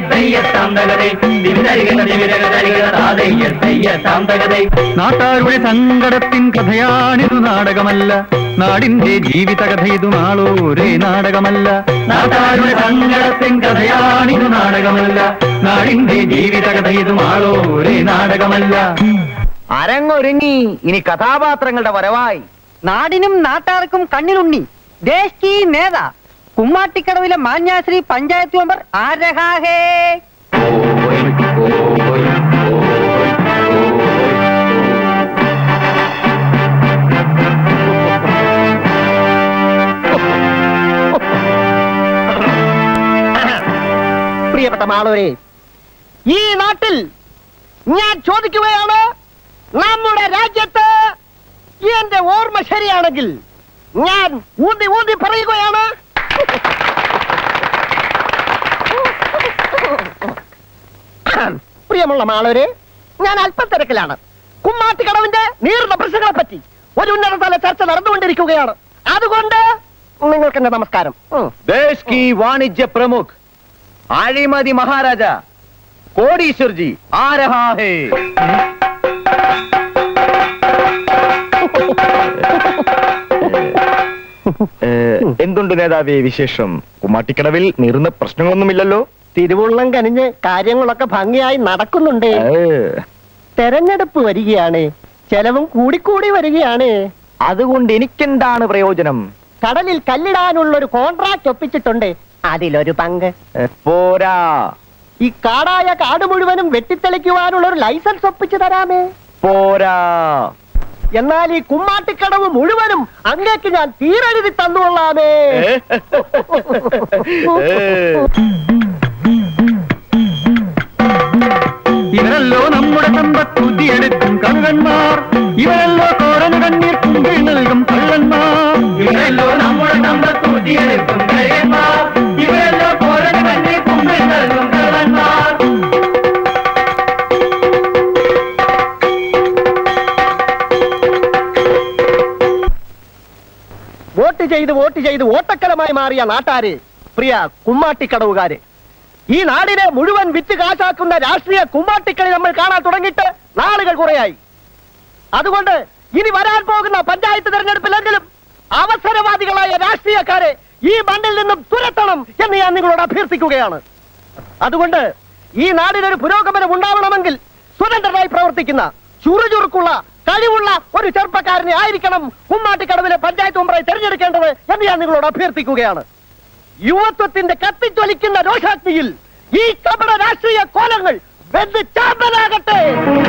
നാട്ടാരുടെ സങ്കടത്തിൻ കഥയാണിതു നാടകമല്ല, നാടിന്റെ ജീവിത കഥ ഇതു നാളോരേ നാടകമല്ല. നാട്ടാരുടെ സങ്കടത്തിൻ കഥയാണിതു നാടകമല്ല, നാടിന്റെ ജീവിത കഥ ഇതു നാളോരേ നാടകമല്ല. അരങ്ങൊരുങ്ങി, ഇനി കഥാപാത്രങ്ങളുടെ വരവായി. നാടിനും നാട്ടാർക്കും കണ്ണിലുണ്ണി, ദേശ് കി നേതാ, കുമ്മാട്ടിക്കടവിലെ മാന്യാശ്രീ പഞ്ചായത്ത് മെമ്പർ ആരഹാഹേ. പ്രിയപ്പെട്ട മാളൂരെ, ഈ നാട്ടിൽ ഞാൻ ചോദിക്കുകയാണ്, നമ്മുടെ രാജ്യത്ത് എന്റെ ഓർമ്മ ശരിയാണെങ്കിൽ ഞാൻ ഊന്തി ഊന്തി പറയുകയാണ്, പ്രിയമുള്ള മാളൂരെ, ഞാൻ അല്പം തിരക്കിലാണ്. കുമ്മാട്ടിക്കടവിന്റെ നീറുന്ന പ്രശ്നങ്ങളെ പറ്റി ഒരു ഉന്നതതല ചർച്ച നടന്നുകൊണ്ടിരിക്കുകയാണ്. അതുകൊണ്ട് നിങ്ങൾക്ക് എന്റെ നമസ്കാരം. ദേശ് കി വാണിജ്യ പ്രമുഖ് അഴിമതി മഹാരാജ കോടീശ്വർജി ആ രഹാ ഹേ. എന്തുണ്ട് നേതാവേ വിശേഷം? കുമ്മാട്ടിക്കടവിൽ നീറുന്ന പ്രശ്നങ്ങളൊന്നുമില്ലല്ലോ? തിരുവുള്ളം കനിഞ്ഞ് കാര്യങ്ങളൊക്കെ ഭംഗിയായി നടക്കുന്നുണ്ട്. തെരഞ്ഞെടുപ്പ് വരികയാണ്, ചെലവും കൂടിക്കൂടി വരികയാണ്. അതുകൊണ്ട് എനിക്കെന്താണ് പ്രയോജനം? കടലിൽ കല്ലിടാനുള്ളൊരു കോൺട്രാക്ട് ഒപ്പിച്ചിട്ടുണ്ട്, അതിലൊരു പങ്ക് പോരാ. ഈ കാടായ കാട് മുഴുവനും വെട്ടിത്തെളിക്കുവാനുള്ള ഒരു ലൈസൻസ് ഒപ്പിച്ചു തരാമേ? പോരാ. എന്നാൽ ഈ കുമ്മാട്ടിക്കടവ് മുഴുവനും അങ്ങേക്ക് ഞാൻ തീരെഴുതി തന്നുകൊള്ളാമേ. ഇവരല്ലോ നമ്മുടെ സമ്പത്ത് ഊറ്റിയെടുക്കും കഴുകന്മാർ, ഇവരല്ലോ കോരന് കണ്ണീർ കുമ്പിൽ നൽകും കള്ളന്മാർ. ഇവരല്ലോ നമ്മുടെ സമ്പത്ത് ഊറ്റിയെടുക്കും കഴുകന്മാർ, ഇവരല്ലോ കോരന് കണ്ണീർ കുമ്പിൽ നൽകും കള്ളന്മാർ. വോട്ട് ചെയ്ത് ഓട്ടക്കലമായി മാറിയ നാട്ടാര്, പ്രിയ കുമ്മാട്ടിക്കടവുകാര്, ഈ നാടിനെ മുഴുവൻ വിറ്റ് കാശാക്കുന്ന രാഷ്ട്രീയ കുമ്മാട്ടിക്കളി നമ്മൾ കാണാൻ തുടങ്ങിയിട്ട് നാളുകൾ കുറയായി. അതുകൊണ്ട് ഇനി വരാൻ പോകുന്ന പഞ്ചായത്ത് തെരഞ്ഞെടുപ്പിലെങ്കിലും അവസരവാദികളായ രാഷ്ട്രീയക്കാരെ ഈ മണ്ണിൽ നിന്നും തുരത്തണം എന്ന് ഞാൻ നിങ്ങളോട് അഭ്യർത്ഥിക്കുകയാണ്. അതുകൊണ്ട് ഈ നാടിനൊരു പുരോഗമനം ഉണ്ടാവണമെങ്കിൽ സ്വതന്ത്രരായി പ്രവർത്തിക്കുന്ന ചുറുചുറുക്കുള്ള കഴിവുള്ള ഒരു ചെറുപ്പക്കാരനെ ആയിരിക്കണം കുമ്മാട്ടിക്കടവിലെ പഞ്ചായത്ത് മെമ്പറായി തെരഞ്ഞെടുക്കേണ്ടത് എന്ന് ഞാൻ നിങ്ങളോട് അഭ്യർത്ഥിക്കുകയാണ്. യുവത്വത്തിന്റെ കത്തിജ്വലിക്കുന്ന രോഷാഗ്നിയിൽ ഈ കപട രാഷ്ട്രീയ കോലങ്ങൾ വെന്ത് ചാമ്പലാകട്ടെ.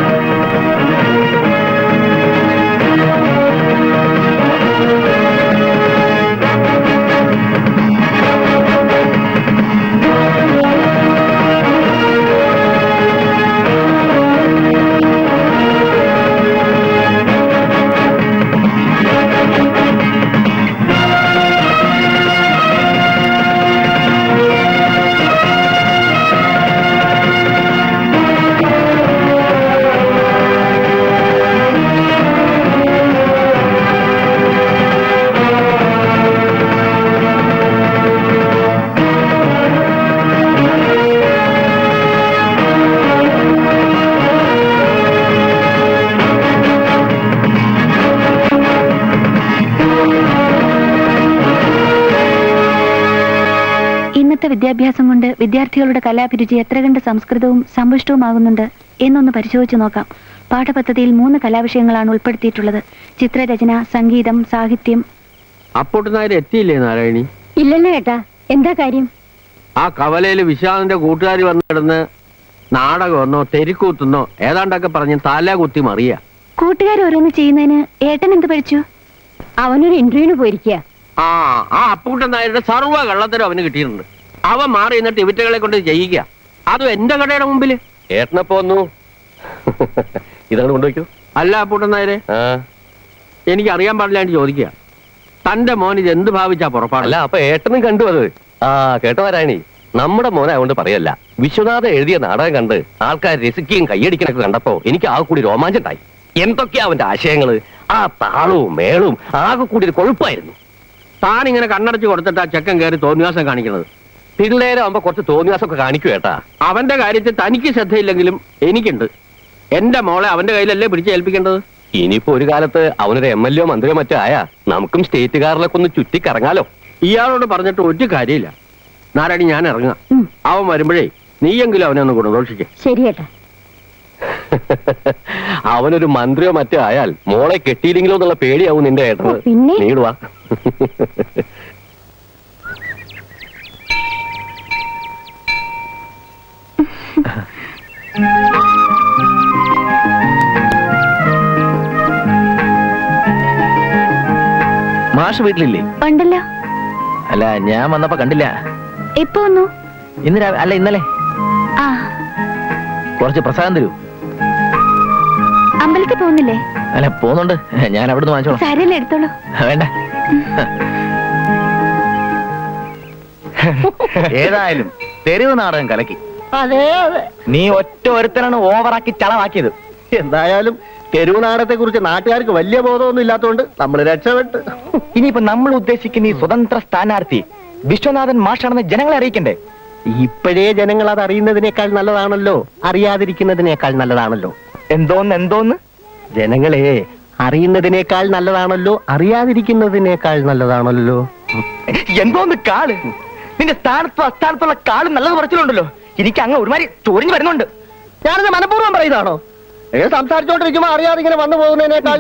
വിദ്യാഭ്യാസം കൊണ്ട് വിദ്യാർത്ഥികളുടെ കലാഭിരുചി എത്ര കണ്ട് സംസ്കൃതവും സമ്പുഷ്ടവുമാകുന്നുണ്ട് എന്നൊന്ന് പരിശോധിച്ചു നോക്കാം. പാഠപദ്ധതിയിൽ 3 കലാവിഷയങ്ങളാണ് ഉൾപ്പെടുത്തിയിട്ടുള്ളത്: ചിത്രരചന, സംഗീതം, സാഹിത്യം. അപ്പോട്ടുനായർ എത്തിയില്ലേ നാരായണി? ഇല്ലല്ലോ ഏട്ടാ. എന്താ കാര്യം? ആ കവലയില് വിശാലിന്റെ കൂട്ടുകാരി വന്നിടുന്ന് നാടകമെന്നോ തെരിക്കൂത്തുന്നോ ഏതാണ്ടൊക്കെ പറഞ്ഞ് തല കുത്തി മറിയ. കൂട്ടുകാർ ഓരോന്ന് ചെയ്യുന്നതിന് ഏട്ടൻ എന്ത് പഠിച്ചു? അവനൊരു ഇന്റർവ്യൂവിന് പോയിരിക്കുക. ആ അപ്പൂട്ടൻ നായരുടെ സർവ്വ കള്ളത്തരം അവന് കിട്ടിയിട്ടുണ്ട്. അവൻ മാറി എന്നിട്ട് ഇവറ്റകളെ കൊണ്ട് ചെയ്യിക്കുക, അതും എന്റെ കടയുടെ മുമ്പില്. ഏട്ടനപ്പോ വന്നു ഇതാണ് കൊണ്ടുവയ്ക്കൂ. അല്ല അപ്പൂട്ടൻ നായരെ, എനിക്ക് അറിയാൻ പാടില്ലാണ്ട് ചോദിക്കുക, തന്റെ മോൻ ഇത് എന്ത് ഭാവിച്ചാ പുറപ്പാടല്ല? അപ്പൊ ഏട്ടനും കണ്ടു അത്? കേട്ടോ നാരായണി, നമ്മുടെ മോനായതുകൊണ്ട് പറയല്ല, വിശ്വനാഥ എഴുതിയ നാടകം കണ്ട് ആൾക്കാർ രസിക്കുകയും കയ്യടിക്കണൊക്കെ കണ്ടപ്പോ എനിക്ക് ആകെ കൂടി രോമാഞ്ചണ്ടായി. എന്തൊക്കെയാ അവന്റെ ആശയങ്ങള്, ആ താളവും മേളവും ആകെ കൂടി ഒരു കൊഴുപ്പായിരുന്നു. താനിങ്ങനെ കണ്ണടച്ച് കൊടുത്തിട്ട് ആ ചെക്കൻ കയറി തോന്നിവാസം കാണിക്കുന്നത്. പിള്ളേരാകുമ്പോ കുറച്ച് തോന്നിയാസമൊക്കെ കാണിക്കും ഏട്ടാ. അവന്റെ കാര്യത്തിൽ തനിക്ക് ശ്രദ്ധയില്ലെങ്കിലും എനിക്കുണ്ട്. എന്റെ മോളെ അവന്റെ കയ്യിലല്ലേ പിടിച്ചേൽപ്പിക്കേണ്ടത്. ഇനിയിപ്പോ ഒരു കാലത്ത് അവനൊരു MLA മന്ത്രിയോ മറ്റോ ആയാ നമുക്കും സ്റ്റേറ്റ് കാറിലൊക്കെ ഒന്ന് ചുറ്റിക്കറങ്ങാലോ. ഇയാളോട് പറഞ്ഞിട്ട് ഒരു കാര്യമില്ല. നാരായണി, ഞാൻ ഇറങ്ങാം. അവൻ വരുമ്പോഴേ നീയെങ്കിലും അവനെ ഒന്ന് ഗുണദോഷിക്ക. ശരിയേട്ടാ. അവനൊരു മന്ത്രിയോ മറ്റോ ആയാൽ മോളെ കെട്ടിയില്ലെങ്കിലോ എന്നുള്ള പേടിയാവും നിന്റെ ഏട്ടന്. പിന്നെ? നീടുവാ. മാഷ് വീട്ടിലില്ലേ? ഉണ്ടല്ലോ. അല്ല, ഞാൻ വന്നപ്പോ കണ്ടില്ല. എപ്പോ വന്നു? ഇന്ന് അല്ല, ഇന്നലെ. ആ, കുറച്ച് പ്രസാദം തരൂ. അമ്പലത്തിൽ പോകുന്നില്ലേ? അല്ല, പോകുന്നുണ്ട്. ഞാൻ അവിടുന്ന് വാങ്ങിച്ചോളാം. സാരല്ലേ, എടുത്തോളൂ. വേണ്ട. ഏതായാലും തെരുവ് നാടകം കലക്കി. അതെ അതെ, നീ ഒറ്റ ഒരുത്തനാണ് ഓവറാക്കി ചളവാക്കിയത്. എന്തായാലും തെരുവ് നാടകത്തെ കുറിച്ച് നാട്ടുകാർക്ക് വലിയ ബോധമൊന്നും ഇല്ലാത്തതുകൊണ്ട് നമ്മൾ രക്ഷപ്പെട്ട്. ഇനിയിപ്പോ നമ്മൾ ഉദ്ദേശിക്കുന്ന ഈ സ്വതന്ത്ര സ്ഥാനാർത്ഥി വിശ്വനാഥൻ മാഷാണെന്ന് ജനങ്ങളെ അറിയിക്കണ്ടേ? ഇപ്പോഴേ ജനങ്ങൾ അത് അറിയുന്നതിനേക്കാൾ നല്ലതാണല്ലോ അറിയാതിരിക്കുന്നതിനേക്കാൾ നല്ലതാണല്ലോ. എന്തോന്ന് ജനങ്ങളെ അറിയുന്നതിനേക്കാൾ നല്ലതാണല്ലോ അറിയാതിരിക്കുന്നതിനേക്കാൾ നല്ലതാണല്ലോ. എന്തോന്ന് കാള്? നിന്റെ സ്ഥാനത്തും അസ്ഥാനത്തുള്ള കാളും നല്ലത് പറച്ചിലുണ്ടല്ലോ. എനിക്ക് അങ്ങ് ഒരുമാതിരി ചൊറിഞ്ഞു വരുന്നുണ്ട്. ഞാനത് മനഃപൂർവ്വം പറയുന്നതാണോ? സംസാരിച്ചോണ്ടിരിക്കുമ്പോ അറിയാതെ ഇങ്ങനെ വന്നു പോകുന്നതിനേക്കാൾ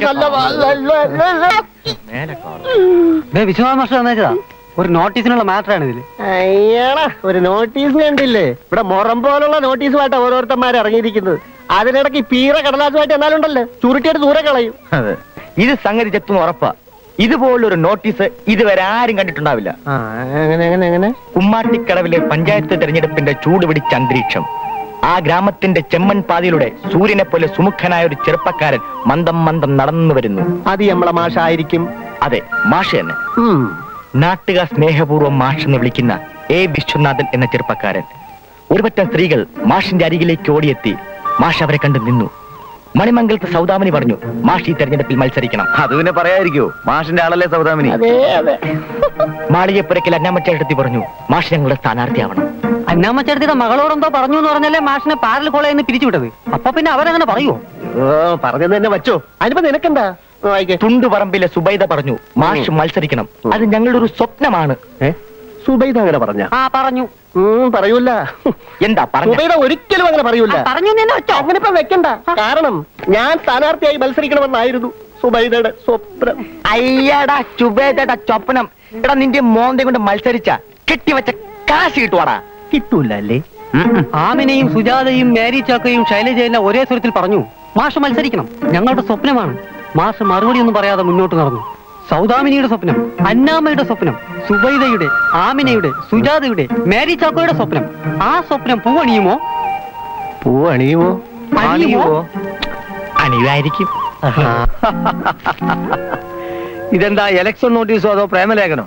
വിശ്വനാഥ മാസ്റ്റർ തന്നേച്ചതാ. ഒരു നോട്ടീസിനുള്ള മാറ്ററാണ് ഇതില്. അയ്യടാ, ഒരു നോട്ടീസ് കണ്ടില്ലേ? ഇവിടെ മൊറം പോലുള്ള നോട്ടീസുമായിട്ട് ഓരോരുത്തന്മാർ ഇറങ്ങിയിരിക്കുന്നത്. അതിനിടയ്ക്ക് പീറ കടലാസുമായിട്ട് എന്നാലുണ്ടല്ലോ ചുരുട്ടിയിട്ട് ദൂരെ കളയും. അതെ, ഇത് സംഗതി ചെത്തുന്ന ഉറപ്പാ. ഇതുപോലൊരു നോട്ടീസ് ഇതുവരെ ആരും കണ്ടിട്ടുണ്ടാവില്ല. എങ്ങനെ? കുമ്മാട്ടിക്കടവിലെ പഞ്ചായത്ത് തെരഞ്ഞെടുപ്പിന്റെ ചൂട് പിടിച്ച അന്തരീക്ഷം. ആ ഗ്രാമത്തിന്റെ ചെമ്മൺ പാതയിലൂടെ സൂര്യനെ പോലെ സുമുഖനായ ഒരു ചെറുപ്പക്കാരൻ മന്ദം മന്ദം നടന്നു വരുന്നു. അത് നമ്മളെ മാഷായിരിക്കും. അതെ, മാഷ് തന്നെ. നാട്ടുകാർ സ്നേഹപൂർവ്വം മാഷ് എന്ന് വിളിക്കുന്ന A. വിശ്വനാഥൻ എന്ന ചെറുപ്പക്കാരൻ. ഒരുപറ്റം സ്ത്രീകൾ മാഷിന്റെ അരികിലേക്ക് ഓടിയെത്തി. മാഷ് അവരെ കണ്ടു നിന്നു. മണിമംഗലത്ത് സൗദാമിനി പറഞ്ഞു, മാഷ് ഈ തെരഞ്ഞെടുപ്പിൽ മത്സരിക്കണം. അത് പിന്നെ പറയാതിരിക്കോ? മാഷിന്റെ ആളല്ലേ സൗദാമിനി. മാളികപ്പുരയ്ക്കൽ അന്നാമച്ചേട്ടത്തി പറഞ്ഞു, മാഷ് ഞങ്ങളുടെ സ്ഥാനാർത്ഥിയാവണം. അന്നാമ്മച്ചേട്ടത്തിയുടെ മകളോടെന്തോ പറഞ്ഞു എന്ന് പറഞ്ഞല്ലേ മാഷിനെ പാരൽ കോളേജിൽ നിന്ന് പിരിച്ചുവിട്ടത്. അപ്പൊ പിന്നെ അവരങ്ങനെ പറയുമോ? പറഞ്ഞത് തന്നെ വെച്ചോ. അതിനിപ്പോ നിനക്കെന്താ? തുണ്ടുപറമ്പിലെ സുബൈദ പറഞ്ഞു, മാഷ് മത്സരിക്കണം. അത് ഞങ്ങളുടെ ഒരു സ്വപ്നമാണ്. സുബൈദ അങ്ങനെ പറഞ്ഞ? ആ, പറഞ്ഞു. പറയൂല. എന്താ പറഞ്ഞു? സുബൈദ ഒരിക്കലും അങ്ങനെ പറയൂല. പറഞ്ഞു അങ്ങനെ ഇപ്പൊ വെക്കണ്ട. കാരണം ഞാൻ സ്ഥാനാർത്ഥിയായി മത്സരിക്കണമെന്നായിരുന്നു സുബൈദയുടെ സ്വപ്നം. അയ്യടാ സുബൈദയുടെ സ്വപ്നം. എടാ, നിന്റെ മോന്തെ കൊണ്ട് മത്സരിച്ച കെട്ടിവെച്ച കാശ് കിട്ടുവാടാ. കിട്ടൂല അല്ലേ? ആമിനെയും സുജാതയും മേരി ചാക്കയും ശൈലജയെല്ലാം ഒരേ സ്വരത്തിൽ പറഞ്ഞു, മാഷ് മത്സരിക്കണം, ഞങ്ങളുടെ സ്വപ്നമാണ്. മാഷ് മറുപടി ഒന്നും പറയാതെ മുന്നോട്ട് നടന്നു. സൗദാമിനിയുടെ സ്വപ്നം, അന്നാമ്മയുടെ സ്വപ്നം, സുബൈദയുടെ, ആമിനയുടെ, സുജാതയുടെ, മേരി ചാക്കോയുടെ സ്വപ്നം. ആ സ്വപ്നം പൂവണിയുമോ? പൂവണിയുമോ? അണിയുമായിരിക്കും. ഇതെന്താ ഇലക്ഷൻ നോട്ടീസോ അതോ പ്രേമലേഖനോ?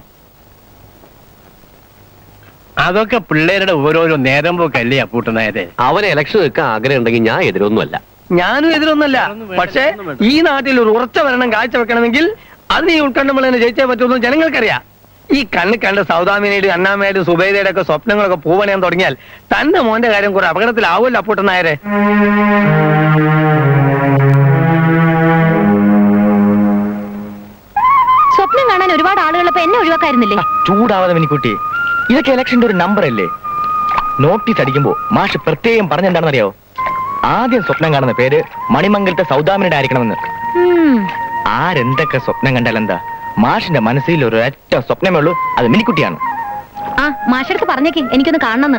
അതൊക്കെ പിള്ളേരുടെ ഓരോരോ നേരം പോക്കല്ലേ അപ്പൂട്ടനായരെ. അവന് ഇലക്ഷൻ വെക്കാൻ ആഗ്രഹം ഉണ്ടെങ്കിൽ ഞാൻ എതിരൊന്നുമല്ല. ഞാനും എതിരൊന്നല്ല. പക്ഷേ ഈ നാട്ടിൽ ഒരു ഉറച്ച ഭരണം കാഴ്ചവെക്കണമെങ്കിൽ അത് ഈ ഉത്കണ്ഠമുള്ള ജയിച്ചേ പറ്റുമെന്ന് ജനങ്ങൾക്കറിയാം. ഈ കണ്ണ് കണ്ട സൗദാമിനിയുടെ, അന്നാമ്മയുടെ, സുബൈദയുടെ ഒക്കെ സ്വപ്നങ്ങളൊക്കെ പൂവണിയാൻ തുടങ്ങിയാൽ തന്റെ മോന്റെ കാര്യം കുറെ അപകടത്തിലാവുമല്ലോ അപ്പൂട്ടനായരെ. സ്വപ്നം കാണാൻ ഒരുപാട് ആളുകളപ്പോ എന്നെ ഒഴിവാക്കായിരുന്നില്ലേ? ചൂടാവാതെ മിനിക്കുട്ടി, ഇതൊക്കെ ഇലക്ഷന്റെ ഒരു നമ്പർ അല്ലേ? നോട്ടീസ് അടിക്കുമ്പോ മാഷ് പ്രത്യേകം പറഞ്ഞെന്താണെന്നറിയോ? ആദ്യം സ്വപ്നം കാണുന്ന പേര് മണിമംഗലത്തെ സൗദാമിനിയുടെ ആയിരിക്കണമെന്ന്. ആരെന്തൊക്കെ സ്വപ്നം കണ്ടാലെന്താ? മാഷിന്റെ മനസ്സിൽ ഒരു ഒറ്റ സ്വപ്നമേ ഉള്ളൂ, അത് മിനിക്കുട്ടിയാണ്. ആ, മാഷടുത്ത് പറഞ്ഞേക്ക് എനിക്കൊന്ന് കാണണമെന്ന്.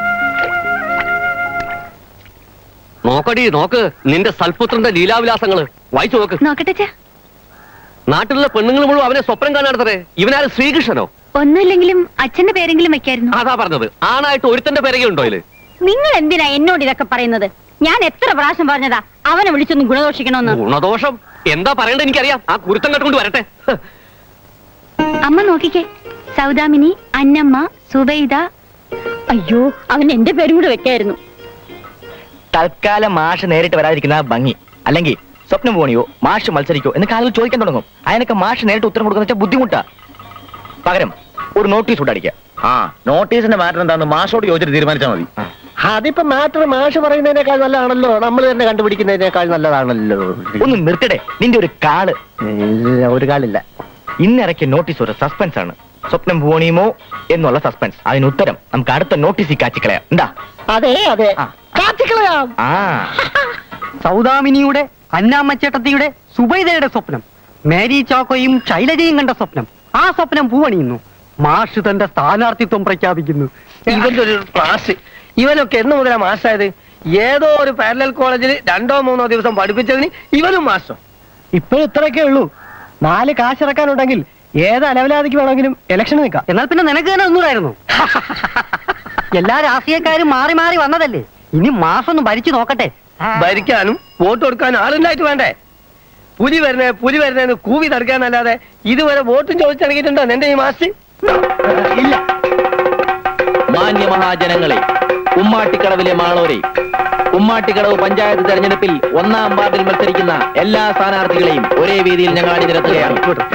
നോക്കടി, നോക്ക് നിന്റെ സൽപുത്രന്റെ ലീലാവിലാസങ്ങള് വായിച്ചു നോക്ക്. നോക്കട്ടെ. നാട്ടിലുള്ള പെണ്ണുങ്ങൾ മുഴുവൻ അവനെ സ്വപ്നം കാണാത്തറേ. ഇവനാരും ശ്രീകൃഷ്ണനോ? ഒന്നുമില്ലെങ്കിലും അച്ഛന്റെ പേരെങ്കിലും വെക്കായിരുന്നു. അതാ പറഞ്ഞത്. ആണായിട്ട് ഒരുത്തന്റെ പേരൊക്കെ ഉണ്ടോ ഇതില്? നിങ്ങൾ എന്തിനാ എന്നോട് ഇതൊക്കെ പറയുന്നത്? ഞാൻ എത്ര പ്രാവശ്യം പറഞ്ഞതാ അവനെ വിളിച്ചൊന്ന് ഗുണദോഷിക്കണമെന്ന്. ഗുണദോഷം എന്താ പറയണ്ടത് എനിക്കറിയാം. ആ കുരുത്തം കണ്ടുകൊണ്ട് വരട്ടെ. അമ്മ നോക്കിക്കേ, സൗദാമിനി, അന്നമ്മ, സുബൈദ. അയ്യോ, അവൻ എന്റെ പേരും കൂടെ വെക്കായിരുന്നു. തൽക്കാലം മാഷ് നേരിട്ട് വരാതിരിക്കുന്ന ഭംഗി. അല്ലെങ്കിൽ സ്വപ്നം പോണിയോ മാഷ് മത്സരിക്കോ എന്ന് കാലുകൾ ചോദിക്കാൻ തുടങ്ങും. അതിനൊക്കെ മാഷ് നേരിട്ട് ഉത്തരം കൊടുക്കുന്ന വെച്ചാൽ ബുദ്ധിമുട്ടാ. പകരം ഒരു നോട്ടീസ് കൂടെ അടിക്കാം. ആ നോട്ടീസിന്റെ മാറ്റർ എന്താന്ന് മാഷോട് ചോദിച്ചിട്ട് തീരുമാനിച്ചാൽ മതി. അതിപ്പോ മാറ്റർ മാഷ് പറയുന്നതിനേക്കാൾ നല്ലതാണല്ലോ, നമ്മൾ തന്നെ കണ്ടുപിടിക്കുന്നതിനേക്കാൾ നല്ലതാണല്ലോ. ഒന്ന് നിർത്തിടെ, നിന്റെ ഒരു കാള്. ഒരു കാളില്ല. ഇന്നിറക്കിയ നോട്ടീസ് ഒരു സസ്പെൻസ് ആണ്. സ്വപ്നം പൂണിയുമോ എന്നുള്ള സസ്പെൻസ്. അതിന് ഉത്തരം നമുക്ക് അടുത്ത നോട്ടീസിൽ കാച്ചിക്കളയാം. എന്താ? അതെ അതെ, കാച്ചിക്കളയാം. ആ സൗദാമിനിയുടെ, അന്നാമ്മച്ചേട്ടത്തിയുടെ, സുബൈദയുടെ സ്വപ്നം, മേരി ചാക്കോയും ശൈലജയും കണ്ട സ്വപ്നം. ആ സ്വപ്നം പൂവണിയുന്നു. മാഷ് തന്റെ സ്ഥാനാർത്ഥിത്വം പ്രഖ്യാപിക്കുന്നു. ഇവന്റെ ഒരു ക്ലാസ്. ഇവനൊക്കെ എന്ന് മുതലാ മാഷായത്? ഏതോ ഒരു പാരലൽ കോളേജിൽ 2-3 ദിവസം പഠിപ്പിച്ചതിന് ഇവനും മാഷോ? ഇപ്പോഴും ഇത്രയൊക്കെ ഉള്ളൂ. 4 കാശിറക്കാനുണ്ടെങ്കിൽ ഏത് അലവലാതിക്ക് വേണമെങ്കിലും ഇലക്ഷൻ നിൽക്കാം. എന്നാൽ പിന്നെ നിനക്ക് തന്നെ ഒന്നുകൂടായിരുന്നു. എല്ലാ രാഷ്ട്രീയക്കാരും മാറി മാറി വന്നതല്ലേ, ഇനി മാഷൊന്ന് ഭരിച്ചു നോക്കട്ടെ. ഭരിക്കാനും വോട്ട് കൊടുക്കാനും ആളുണ്ടായിട്ട് വേണ്ടേ? പുലി വരുന്നേന്ന് കൂവി തടുക്കാനല്ലാതെ ഇതുവരെ വോട്ടും ചോദിച്ചിറങ്ങിയിട്ടുണ്ടോ നിന്റെ ഈ മാഷ്? ഇല്ല. മാന്യ മഹാജനങ്ങളെ, കുമ്മാട്ടിക്കടവിലെ മാളോരെ, കുമ്മാട്ടിക്കടവ് പഞ്ചായത്ത് തെരഞ്ഞെടുപ്പിൽ 1-ാം വാർഡിൽ മത്സരിക്കുന്ന എല്ലാ സ്ഥാനാർത്ഥികളെയും ഒരേ വേദിയിൽ ഞങ്ങൾ അണിനിരത്തുകയാണ്.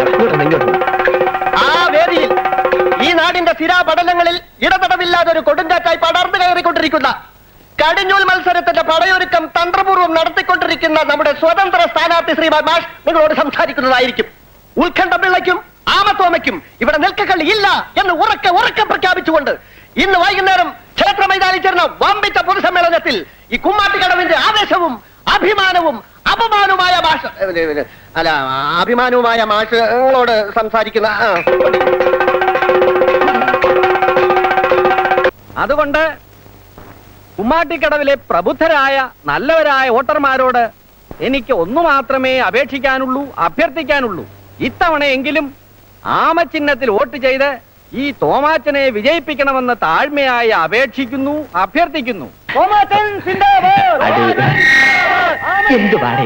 ആ വേദിയിൽ ഈ നാടിന്റെ സ്ഥിരാപടലങ്ങളിൽ ഇടതടവില്ലാതെ ഒരു കൊടുങ്കാറ്റായി പടർന്നു കയറിക്കൊണ്ടിരിക്കുന്ന, കടിഞ്ഞൂൽ മത്സരത്തിന്റെ പടയൊരുക്കം തന്ത്രപൂർവ്വം നടത്തിക്കൊണ്ടിരിക്കുന്ന നമ്മുടെ സ്വതന്ത്ര സ്ഥാനാർത്ഥി ശ്രീ മാഷ് നിങ്ങളോട് സംസാരിക്കുന്നതായിരിക്കും. ഉത്കണ്ഠ പിള്ളയ്ക്കും ആമത്തോമയ്ക്കും ഇവിടെ നിൽക്കക്കളി ഇല്ല എന്ന് ഉറക്കെ പ്രഖ്യാപിച്ചുകൊണ്ട് ഇന്ന് വൈകുന്നേരം ക്ഷേത്ര മൈതാനിൽ ചേർന്ന വമ്പിച്ച പൊതുസമ്മേളനത്തിൽ ഈ കുമ്മാട്ടിക്കടവിന്റെ ആവേശവും അഭിമാനവും അഭിമാനവുമായ മാഷുകളോട് സംസാരിക്കുന്ന. അതുകൊണ്ട് കുമ്മാട്ടിക്കടവിലെ പ്രബുദ്ധരായ നല്ലവരായ വോട്ടർമാരോട് എനിക്ക് ഒന്നു മാത്രമേ അപേക്ഷിക്കാനുള്ളൂ, അഭ്യർത്ഥിക്കാനുള്ളൂ. ഇത്തവണയെങ്കിലും ആമചിഹ്നത്തിൽ വോട്ട് ചെയ്ത് ഈ തോമാച്ചനെ വിജയിപ്പിക്കണമെന്ന് താഴ്മയായി അപേക്ഷിക്കുന്നു, അഭ്യർത്ഥിക്കുന്നു. എന്തു പാടേ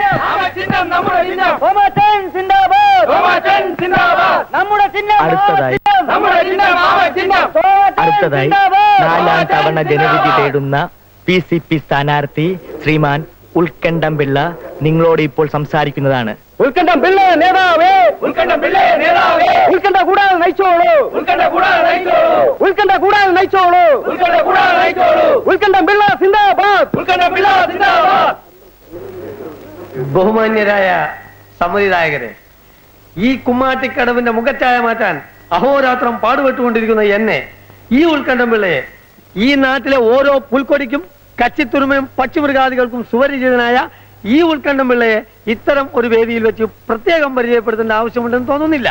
അടുത്തതായി 4-ാം തവണ ജനവിധി തേടുന്ന PCP സ്ഥാനാർത്ഥി ശ്രീമാൻ ഉത്കണ്ഠം പിള്ള നിങ്ങളോട് ഇപ്പോൾ സംസാരിക്കുന്നതാണ്. ഉത്കണ്ഠം പിള്ള നേതാവേ, ഉത്കണ്ഠം പിള്ള നേതാവേ, ഉത്കണ്ഠ കൂടാതെ നയിച്ചോളൂ, ഉത്കണ്ഠ കൂടാതെ നയിച്ചോളൂ, ഉത്കണ്ഠ കൂടാതെ നയിച്ചോളൂ, ഉത്കണ്ഠ കൂടാതെ നയിച്ചോളൂ, ഉത്കണ്ഠം പിള്ള സിന്ദാബാദ്, ഉത്കണ്ഠം പിള്ള സിന്ദാബാദ്. ബഹുമാന്യരായ സമ്മതിദായകരെ, ഈ കുമ്മാട്ടിക്കടവിന്റെ മുഖച്ഛായ മാറ്റാൻ അഹോരാത്രം പാടുപെട്ടുകൊണ്ടിരിക്കുന്ന എന്നെ, ഈ ഉത്കണ്ഠം പിള്ളയെ, ഈ നാട്ടിലെ ഓരോ പുൽക്കൊടിക്കും കച്ചിത്തുരുമയും പക്ഷിമൃഗാദികൾക്കും സുപരിചിതനായ ഈ ഉത്കണ്ഠം പിള്ളയെ ഇത്തരം ഒരു വേദിയിൽ വെച്ച് പ്രത്യേകം പരിചയപ്പെടുത്തേണ്ട ആവശ്യമുണ്ടെന്ന് തോന്നുന്നില്ല.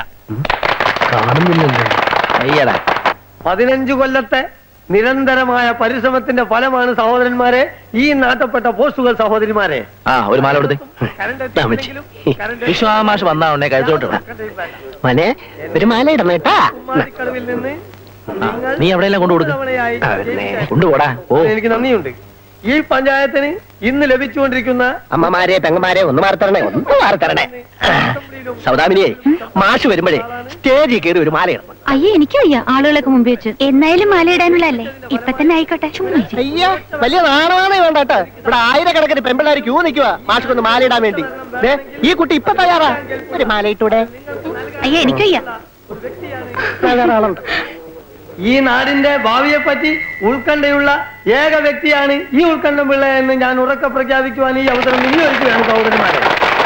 15 കൊല്ലത്തെ നിരന്തരമായ പരിശ്രമത്തിന്റെ ഫലമാണ് സഹോദരന്മാരെ ഈ നാട്ടപ്പെട്ട പോസ്റ്റുകൾ. സഹോദരിമാരെ, ഒരു മാല കൊടുത്തേ. വിശ്വാമാഷ് വന്നാ കരുത്തോട്ട് മനെ ഒരു മാല ഇടണേട്ടാ. കുമ്മാട്ടിക്കടവിൽ നിന്ന് നീ എവിടെയെല്ലാം കൊണ്ടുപോടാ. എനിക്ക് നന്ദിയുണ്ട്. ഈ പഞ്ചായത്തിന് ഇന്ന് ലഭിച്ചുകൊണ്ടിരിക്കുന്ന അമ്മമാരെ പെങ്ങന്മാരെ ഒന്ന് മാറിത്തരണേ, ഒന്ന് മാറിത്തരണേ. സൗദാമിനിയെ, മാഷ് വരുമ്പോഴേ സ്റ്റേജിൽ കയറി ഒരു മാല ഇടണം. അയ്യേ, എനിക്കും വയ്യ ആളുകളൊക്കെ മുമ്പ് വെച്ച്. എന്നായാലും മാല ഇടാനുള്ളല്ലേ, ഇപ്പൊ തന്നെ ആയിക്കോട്ടെ. അയ്യ, വലിയ നാണമാണേ വേണ്ട കേട്ടോ. ഇവിടെ 1000 പെമ്പിള്ളേർ ക്യൂ നിൽക്കുക മാഷ്ക്കൊന്ന് മാല ഇടാൻ വേണ്ടി. ഈ കുട്ടി ഇപ്പൊ തയ്യാറാ, ഒരു മാല ഇട്ടൂടെ? അയ്യേ, എനിക്ക് വയ്യ. ആളുണ്ട്. ഈ നാടിന്റെ ഭാവിയെ പറ്റി ഉത്കണ്ഠയുള്ള ഏക വ്യക്തിയാണ് ഈ ഉത്കണ്ഠം പിള്ള എന്ന് ഞാൻ ഉറക്കെ പ്രഖ്യാപിക്കുവാൻ ഈ അവസരം വിനിയോഗിക്കുകയാണ് സഹോദരന്മാരെ.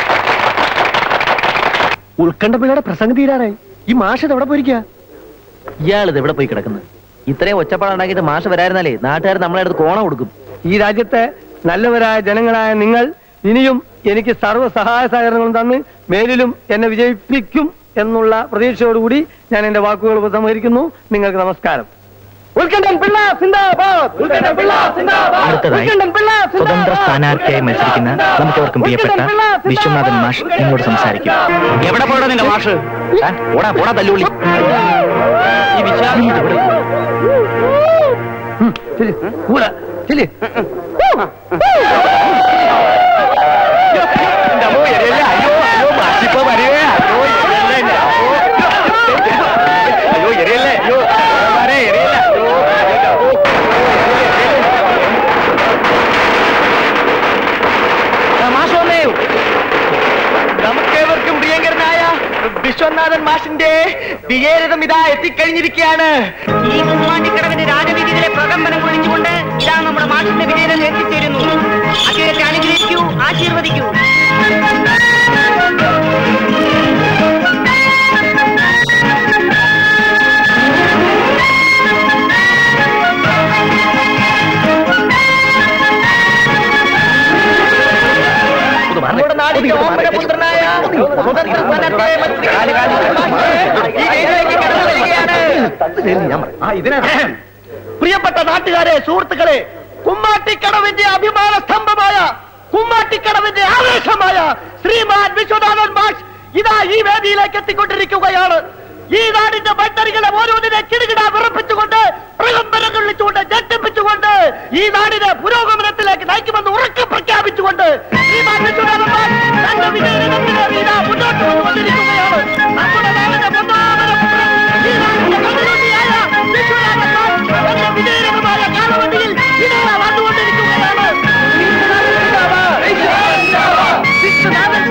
ഉത്കണ്ഠ പിള്ളയുടെ പ്രസംഗം തീരാറായി. ഈ മാഷ് എവിടെ പോയിരിക്കുക? ഇയാളിത് എവിടെ പോയി കിടക്കുന്നത്? ഇത്രയും ഒച്ചപ്പാടുണ്ടാക്കിയിട്ട് മാഷ് വരായിരുന്നാലേ നാട്ടുകാർ നമ്മളെ അടുത്ത് കോണ കൊടുക്കും. ഈ രാജ്യത്തെ നല്ലവരായ ജനങ്ങളായ നിങ്ങൾ ഇനിയും എനിക്ക് സർവ്വ സഹായ സഹകരണങ്ങളും തന്ന് മേലിലും എന്നെ വിജയിപ്പിക്കും എന്നുള്ള പ്രതീക്ഷയോടുകൂടി ഞാൻ എന്റെ വാക്കുകൾ ഉപസംഹരിക്കുന്നു. നിങ്ങൾക്ക് നമസ്കാരം. ഉത്കണ്ഠം പിള്ള സിന്ദാബാദ്, ഉത്കണ്ഠം പിള്ള സിന്ദാബാദ്. അടുത്തതായി സ്വതന്ത്ര സ്ഥാനാർത്ഥിയായി മത്സരിക്കുന്ന നമുക്കവർക്കും പ്രിയപ്പെട്ട വിശ്വനാഥൻ മാഷ് നിങ്ങളോട് സംസാരിക്കും. എവിടെ പോടാ നിന്റെ മാഷ്? പോടാ തല്ലുള്ളി. ഈ വിശാഖ നമുക്കേവർക്കും പ്രിയങ്കരനായ വിശ്വനാഥൻ മാഷിന്റെ സ്വീകരണം ഇതാ എത്തിക്കഴിഞ്ഞിരിക്കുകയാണ്. ഈ കുമ്മാട്ടിക്കടവിന്റെ രാജവീതികളെ പ്രകമ്പനം കൊള്ളിച്ചുകൊണ്ട് ഇതാ നമ്മുടെ മാഷിന്റെ വിജയനം എത്തിച്ചേരുന്നു. അദ്ദേഹത്തെ അനുഗ്രഹിക്കൂ, ആശീർവദിക്കൂ. നമ്മുടെ നാടിന്റെ ഓമനപുത്രനായ സ്വതന്ത്ര സ്ഥാനാർത്ഥിയെ പ്രിയപ്പെട്ട നാട്ടുകാരെ, സുഹൃത്തുക്കളെ, കുമ്മാട്ടിക്കടവിന്റെ അഭിമാന സ്തംഭമായ, കുമ്മാട്ടിക്കടവിന്റെ ആവേശമായ ശ്രീമാൻ വിശ്വനാഥൻ മാഷ് ഇതാ ഈ വേദിയിലേക്ക് എത്തിക്കൊണ്ടിരിക്കുകയാണ്. ഈ നാടിന്റെ മണ്ണറികളെ ഓരോന്നിനെ കിടുകിട വിറപ്പിച്ചുകൊണ്ട്, പ്രകമ്പനം കൊള്ളിച്ചുകൊണ്ട്, ഞെട്ടിപ്പിച്ചുകൊണ്ട് ഈ നാടിനെ പുരോഗമനത്തിലേക്ക് നയിക്കുമെന്ന് ഉറക്കെ പ്രഖ്യാപിച്ചുകൊണ്ട് ശ്രീമാൻ വിശ്വനാഥൻ മാഷ് തന്റെ വിജയരഥത്തിനെ ഇതാ മുന്നോട്ട് കൊണ്ടുവന്നിരിക്കുകയാണ്. നമ്മുടെ നാടിന്റെ പൊന്നാമനപുത്രൻ, ഈ നാടിന്റെ കണ്ണിലൊന്നിയായ വിശ്വനാഥൻ മാഷ് തന്റെ വിജയരഥമായ കാലവണ്ടിയിൽ ഇതാ വന്നുകൊണ്ടിരിക്കുകയാണ്. വിശ്വനാഥൻ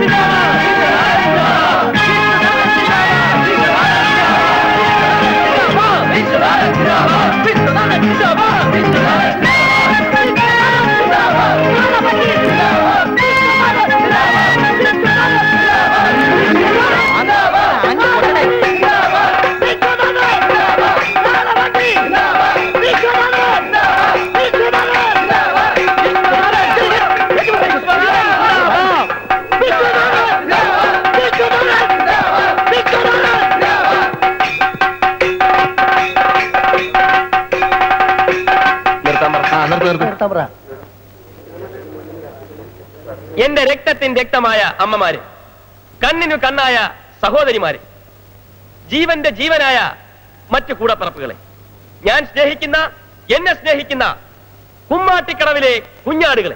എന്റെ രക്തത്തിന് രക്തമായ അമ്മമാര്, കണ്ണിനു കണ്ണായ സഹോദരിമാര്, ജീവന്റെ ജീവനായ മറ്റു കൂടപ്പറപ്പുകളെ, ഞാൻ സ്നേഹിക്കുന്ന, എന്നെ സ്നേഹിക്കുന്ന കുമ്മാട്ടിക്കടവിലെ കുഞ്ഞാടുകളെ,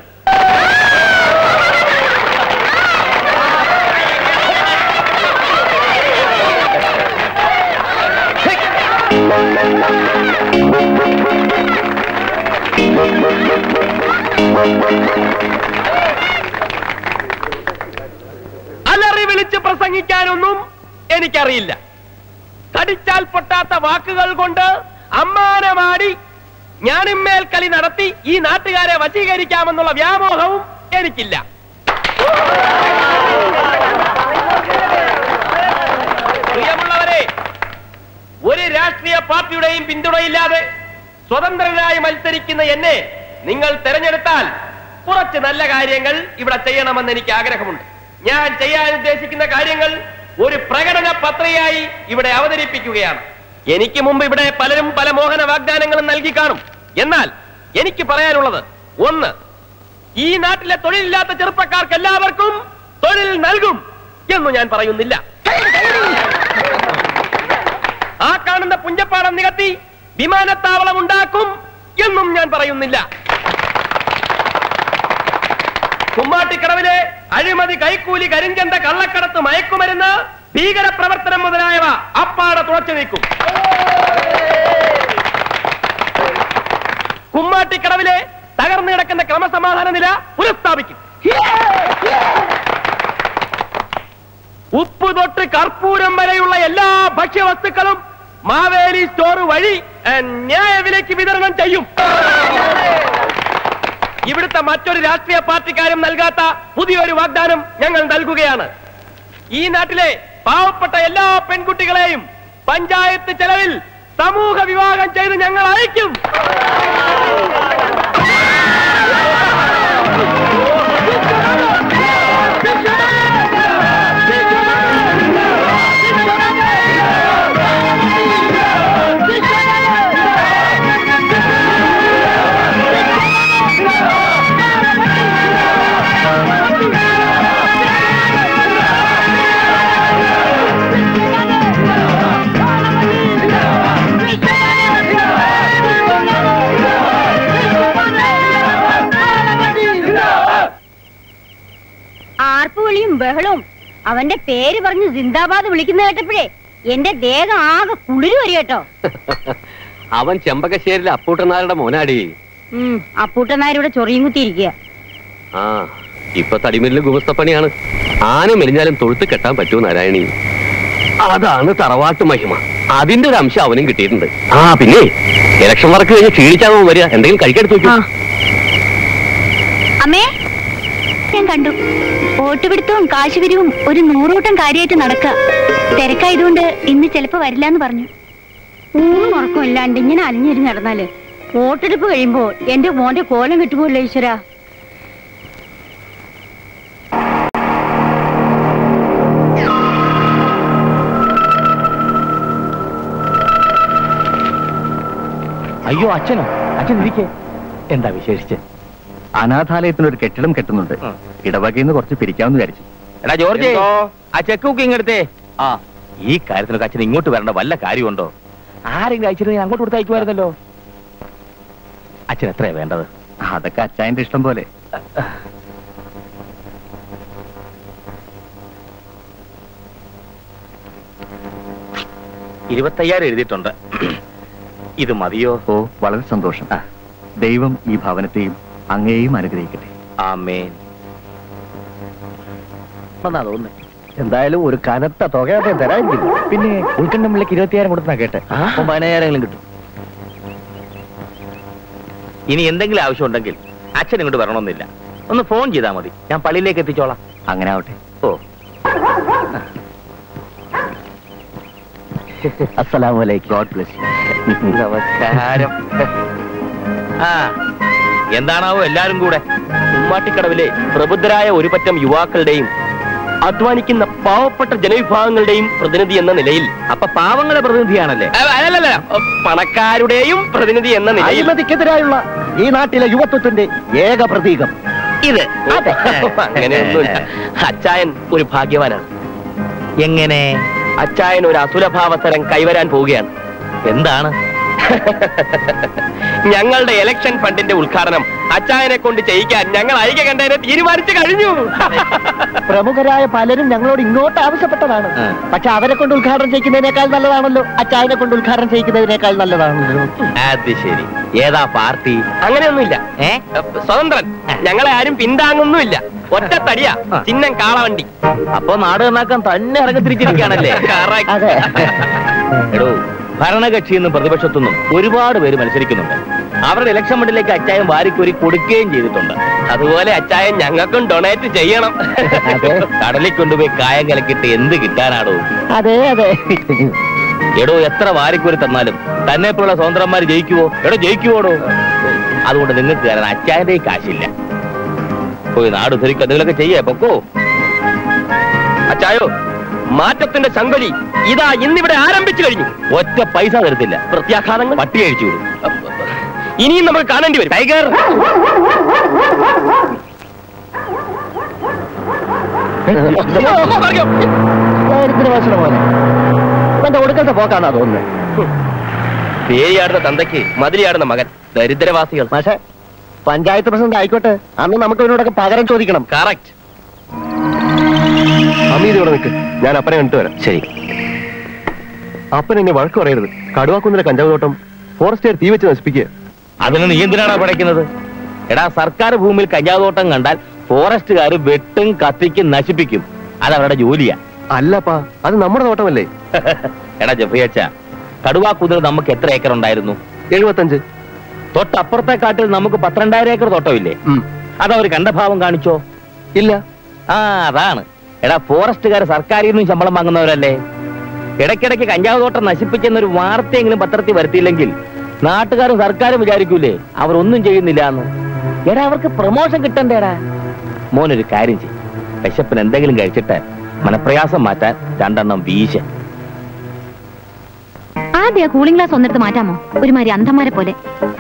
അലറി വിളിച്ച് പ്രസംഗിക്കാനൊന്നും എനിക്കറിയില്ല. കടിച്ചാൽ പൊട്ടാത്ത വാക്കുകൾ കൊണ്ട് അമ്മാനമാടി ഞാനിന്മേൽ കളി നടത്തി ഈ നാട്ടുകാരെ വശീകരിക്കാമെന്നുള്ള വ്യാമോഹവും എനിക്കില്ല. പ്രിയമുള്ളവരെ, ഒരു രാഷ്ട്രീയ പാർട്ടിയുടെയും പിന്തുണയില്ലാതെ സ്വതന്ത്രനായി മത്സരിക്കുന്ന എന്നെ നിങ്ങൾ തെരഞ്ഞെടുത്താൽ കുറച്ച് നല്ല കാര്യങ്ങൾ ഇവിടെ ചെയ്യണമെന്ന് എനിക്ക് ആഗ്രഹമുണ്ട്. ഞാൻ ചെയ്യാൻ ഉദ്ദേശിക്കുന്ന കാര്യങ്ങൾ ഒരു പ്രകടന പത്രികയായി ഇവിടെ അവതരിപ്പിക്കുകയാണ്. എനിക്ക് മുമ്പ് ഇവിടെ പലരും പല മോഹന വാഗ്ദാനങ്ങളും നൽകി കാണും. എന്നാൽ എനിക്ക് പറയാനുള്ളത്, ഒന്ന്, ഈ നാട്ടിലെ തൊഴിലില്ലാത്ത ചെറുപ്പക്കാർക്ക് എല്ലാവർക്കും തൊഴിൽ നൽകും എന്നു ഞാൻ പറയുന്നില്ല. ആ കാണുന്ന പുഞ്ചപ്പാടം നികത്തി വിമാനത്താവളം ഉണ്ടാക്കും എന്നും ഞാൻ പറയുന്നില്ല. കുമ്മാട്ടിക്കടവിലെ അഴിമതി, കൈക്കൂലി, കരിഞ്ചന്ത, കള്ളക്കടത്ത്, മയക്കുമരുന്ന്, ഭീകരപ്രവർത്തനം മുതലായവ അപ്പാടെ തുറച്ചു നീക്കും. കുമ്മാട്ടിക്കടവിലെ തകർന്നു കിടക്കുന്ന ക്രമസമാധാന നില പുനഃസ്ഥാപിക്കും. ഉപ്പ് തൊട്ട് കർപ്പൂരം വരെയുള്ള എല്ലാ ഭക്ഷ്യവസ്തുക്കളും മാവേലി സ്റ്റോർ വഴി ന്യായവിലയ്ക്ക് വിതരണം ചെയ്യും. ഇവിടുത്തെ മറ്റൊരു രാഷ്ട്രീയ പാർട്ടിക്കാരും നൽകാത്ത പുതിയൊരു വാഗ്ദാനം ഞങ്ങൾ നൽകുകയാണ്. ഈ നാട്ടിലെ പാവപ്പെട്ട എല്ലാ പെൺകുട്ടികളെയും പഞ്ചായത്ത് ചെലവിൽ സമൂഹ വിവാഹം ചെയ്ത് ഞങ്ങൾ അയക്കും. ആർപ്പുവിളിയും ബഹളവും അവന്റെ പേര് പറഞ്ഞ് സിന്ദാബാദ് വിളിക്കുന്ന കേട്ടപ്പോഴേ എന്റെ ദേഹം ആകെ കുളിര് വരും കേട്ടോ. അവൻ ചെമ്പകശ്ശേരിയിലെ അപ്പൂട്ടനാരുടെ മോനാടി. അപ്പൂട്ടനാരിവിടെ ചൊറിയും കുത്തിയിരിക്കുക. ആ, ഇപ്പൊ തടിമില്ലിൽ ഗുമസ്തപ്പണിയാണ്. ആന മെലിഞ്ഞാലും തൊഴുത്ത് കെട്ടാൻ പറ്റൂ നാരായണി. അതാണ് തറവാട്ട് മഹിമ. അതിന്റെ ഒരു അംശം അവനും കിട്ടിയിട്ടുണ്ട്. ആ പിന്നെ ഇലക്ഷൻ വർക്ക് കഴിഞ്ഞ് ക്ഷീണിച്ചാകുമ്പോൾ വരിക, എന്തെങ്കിലും കഴിക്കാൻ നോക്കി. അമ്മേ, ഞാൻ കണ്ടു. വോട്ടുപിടുത്തവും കാശുപിരിവും ഒരു 100 കൂട്ടം കാര്യമായിട്ട് നടക്കുക. തിരക്കായതുകൊണ്ട് ഇന്ന് ചിലപ്പോ വരില്ലാന്ന് പറഞ്ഞു. ഊണും ഉറക്കം ഇല്ലാണ്ട് ഇങ്ങനെ അലിഞ്ഞിരി നടന്നാല് വോട്ടെടുപ്പ് കഴിയുമ്പോ എന്റെ മോന്റെ കോലം കിട്ടുപോലോ ഈശ്വര. അയ്യോ, അച്ഛനോ? അച്ഛൻ ഇരിക്കേ. എന്താ വിശേഷിച്ച്? അനാഥാലയത്തിന് ഒരു കെട്ടിടം കെട്ടുന്നുണ്ട്. ഇടവകയിൽ കുറച്ച് പിരിക്കാമെന്ന് വിചാരിച്ചു. എടാ ജോർജ്, ആ ചെക്ക് ബുക്കിംഗ് എടുത്തേ. ആ, ഈ കാര്യത്തിലൊക്കെ അച്ഛൻ ഇങ്ങോട്ട് വരേണ്ട വല്ല കാര്യമുണ്ടോ? ആരെങ്കിലും അയച്ചിരുന്നെങ്കിൽ അങ്ങോട്ട് കൊടുത്ത് അയക്കുമായിരുന്നല്ലോ. അച്ഛൻ എത്രയാ വേണ്ടത്? അതൊക്കെ അച്ഛൻ്റെ ഇഷ്ടം പോലെ. 25,000 എഴുതിയിട്ടുണ്ട്. ഇത് മതിയോ? ഓ, വളരെ സന്തോഷം. ദൈവം ഈ ഭവനത്തെയും അങ്ങയെയും അനുഗ്രഹിക്കട്ടെ. ആമേൻ. തോന്നുന്നു. എന്തായാലും ഒരു കനത്ത തുക തരാമെങ്കിൽ പിന്നെ ഉൾക്കണ്ടമ്പിള്ളിക്ക് 20,000 കൊടുത്താ കേട്ടെ. 15,000 കിട്ടും. ഇനി എന്തെങ്കിലും ആവശ്യമുണ്ടെങ്കിൽ അച്ഛൻ ഇങ്ങോട്ട് വരണമെന്നില്ല. ഒന്ന് ഫോൺ ചെയ്താൽ മതി, ഞാൻ പള്ളിയിലേക്ക് എത്തിച്ചോളാം. അങ്ങനെ ആവട്ടെ. ഓ, അസ്സലാമു അലൈക്കും. God bless you. നമസ്കാരം. ആ, എന്താണാവോ എല്ലാരും കൂടെ? ഉമ്മാട്ടിക്കടവിലെ പ്രബുദ്ധരായ ഒരു പറ്റം യുവാക്കളുടെയും അധ്വാനിക്കുന്ന പാവപ്പെട്ട ജനവിഭാഗങ്ങളുടെയും പ്രതിനിധി എന്ന നിലയിൽ. അപ്പൊ പാവങ്ങളുടെ പ്രതിനിധിയാണല്ലേ? അല്ലല്ല, പണക്കാരുടെയും പ്രതിനിധി എന്ന നിലയിൽ അഴിമതിക്കെതിരായുള്ള ഈ നാട്ടിലെ യുവത്വത്തിന്റെ ഏക പ്രതീകം ഇത്. അങ്ങനെയൊന്നുമില്ല. അച്ചായൻ ഒരു ഭാഗ്യവാനാണ്. എങ്ങനെ? അച്ചായൻ ഒരു അസുലഭാവസരം കൈവരാൻ പോവുകയാണ്. എന്താണ്? ഞങ്ങളുടെ ഇലക്ഷൻ ഫണ്ടിന്റെ ഉദ്ഘാടനം അച്ചായനെ കൊണ്ട് ചെയ്യിക്കാൻ ഞങ്ങൾ ഐക്യകണ്ഠേന തീരുമാനിച്ചു കഴിഞ്ഞു. പ്രമുഖരായ പലരും ഞങ്ങളോട് ഇങ്ങോട്ട് ആവശ്യപ്പെട്ടതാണ്. പക്ഷെ അവരെ കൊണ്ട് ഉദ്ഘാടനം ചെയ്യിക്കുന്നതിനേക്കാൾ നല്ലതാണല്ലോ അച്ചായനെ കൊണ്ട് ഉദ്ഘാടനം ചെയ്യിക്കുന്നതിനേക്കാൾ നല്ലതാണല്ലോ. അത് ശരി. ഏതാ പാർട്ടി? അങ്ങനെയൊന്നുമില്ല. സ്വതന്ത്രൻ. ഞങ്ങളെ ആരും പിന്താങ്ങൊന്നുമില്ല. ഒറ്റ തടിയാ, ചിഹ്നം കാളവണ്ടി. അപ്പൊ നാട് നന്നാക്കാൻ തന്നെ ഇറങ്ങിത്തിരിച്ചിരിക്കുകയാണല്ലേ? അതെ. എടോ, ഭരണകക്ഷിയെന്നും പ്രതിപക്ഷത്തുനിന്നും ഒരുപാട് പേര് മത്സരിക്കുന്നുണ്ട്. അവരുടെ ഇലക്ഷൻ ഫണ്ടിലേക്ക് അച്ചായൻ വാരിക്കോരി കൊടുക്കുകയും ചെയ്തിട്ടുണ്ട്. അതുപോലെ അച്ചായൻ ഞങ്ങൾക്കും ഡൊണേറ്റ് ചെയ്യണം. കടലിൽ കൊണ്ടുപോയി കായം കലക്കിട്ട് എന്ത് കിട്ടാനാടോ? അതെ അതെ. എടോ, എത്ര വാരിക്കോരി തന്നാലും തന്നെ പോലുള്ള സ്വതന്ത്രന്മാർ ജയിക്കുവോ? എടോ, ജയിക്കുവോടോ? അതുകൊണ്ട് നിങ്ങൾക്ക് കാരണം അച്ചായന്റെ കാശില്ല. പോയി നാട് ഉദ്ധരിക്കുക, എന്തെങ്കിലുമൊക്കെ ചെയ്യേ. പൊക്കോ. അച്ചായോ, മാറ്റത്തിന്റെ ശങ്കൊലി ഇതാ ഇന്നിവിടെ ആരംഭിച്ചു കഴിഞ്ഞു. ഒറ്റ പൈസ തരത്തില്ല. പ്രത്യാഘാതങ്ങൾ പട്ടി അഴിച്ചു വിടും. ഇനിയും നമ്മൾ കാണേണ്ടി വരും. ടൈഗർ, ഇവന്റെ ഒടുക്കത്തെ പോക്കാണോ തോന്നുന്നത്? പേരിയാടുന്ന തന്തയ്ക്ക് മതിലിയാടുന്ന മകൻ. ദരിദ്രവാസികൾ. പക്ഷേ പഞ്ചായത്ത് പ്രസിഡന്റ് ആയിക്കോട്ടെ, അന്ന് നമുക്ക് ഇവരോടൊക്കെ പകരം ചോദിക്കണം. കറക്റ്റ്. അമീത് ഇവിടെ നിൽക്ക്, ഞാൻ അപ്പനെ കണ്ടിട്ട് വരാം. ശരി. അപ്പൻ എന്നെ വഴക്ക് പറയരുത്. കടുവാക്കുന്നിലെ കഞ്ചാവ് തോട്ടം ഫോറസ്റ്റുകാർ തീ വെച്ച് നശിപ്പിക്കുക. അതിന് നീ എന്തിനാണ് പടയ്ക്കുന്നത്? എടാ, സർക്കാർ ഭൂമിയിൽ കഞ്ചാവോട്ടം കണ്ടാൽ ഫോറസ്റ്റുകാർ വെട്ടും കത്തിക്കും നശിപ്പിക്കും. അതവരുടെ ജോലിയാ. അല്ലപ്പാ, അത് നമ്മുടെ തോട്ടമല്ലേ? എടാ ജഫിയച്ച, കടുവാക്കുതിൽ നമുക്ക് എത്ര ഏക്കർ ഉണ്ടായിരുന്നു? 75. തൊട്ടപ്പുറത്തെ കാട്ടിൽ നമുക്ക് 12,000 ഏക്കർ തോട്ടമില്ലേ? അതവർ കണ്ട ഭാവം കാണിച്ചോ? ഇല്ല. ആ, അതാണ്. എടാ, ഫോറസ്റ്റുകാർ സർക്കാരിൽ നിന്നും ശമ്പളം വാങ്ങുന്നവരല്ലേ? ഇടയ്ക്കിടയ്ക്ക് കഞ്ചാവ് തോട്ടം നശിപ്പിച്ചെന്നൊരു വാർത്തയെങ്കിലും പത്രത്തിൽ വരുത്തിയില്ലെങ്കിൽ നാട്ടുകാരും സർക്കാരും വിചാരിക്കൂലേ അവരൊന്നും ചെയ്യുന്നില്ല എന്ന്. എടാ, അവർക്ക് പ്രൊമോഷൻ കിട്ടണ്ടേടാ. മോനൊരു കാര്യം ചെയ്യും, വിശപ്പിന് എന്തെങ്കിലും കഴിച്ചിട്ട് മനപ്രയാസം മാറ്റാൻ 2 എണ്ണം വീശ. ആദ്യം കൂളിംഗ് ഗ്ലാസ് ഒന്നെടുത്ത് മാറ്റാമോ? ഒരുമാതിരി അന്ധന്മാരെ പോലെ.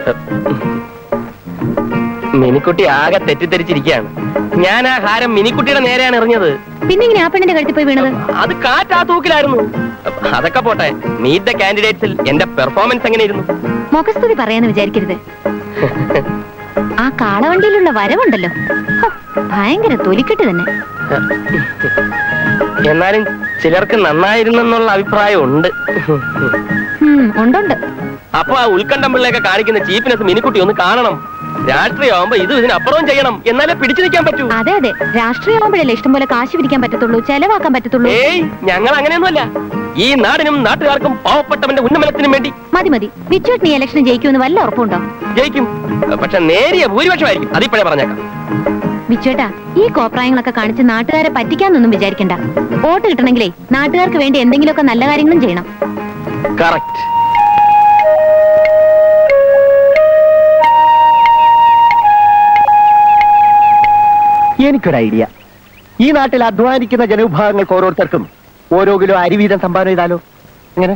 മിനിക്കുട്ടി ആകെ തെറ്റിദ്ധരിച്ചിരിക്കുകയാണ്. ഞാൻ ആ ഹാരം മിനിക്കുട്ടിയുടെ നേരെയാണ് എറിഞ്ഞത്. പിന്നെ ഇങ്ങനെ ആ പെണ്ണിന്റെ കഴുത്തിൽ പോയി വീണത്? അത് കാറ്റാ തൂക്കിലായിരുന്നു. അതൊക്കെ പോട്ടെ, മീറ്റ് ദ കാൻഡിഡേറ്റ്സിൽ എന്റെ പെർഫോമൻസ് എങ്ങനെയിരുന്നു? മുഖസ്തുതി പറയാന്ന് വിചാരിക്കരുത്. ആ കാളവണ്ടിയിലുള്ള വരവുണ്ടല്ലോ, ഭയങ്കര തൊലിക്കെട്ട് തന്നെ. എന്നാലും ചിലർക്ക് നന്നായിരുന്നെന്നുള്ള അഭിപ്രായം ഉണ്ട്. ഉണ്ടുണ്ട്. അപ്പൊ ആ ഉത്കണ്ഠം പിള്ളയൊക്കെ കാണിക്കുന്ന ചീപ്പിനെസ് മിനിക്കുട്ടി ഒന്ന് കാണണം. രാഷ്ട്രീയമാകുമ്പോ ഇതിനപ്പുറവും ചെയ്യണം, എന്നാലേ പിടിച്ചു നിൽക്കാൻ പറ്റൂ. അതെ അതെ, രാഷ്ട്രീയമാകുമ്പോഴല്ലേ ഇഷ്ടംപോലെ കാശ് പിരിക്കാൻ പറ്റത്തുള്ളൂ, ചെലവാക്കാൻ പറ്റത്തുള്ളൂ. ഏയ്, ഞങ്ങൾ അങ്ങനെയൊന്നുമല്ല. ഈ നാടിനും നാട്ടുകാർക്കും പാവപ്പെട്ടവന്റെ ഉന്നമനത്തിനും വേണ്ടി. മതി മതി. വിച്ചേട്ടൻ ഈ ഇലക്ഷൻ ജയിക്കുമെന്ന് വല്ല ഉറപ്പുണ്ടോ? ജയിക്കും, പക്ഷെ നേരിയ ഭൂരിപക്ഷമായിരിക്കും. അതിപ്പോഴേ പറഞ്ഞേക്കാം. വിച്ചേട്ടാ, ഈ കോപ്രായങ്ങളൊക്കെ കാണിച്ച് നാട്ടുകാരെ പറ്റിക്കാന്നൊന്നും വിചാരിക്കണ്ട. വോട്ട് കിട്ടണമെങ്കിലേ നാട്ടുകാർക്ക് വേണ്ടി എന്തെങ്കിലുമൊക്കെ നല്ല കാര്യങ്ങളും ചെയ്യണം. കറക്റ്റ്. എനിക്കൊരു ഐഡിയ. ഈ നാട്ടിൽ അധ്വാനിക്കുന്ന ജനവിഭാഗങ്ങൾക്ക് ഓരോരുത്തർക്കും ഓരോ കിലോ അരി വീതം സംഭാവന ചെയ്താലോ? എങ്ങനെ?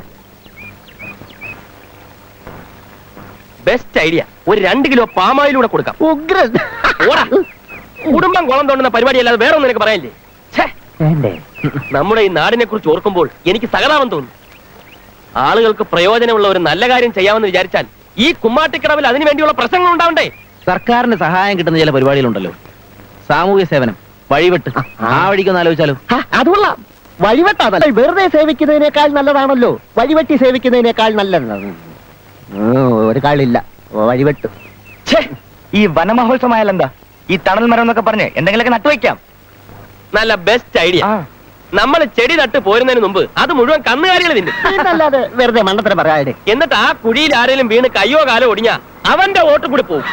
Best idea. ഒരു 2 കിലോ പാമായിലൂടെ കൊടുക്കാം. ഉഗ്രൻ. കുടുംബം കുളം തോണ്ടുന്ന പരിപാടി അല്ലാതെ വേറെ ഒന്നും എനിക്ക് പറയാനില്ലേ? നമ്മുടെ ഈ നാടിനെ കുറിച്ച് ഓർക്കുമ്പോൾ എനിക്ക് സഹതാപം തോന്നുന്നു. ആളുകൾക്ക് പ്രയോജനമുള്ള ഒരു നല്ല കാര്യം ചെയ്യാമെന്ന് വിചാരിച്ചാൽ ഈ കുമ്മാട്ടിക്കടവിൽ അതിനു വേണ്ടിയുള്ള പ്രശ്നങ്ങൾ ഉണ്ടാവണ്ടേ? സർക്കാരിന് സഹായം കിട്ടുന്ന ചില പരിപാടികളുണ്ടല്ലോ. സാമൂഹ്യ സേവനം, വഴിവെട്ട്. ആ വഴിക്കൊന്ന് ആലോചിച്ചാലോ? അതുകൊള്ള വഴിവെട്ടാണല്ലോ. വെറുതെ സേവിക്കുന്നതിനേക്കാൾ നല്ലതാണല്ലോ വഴിവെട്ടി സേവിക്കുന്നതിനേക്കാൾ നല്ലത്. ഒരു കാളില്ല വഴിവെട്ട്. ഈ വനമഹോത്സവമായാലെന്താ? ഈ തണൽ മരം എന്നൊക്കെ പറഞ്ഞ് എന്തെങ്കിലുമൊക്കെ നട്ടുവയ്ക്കാം. നല്ല ബെസ്റ്റ് ഐഡിയ. നമ്മൾ ചെടി നട്ട് പോരുന്നതിന് മുമ്പ് അത് മുഴുവൻ കന്നുകാലികൾ തിന്നും. ഇതല്ലാതെ വെറുതെ മണ്ടത്തരം പറയാതെ. എന്നിട്ട് ആ കുഴിയിൽ ആരെങ്കിലും വീണ് കയ്യോ കാലോ ഒടിഞ്ഞാ അവന്റെ വോട്ട് കൂടി പോകും.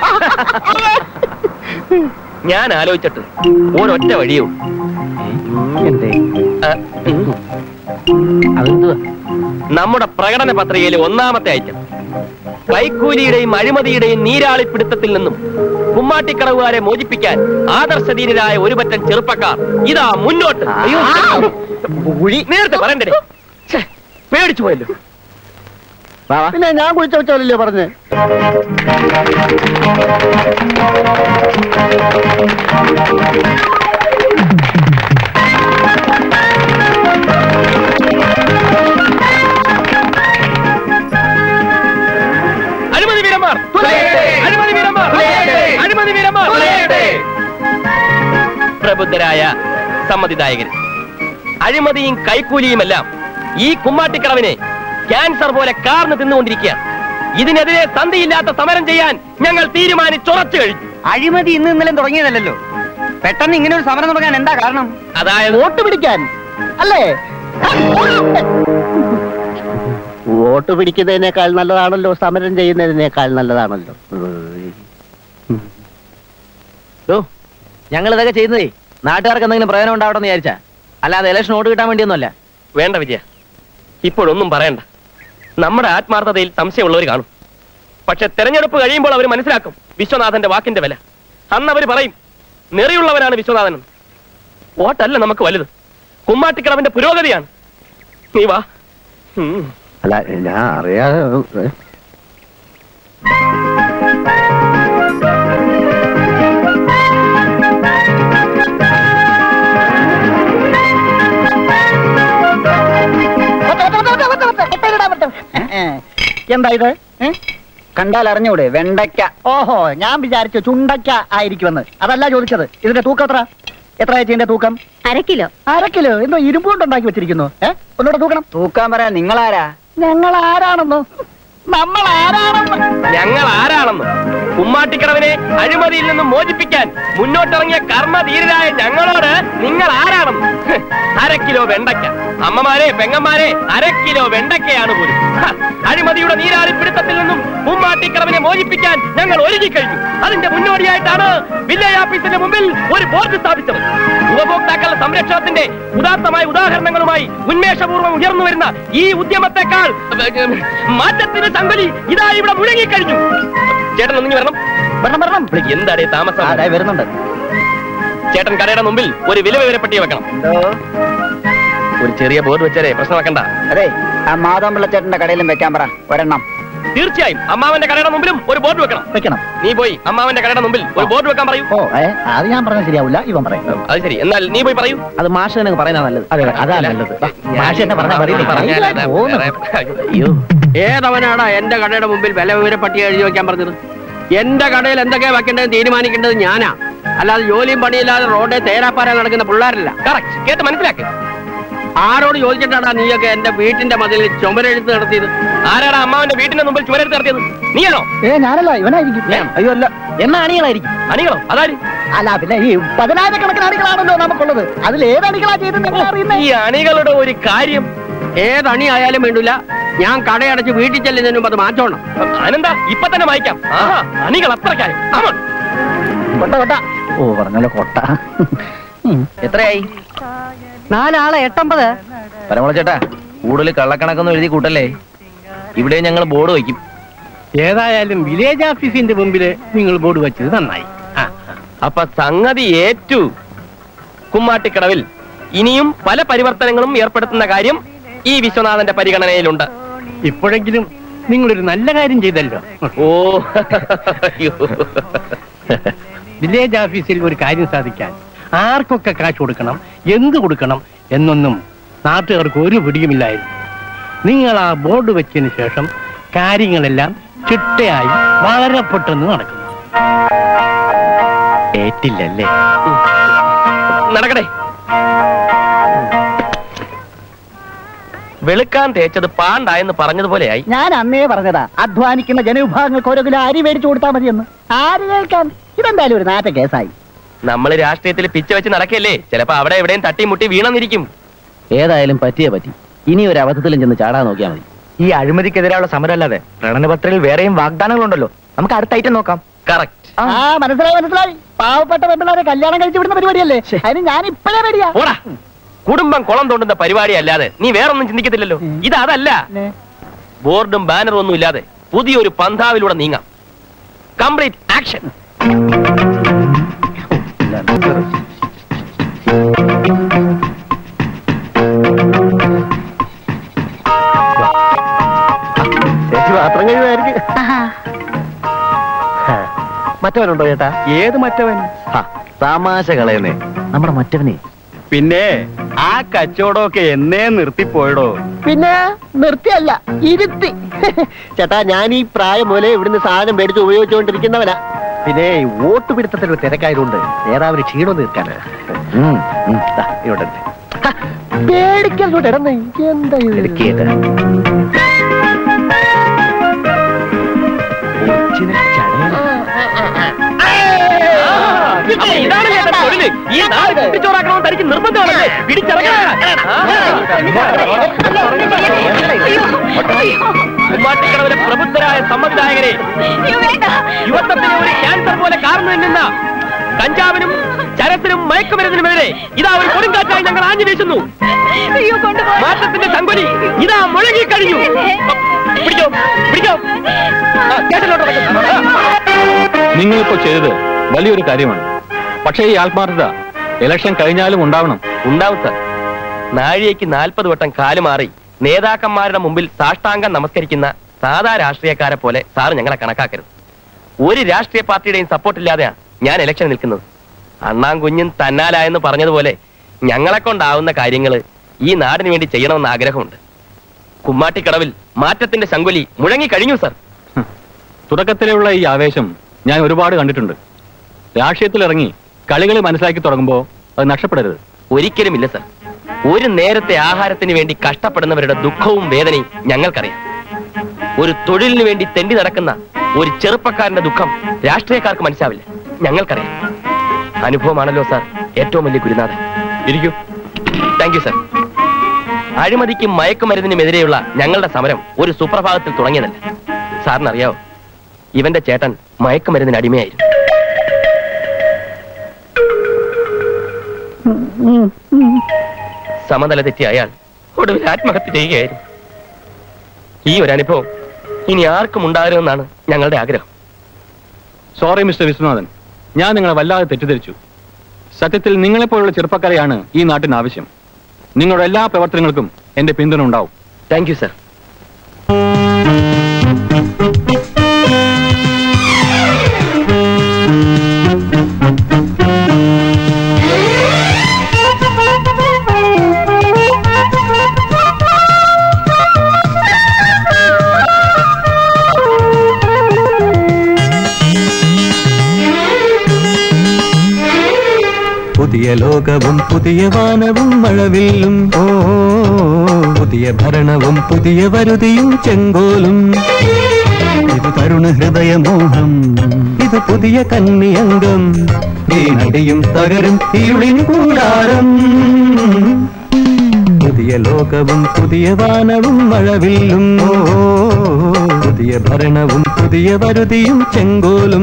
ഞാൻ ആലോചിച്ചിട്ട് ഒരൊറ്റ വഴിയേ ഉള്ളൂ. നമ്മുടെ പ്രകടന പത്രികയിലെ 1ാമത്തെ ഐറ്റം, കൈക്കൂലിയുടെയും അഴിമതിയുടെയും നീരാളിപ്പിടുത്തത്തിൽ നിന്നും കുമ്മാട്ടിക്കടവുകാരെ മോചിപ്പിക്കാൻ ആദർശധീരരായ ഒരു പറ്റം ചെറുപ്പക്കാർ ഇതാ മുന്നോട്ട്. നേരത്തെ പറയണ്ടേ? പേടിച്ചു പോയല്ലോ. പിന്നെ ഞാൻ കുളിച്ച വെച്ചാലല്ലേ പറഞ്ഞ്. അഴിമതി വീരന്മാർ, അഴിമതി വീരന്മാർ, അഴിമതി വീരന്മാർ. പ്രബുദ്ധരായ സമ്മതിദായകർ, അഴിമതിയും കൈക്കൂലിയുമെല്ലാം ഈ കുമ്മാട്ടിക്കടവിനെ ക്യാൻസർ പോലെ കാർന്ന് തിന്നുകൊണ്ടിരിക്കുകയാണ്. ഇതിനെതിരെ സന്ധിയില്ലാത്ത സമരം ചെയ്യാൻ ഞങ്ങൾ തീരുമാനിച്ചുറച്ചു കഴിഞ്ഞു. അഴിമതി ഇന്ന് ഇന്നലെ തുടങ്ങിയതല്ലോ. പെട്ടെന്ന് ഇങ്ങനെ ഒരു സമരം തുടങ്ങാൻ എന്താ കാരണം? അതായത് വോട്ട് പിടിക്കാൻ അല്ലേ? വോട്ട് പിടിക്കുന്നതിനേക്കാൾ നല്ലതാണല്ലോ സമരം ചെയ്യുന്നതിനേക്കാൾ നല്ലതാണല്ലോ. ഞങ്ങൾ ഇതൊക്കെ ചെയ്യുന്നതേ നാട്ടുകാർക്ക് എന്തെങ്കിലും പ്രയോജനം ഉണ്ടാവട്ടെ എന്ന് വിചാരിച്ചാ, അല്ലാതെ ഇലക്ഷൻ വോട്ട് കിട്ടാൻ വേണ്ടിയൊന്നുമല്ല. വേണ്ട വിജയ, ഇപ്പോഴൊന്നും പറയണ്ട. നമ്മുടെ ആത്മാർത്ഥതയിൽ സംശയമുള്ളവർ കാണും. പക്ഷെ തെരഞ്ഞെടുപ്പ് കഴിയുമ്പോൾ അവർ മനസ്സിലാക്കും വിശ്വനാഥന്റെ വാക്കിന്റെ വില. അന്ന് അവർ പറയും നെറിയുള്ളവനാണ് വിശ്വനാഥൻ. വോട്ടല്ല നമുക്ക് വലുത്, കുമ്മാട്ടിക്കടവിന്റെ പുരോഗതിയാണ്. നീ വാ. അല്ല ഞാൻ അറിയാതെ എന്താ ഇത്? കണ്ടാൽ അറിഞ്ഞൂടെ? വെണ്ടയ്ക്ക. ഓഹോ, ഞാൻ വിചാരിച്ചു ചുണ്ടയ്ക്ക ആയിരിക്കുമെന്ന്. അതല്ല ചോദിച്ചത്. ഇതിന്റെ തൂക്കം എത്ര ഇതിന്റെ തൂക്കം? 1/2 കിലോ. 1/2 കിലോ എന്തോ ഇരുമ്പ് കൊണ്ട് ഉണ്ടാക്കി വെച്ചിരിക്കുന്നു. ഒന്നുകൂടെ തൂക്കണം. തൂക്കാൻ പറയാ. നിങ്ങളാരാ? ഞങ്ങൾ ആരാണെന്നോ? നമ്മൾ ആരാണെന്ന്? ഞങ്ങൾ ആരാണെന്ന് കുമ്മാട്ടിക്കടവിനെ അഴിമതിയിൽ നിന്നും മോചിപ്പിക്കാൻ മുന്നോട്ടിറങ്ങിയ കർമ്മധീരരായ ഞങ്ങളോട് നിങ്ങൾ ആരാണെന്ന്. 1/2 കിലോ വെണ്ടയ്ക്ക. അമ്മമാരെ പെങ്ങന്മാരെ, 1/2 കിലോ വെണ്ടയ്ക്കയാണ് പോലും. അഴിമതിയുടെ നീരാളിപ്പിടുത്തത്തിൽ നിന്നും കുമ്മാട്ടിക്കടവിനെ മോചിപ്പിക്കാൻ ഞങ്ങൾ ഒരുങ്ങിക്കഴിഞ്ഞു. അതിന്റെ മുന്നോടിയായിട്ടാണ് വില്ലേജ് ഓഫീസിന്റെ മുമ്പിൽ ഒരു ബോർഡ് സ്ഥാപിച്ചത്. ഉപഭോക്താക്കളുടെ സംരക്ഷണത്തിന്റെ ഉദാത്തമായ ഉദാഹരണങ്ങളുമായി ഉന്മേഷപൂർവ്വം ഉയർന്നു വരുന്ന ഈ ഉദ്യമത്തെക്കാൾ മാറ്റത്തിന് സംഗതി ഇതാ ഇവിടെ മുഴങ്ങിക്കഴിഞ്ഞു. ചേട്ടൻ ഒന്നിങ്ങി വരണം. എന്താടേ താമസം? വരുന്നുണ്ട്. ചേട്ടൻ കടയുടെ മുമ്പിൽ ഒരു വില വിവരപ്പട്ടിക വെക്കണം. ഒരു ചെറിയ ബോർഡ് വെച്ചാലേ പ്രശ്നം വെക്കണ്ട. അതെ, ആ മാധവൻപിള്ളച്ചേട്ടന്റെ കടയിലും വെക്കാൻ പറ ഒരെണ്ണം. തീർച്ചയായും അമ്മാവന്റെ കടയുടെ മുമ്പിലും ഒരു ബോർഡ് വെക്കണം. നീ പോയി അമ്മാവന്റെ കടയുടെ മുമ്പിൽ ഒരു ബോർഡ് വെക്കാൻ പറയൂ. അത് ഞാൻ പറഞ്ഞാൽ ശരിയാവില്ല, ഇവൻ പറയും. അത് ശരി, എന്നാൽ നീ പോയി പറയൂ. അത് മാഷ് തന്നെ പറയുന്ന നല്ലത്. അതെ, അതാ നല്ലത്. മാഷ് എന്നെ ഏതവനാടാ എന്റെ കടയുടെ മുമ്പിൽ വില വിവര പട്ടിക എഴുതി വെക്കാൻ പറഞ്ഞത്? എന്റെ കടയിൽ എന്തൊക്കെയാ വെക്കേണ്ടത് തീരുമാനിക്കേണ്ടത് ഞാനാ, അല്ലാതെ ജോലിയും പണിയില്ലാതെ റോഡെ തേരാപ്പാര നടക്കുന്ന പിള്ളേരല്ല. കറക്റ്റ്, കേട്ട് മനസ്സിലാക്കി. ആരോട് ചോദിച്ചിട്ടാടാ നീയൊക്കെ എന്റെ വീട്ടിന്റെ മതിലിൽ ചുമരെഴുത്ത് നടത്തിയത്? ആരാടാ അമ്മാവന്റെ വീട്ടിന്റെ മുമ്പിൽ ചുമരെഴുത്ത് നടത്തിയത്? നീയാണോ? ഞാനല്ല, ഇവനായിരിക്കും. അയ്യോ അല്ല, എന്നാ അണികളായിരിക്കും. അണികളോ? അതാര്? അല്ല, പിന്നെ ഈ 10,000 കണക്കിന് അണികളാണല്ലോ നമുക്കുള്ളത്. അതിൽ ഏത് അണികളാ ചെയ്തെന്ന് അറിയുന്നത്? ഈ അണികളുടെ ഒരു കാര്യം ഏതണി ആയാലും വേണ്ടില്ല, ഞാൻ കടയടച്ച് വീട്ടിൽ ചെല്ലുന്നതിന് മുമ്പ് അത് മാറ്റണം. അനന്താ ഇപ്പൊ തന്നെ വായിക്കാം. അണികൾ അത്രക്കായി. ഓ പറഞ്ഞല്ലോ കൊട്ട. എത്രയായി? 4 ആളെ 850. പരമള ചേട്ടാ, കൂടുതൽ കള്ളക്കണക്കൊന്നും എഴുതി കൂട്ടല്ലേ. ഇവിടെ ഞങ്ങൾ ബോർഡ് വയ്ക്കും. ഏതായാലും വില്ലേജ് ഓഫീസിന്റെ മുമ്പില് നിങ്ങൾ ബോർഡ് വെച്ചത് നന്നായി. അപ്പൊ സംഗതി ഏറ്റു. കുമ്മാട്ടിക്കടവിൽ ഇനിയും പല പരിവർത്തനങ്ങളും ഏർപ്പെടുത്തുന്ന കാര്യം ഈ വിശ്വനാഥന്റെ പരിഗണനയിലുണ്ട്. ഇപ്പോഴെങ്കിലും നിങ്ങളൊരു നല്ല കാര്യം ചെയ്തല്ലോ. ഓ വില്ലേജ് ഓഫീസിൽ ഒരു കാര്യം സാധിക്കാൻ ആർക്കൊക്കെ കാശ് കൊടുക്കണം, എന്ത് കൊടുക്കണം എന്നൊന്നും നാട്ടുകാർക്ക് ഒരു പിടിയുമില്ലായിരുന്നു. നിങ്ങൾ ആ ബോർഡ് വെച്ചതിന് ശേഷം കാര്യങ്ങളെല്ലാം ചിട്ടയായി വളരെ പെട്ടെന്ന് നടക്കുന്നു. ഏറ്റില്ലല്ലേ? നടക്കട്ടെ. വെളുക്കാൻ തേച്ചത് പാണ്ടായെന്ന് പറഞ്ഞതുപോലെയായി. ഞാൻ അന്നേ പറഞ്ഞതാ, അധ്വാനിക്കുന്ന ജനവിഭാഗങ്ങൾക്ക് ഓരോ കിലോ അരി മേടിച്ചു കൊടുത്താൽ മതിയെന്ന്. ആര് കേൾക്കാൻ? ഇതെന്തായാലും ഒരു നാറ്റ കേസായി. നമ്മൾ രാഷ്ട്രീയത്തിൽ പിച്ച വെച്ച് നടക്കല്ലേ, ചിലപ്പോ അവിടെ എവിടെയും തട്ടിമുട്ടി വീണെന്നിരിക്കും. ഏതായാലും പറ്റിയേ പറ്റി. ഇനി ഒരു അബദ്ധത്തിലും ചെന്ന് ചാടാൻ നോക്കിയാൽ മതി. ഈ അഴിമതിക്കെതിരെയുള്ള സമരമല്ലാതെ പ്രകടനപത്രത്തിൽ വേറെയും വാഗ്ദാനങ്ങളുണ്ടല്ലോ. നമുക്ക് അടുത്ത ഐറ്റം നോക്കാം. കറക്റ്റ്. മനസ്സിലായി. പാവപ്പെട്ട പെൺപിള്ളേരെ കല്യാണം കഴിച്ചു വിടുന്ന പരിപാടിയല്ലേ? അതിന് ഞാൻ ഇപ്പോഴേ റെഡിയാ. കുടുംബം കുളം തോണ്ടുന്ന പരിപാടി അല്ലാതെ നീ വേറൊന്നും ചിന്തിക്കത്തില്ലല്ലോ. ഇതല്ല. ബോർഡും ബാനറും ഒന്നും ഇല്ലാതെ പുതിയൊരു പന്ഥാവിലൂടെ നീങ്ങാം. Complete action. പാത്രം കഴിവായിരിക്കും. മറ്റവനുണ്ടോ ചേട്ടാ? ഏത് മറ്റവൻ? തമാശ കളയുന്നേ നമ്മുടെ മറ്റവനെ. പിന്നെ ആ കച്ചവടമൊക്കെ എന്നേ നിർത്തിപ്പോയടോ. പിന്നെ നിർത്തിയല്ല, ഇരുത്തി. ചേട്ടാ, ഞാൻ ഈ പ്രായം പോലെ ഇവിടുന്ന് സാധനം മേടിച്ച് ഉപയോഗിച്ചുകൊണ്ടിരിക്കുന്നവനാ. പിന്നെ വോട്ട് പിടുത്തത്തിലൊരു തിരക്കായതുകൊണ്ട് നേതാവിന് ക്ഷീണം തീർക്കാനാ. ഇവിടെ പേടിക്കോട്ട് ഇടന്ന് എന്താ ഇതാണ് തൊഴില്. ഈ നാട് കുട്ടിച്ചോറാക്കണമെന്ന് തനിക്ക് നിർബന്ധമാണല്ലേ? കുമ്മാട്ടിക്കടവിലെ പ്രബുദ്ധരായ സമ്മതിദായകരെ, യുവത്വത്തിന് ഒരു ക്യാൻസർ പോലെ കാർന്നു നിന്ന കഞ്ചാവിനും ചരത്തിനും മയക്കുമരുന്നിനുമെതിരെ ഇതാ ഒരു കൊടുങ്കാറ്റായി ഞങ്ങൾ ആഞ്ഞു വീശുന്നു. മാറ്റത്തിന്റെ ചങ്കൊലി ഇതാ മുഴങ്ങിക്കഴിഞ്ഞു. പിടിക്കോ പിടിക്കോ. നിങ്ങളിപ്പോ ചെയ്തത് വലിയൊരു കാര്യമാണ്. പക്ഷേ ഈ ആത്മാർത്ഥത ഇലക്ഷൻ കഴിഞ്ഞാലും ഉണ്ടാവണം. ഉണ്ടാവും സർ. നാഴികയ്ക്ക് 40 വട്ടം കാലുമാറി നേതാക്കന്മാരുടെ മുമ്പിൽ സാഷ്ടാംഗം നമസ്കരിക്കുന്ന സാധാ രാഷ്ട്രീയക്കാരെ പോലെ സാറ് ഞങ്ങളെ കണക്കാക്കരുത്. ഒരു രാഷ്ട്രീയ പാർട്ടിയുടെയും സപ്പോർട്ടില്ലാതെയാണ് ഞാൻ ഇലക്ഷൻ നിൽക്കുന്നത്. അണ്ണാൻ കുഞ്ഞും തന്നാലായെന്ന് പറഞ്ഞതുപോലെ ഞങ്ങളെ കൊണ്ടാവുന്ന കാര്യങ്ങൾ ഈ നാടിന് വേണ്ടി ചെയ്യണമെന്ന് ആഗ്രഹമുണ്ട്. കുമ്മാട്ടിക്കടവിൽ മാറ്റത്തിന്റെ ശങ്കുലി മുഴങ്ങിക്കഴിഞ്ഞു സർ. തുടക്കത്തിലുള്ള ഈ ആവേശം ഞാൻ ഒരുപാട് കണ്ടിട്ടുണ്ട്. രാഷ്ട്രീയത്തിലിറങ്ങി കളികൾ മനസ്സിലാക്കി തുടങ്ങുമ്പോൾ അത് നഷ്ടപ്പെടരുത്. ഒരിക്കലുമില്ല സർ. ഒരു നേരത്തെ ആഹാരത്തിന് വേണ്ടി കഷ്ടപ്പെടുന്നവരുടെ ദുഃഖവും വേദനയും ഞങ്ങൾക്കറിയാം. ഒരു തൊഴിലിന് വേണ്ടി തെണ്ടി നടക്കുന്ന ഒരു ചെറുപ്പക്കാരന്റെ ദുഃഖം രാഷ്ട്രീയക്കാർക്ക് മനസ്സിലാവില്ല. ഞങ്ങൾക്കറിയാം. അനുഭവമാണല്ലോ സാർ ഏറ്റവും വലിയ ഗുരുനാഥൻ. ഇരിക്കൂ. Thank you sir. അഴിമതിക്കും മയക്കുമരുന്നിനുമെതിരെയുള്ള ഞങ്ങളുടെ സമരം ഒരു സുപ്രഭാതത്തിൽ തുടങ്ങിയതല്ല. സാറിനറിയാവോ, ഇവന്റെ ചേട്ടൻ മയക്കുമരുന്നിന് അടിമയായിരുന്നു. സമതല തെറ്റി അയാൾ ഒടുവിൽ ആത്മഹത്യ ചെയ്യുകയായിരുന്നു. ഈ ഒരു അനുഭവം ഇനി ആർക്കും ഉണ്ടാകരുമെന്നാണ് ഞങ്ങളുടെ ആഗ്രഹം. സോറി മിസ്റ്റർ വിശ്വനാഥൻ, ഞാൻ നിങ്ങളെ വല്ലാതെ തെറ്റിദ്ധരിച്ചു. സത്യത്തിൽ നിങ്ങളെപ്പോലുള്ള ചെറുപ്പക്കാരെയാണ് ഈ നാട്ടിന് ആവശ്യം. നിങ്ങളുടെ എല്ലാ പ്രവർത്തനങ്ങൾക്കും എന്റെ പിന്തുണ ഉണ്ടാവും. Thank you sir. പുതിയ ലോകവും പുതിയ വാനവും മഴവില്ലും, ഓ പുതിയ ഭരണവും പുതിയ വരുതിയും ചെങ്കോലും. ഇത് തരുണ ഹൃദയമോഹം, ഇത് പുതിയ കന്നിയംഗം, ഈ നടിയും തകരും ഇരുളിൻ കൂടാരം. പുതിയ ലോകവും പുതിയ വാനവും മഴവില്ലും പുതിയ ഭരണവും പുതിയ വരുതിയും ചെങ്കോലും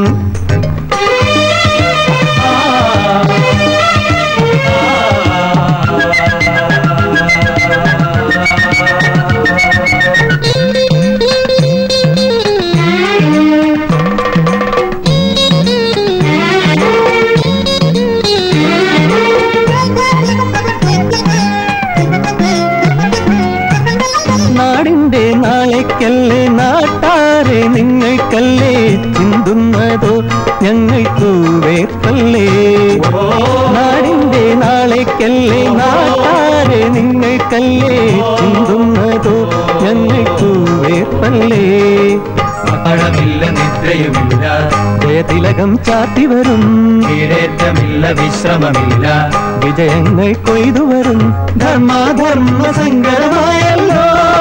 നാടിന്റെ നാളേക്കല്ലേ നാട്ടാരെ നിങ്ങൾക്കല്ലേ ചിന്തുന്നതോ ഞങ്ങൾക്കു വേർപ്പല്ലേ നാടിന്റെ നാളേക്കല്ലേ നാട്ടാരെ നിങ്ങൾക്കല്ലേ ചിന്തുന്നതോ ഞങ്ങൾക്കു വേർപ്പല്ലേ മഴമില്ല നിദ്രയുമില്ല ജയതിലകം ചാത്തി വരും വീരേറ്റമില്ല വിശ്രമമില്ല വിജയങ്ങൾ കൊയ്തുവരും ധർമാധർമ്മ സങ്കരമായല്ലോ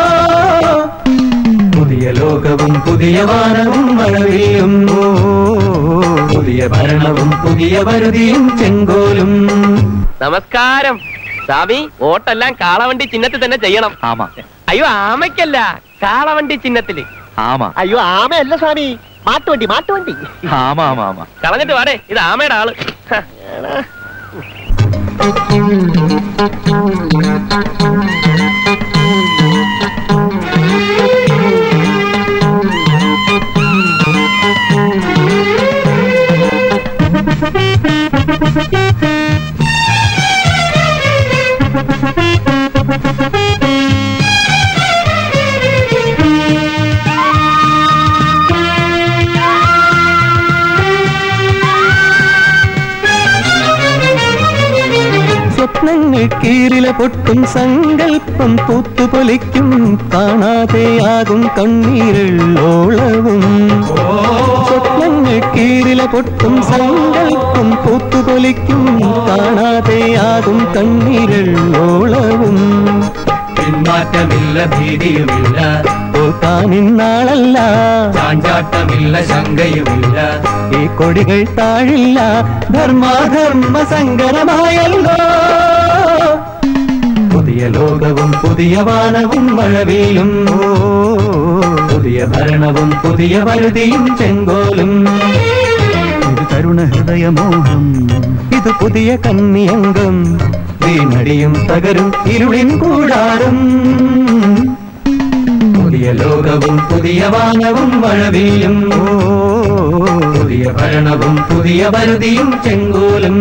പുതിയ ലോകവും പുതിയ വാനവും മഴവില്ലും പുതിയ ഭരണവും പുതിയ വരുതിയും ചെങ്കോലും. നമസ്കാരം സ്വാമി. വോട്ടെല്ലാം കാളവണ്ടി ചിഹ്നത്തിൽ തന്നെ ചെയ്യണം. ആമാ. അയ്യോ ആമയ്ക്കല്ല, കാളവണ്ടി ചിഹ്നത്തില്. ആമാ. അയ്യോ ആമയല്ല സ്വാമി, മാട്ടുവണ്ടി മാട്ടുവണ്ടി. ആമാ ആമാ ആമാ. കളഞ്ഞിട്ട് വാടേ, ഇത് ആമയുടെ ആള്. സ്വപ്നങ്ങൾ കീറില പൊട്ടും സങ്കല്പം പൂത്തുപൊലിക്കും കാണാതെയാകും കണ്ണീരുള്ളോളവും സ്വപ്നങ്ങൾ കീറില പൊട്ടും സങ്കല്പം പൂത്തുപൊലിക്കും കാണാതെയാകും കണ്ണീരുള്ളോളവും പിന്മാറ്റമില്ല ഭീതിയുമില്ല തോക്കാനിന്നാളല്ല ചാഞ്ചാട്ടമില്ല ശങ്കയുമില്ല ഈ കൊടികൾ താഴില്ല ധർമാധർമ്മ സങ്കരമായല്ലോ പുതിയ ലോകവും പുതിയ വാനവും മഴവില്ലും പുതിയ ഭരണവും പുതിയ വരുതിയും ചെങ്കോലും ഇത് തരുണ ഹൃദയമോഹം ഇത് പുതിയ കന്യംഗം വീണടിയും തകരും ഇരുളിൻ കൂടാരം പുതിയ ലോകവും പുതിയ വാനവും മഴവില്ലും പുതിയ ഭരണവും പുതിയ വരുതിയും ചെങ്കോലും.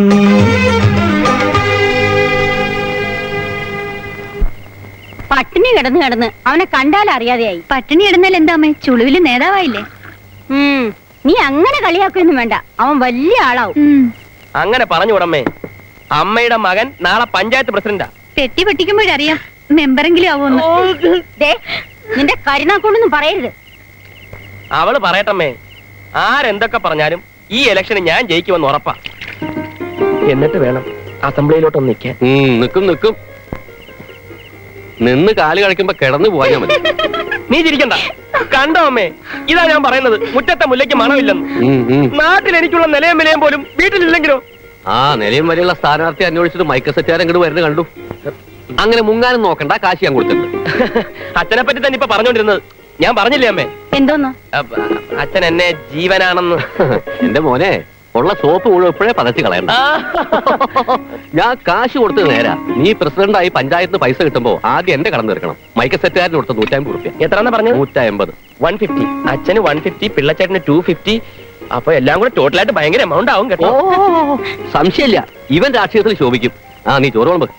പട്ടിണി കിടന്ന് കിടന്ന് അവനെ കണ്ടാൽ അറിയാതെയായി. പട്ടിണി കിടന്നാൽ എന്താമേ, ചുളുവില് നേതാവായില്ലേ? നീ അങ്ങനെ കളിയാക്കൊന്നും വേണ്ട, അവൻ വലിയ ആളാവും. അങ്ങനെ പറഞ്ഞു വിടമ്മേ. അമ്മയുടെ മകൻ നാളെ പഞ്ചായത്ത് പ്രസിഡന്റാ. പെട്ടി പൊട്ടിക്കുമ്പോഴറിയാം മെമ്പറെങ്കിലും ആവുമെന്ന്. നിന്റെ കരുനാക്കൊണ്ടൊന്നും പറയരുത്. അവള് പറയട്ടമ്മേ, ആരെന്തൊക്കെ പറഞ്ഞാലും ഈ ഇലക്ഷന് ഞാൻ ജയിക്കുമെന്ന് ഉറപ്പാ. എന്നിട്ട് വേണം അസംബ്ലിയിലോട്ടൊന്ന് നിൽക്കാൻ. നിൽക്കും നിൽക്കും. നിന്ന് കാല് കളിക്കുമ്പോ കിടന്നു പോയാ മതി. നീ ചിരിക്കണ്ട. കണ്ടോ അമ്മേ, ഇതാ ഞാൻ പറയുന്നത്, മുറ്റത്തെ മുല്ലയ്ക്ക് മണമില്ലെന്ന്. നാട്ടിൽ എനിക്കുള്ള നിലയും വിലയും പോലും വീട്ടിലില്ലെങ്കിലോ? ആ നിലയും വരെയുള്ള സ്ഥാനാർത്ഥി അന്വേഷിച്ചിട്ട് മൈക്ക സെറ്റുകാരൻ ഇങ്ങോട്ട് വരുന്നത് കണ്ടു. അങ്ങനെ മുങ്ങാനും നോക്കണ്ട, കാശ് ഞാൻ കൊടുത്തിട്ടുണ്ട്. അച്ഛനെ പറ്റി തന്നെ ഇപ്പൊ പറഞ്ഞോണ്ടിരുന്നത്. ഞാൻ പറഞ്ഞില്ലേ അമ്മേ? എന്തോന്ന്? അച്ഛൻ എന്നെ ജീവനാണെന്ന്. എന്റെ മോനെ, ഉള്ള സോപ്പ് മുഴുവൻ ഇപ്പോഴേ പതച്ച് കളയണ്ട. ഞാൻ കാശ് കൊടുത്തത് നേരാ. നീ പ്രസിഡന്റായി പഞ്ചായത്തിന് പൈസ കിട്ടുമ്പോ ആദ്യം എന്റെ കടന്നു തീർക്കണം. മൈക്ക സെറ്റുകാരന് കൊടുത്ത 150 റുപ്യ. എത്രയെന്നാ പറഞ്ഞു? 150. 150. അച്ഛന് 150, പിള്ളച്ചേട്ടന് 250. അപ്പൊ എല്ലാം കൂടെ ടോട്ടലായിട്ട് ഭയങ്കര എമൗണ്ട് ആവും കേട്ടോ. സംശയമില്ല, ഇവൻ രാഷ്ട്രീയത്തിൽ ശോഭിക്കും. ആ നീ ചോറ് കൊണ്ടു.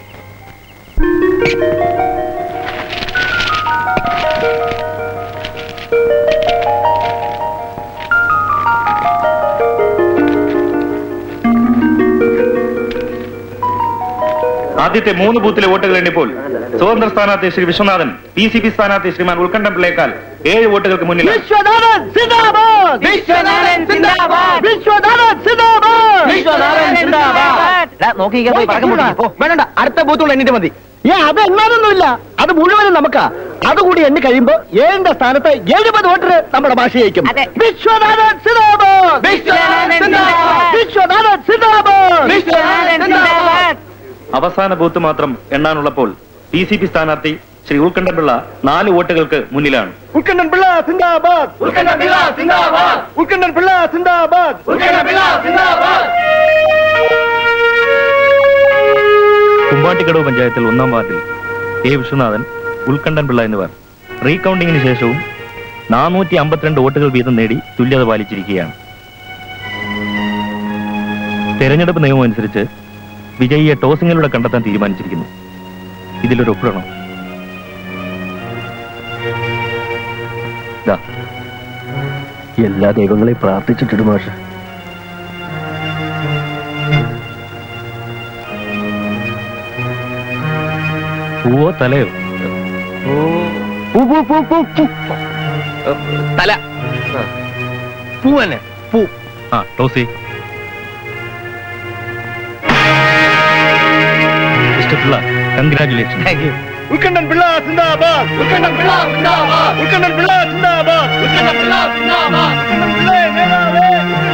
ആദ്യത്തെ 3 ബൂത്തിലെ വോട്ടുകൾ എണ്ണിപ്പോൾ സ്വതന്ത്ര സ്ഥാനാർത്ഥി ശ്രീ വിശ്വനാഥൻ PCP സ്ഥാനാർത്ഥി ശ്രീമാൻ ഉൾക്കണ്ടം പിള്ളയേക്കാൾ 7 വോട്ടുകൾക്ക് മുന്നിൽ. വേണ്ട, അടുത്ത ബൂത്തുകൾ എണ്ണിട്ട് മതി. അത് എണ്ണാനൊന്നുമില്ല, അത് മുഴുവനും നമുക്കാ. അതുകൂടി എണ്ണി കഴിയുമ്പോ 7ന്റെ സ്ഥാനത്ത് 70 വോട്ടിന് നമ്മുടെ ഭാഷ ജയിക്കും. വിശ്വനാഥൻ സിന്ദാബാദ്, വിശ്വനാഥൻ സിന്ദാബാദ്, വിശ്വനാഥൻ സിന്ദാബാദ്. അവസാന ബൂത്ത് മാത്രം എണ്ണാനുള്ളപ്പോൾ PCP സ്ഥാനാർത്ഥി ശ്രീ ഉൾക്കണ്ടൻപിള്ള 4 വോട്ടുകൾക്ക് മുന്നിലാണ്. ഉൾക്കണ്ടൻപിള്ള സിന്ദാബാദ്, ഉൾക്കണ്ടൻപിള്ള സിന്ദാബാദ്, ഉൾക്കണ്ടൻപിള്ള സിന്ദാബാദ്, ഉൾക്കണ്ടൻപിള്ള സിന്ദാബാദ്. കുമ്പാട്ടിക്കടവ് പഞ്ചായത്തിൽ 1-ാം വാർഡിൽ A. വിശ്വനാഥൻ, ഉൾക്കണ്ടൻപിള്ള എന്നിവർ റീകൗണ്ടിങ്ങിന് ശേഷവും 452 വോട്ടുകൾ വീതം നേടി തുല്യത പാലിച്ചിരിക്കുകയാണ്. തെരഞ്ഞെടുപ്പ് നിയമം അനുസരിച്ച് വിജയിയെ ടോസിങ്ങിലൂടെ കണ്ടെത്താൻ തീരുമാനിച്ചിരിക്കുന്നു. ഇതിലൊരു ഒപ്പിടണം. എല്ലാ ദൈവങ്ങളെയും പ്രാർത്ഥിച്ചിട്ടുണ്ട് മാഷ്. പൂവോ തലയോ? തല. പൂ തന്നെ, പൂ. ടോസി. കൺഗ്രാറ്റുലേഷൻ. Thank you. ഉൾക്കണ്ടൻപിള്ള സിന്ദാബാദ്, ഉൾക്കണ്ടൻപിള്ള സിന്ദാബാദ്, ഉൾക്കണ്ടൻപിള്ള സിന്ദാബാദ്, ഉൾക്കണ്ടൻപിള്ള സിന്ദാബാദ്, ഉൾക്കണ്ടൻപിള്ള നേതാവേ,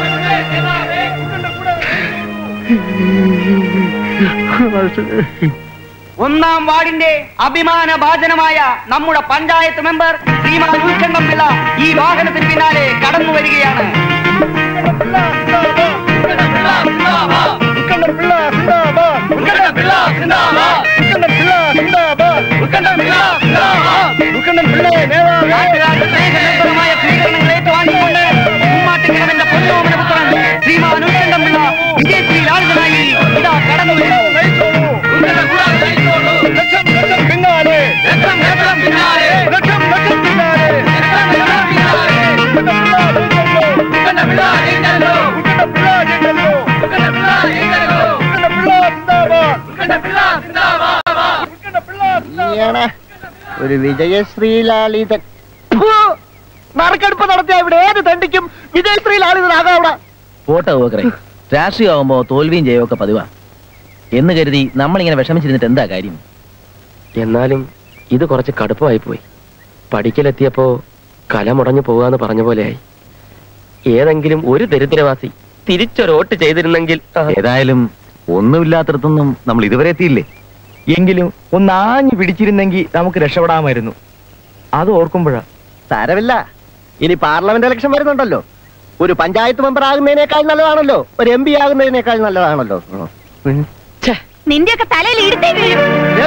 ഒന്നാം വാർഡിന്റെ അഭിമാന ഭാജനമായ നമ്മുടെ പഞ്ചായത്ത് മെമ്പർ ശ്രീമാൻ ഉൾക്കണ്ടൻപിള്ള ഈ വാഹനത്തിന് പിന്നാലെ കടന്നു വരികയാണ്. നാട്ടുകാരുടെ സ്വീകരണങ്ങൾ ഏറ്റുവാങ്ങിക്കൊണ്ട് കുമ്മാട്ടിക്കടവിന്റെ പൊന്നോമന പുത്രൻ ശ്രീമാൻ ഉൾക്കണ്ടൻപിള്ള വിജയശ്രീലാളിതനായി ഇതാ കടന്നു വരുന്നു. ഒരു വിജയശ്രീലാളിതൻ നറുക്കെടുപ്പ് നടത്തിയ ഇവിടെ ഏത് തണ്ടിക്കും വിജയശ്രീലാളിതനാകാവിടെ. പോട്ടെ ഓക്കറെ, രാഷ്ട്രീയമാകുമ്പോ തോൽവിയും ജയമൊക്കെ പതിവാ എന്ന് കരുതി നമ്മളിങ്ങനെ വിഷമിച്ചിരുന്നിട്ട് എന്താ കാര്യം? എന്നാലും ഇത് കുറച്ച് കടുപ്പമായി പോയി. പഠിക്കലെത്തിയപ്പോ കല മുടഞ്ഞു പോകാന്ന് പറഞ്ഞ പോലെയായി. ഏതെങ്കിലും ഒരു ദരിദ്രവാസി തിരിച്ചൊരോട്ട് ചെയ്തിരുന്നെങ്കിൽ. ഏതായാലും ഒന്നുമില്ലാത്തടത്തൊന്നും നമ്മൾ ഇതുവരെ എത്തിയില്ലേ. എങ്കിലും ഒന്നാഞ്ഞു പിടിച്ചിരുന്നെങ്കിൽ നമുക്ക് രക്ഷപ്പെടാമായിരുന്നു. അത് ഓർക്കുമ്പോഴാ. സാരമില്ല, ഇനി പാർലമെന്റ് ഇലക്ഷൻ വരുന്നുണ്ടല്ലോ. ഒരു പഞ്ചായത്ത് മെമ്പർ ആകുന്നതിനേക്കാൾ നല്ലതാണല്ലോ ഒരു MP ആകുന്നതിനേക്കാൾ നല്ലതാണല്ലോ. നിന്റെയൊക്കെ തലയിൽ ഇടുത്തേ വീഴും.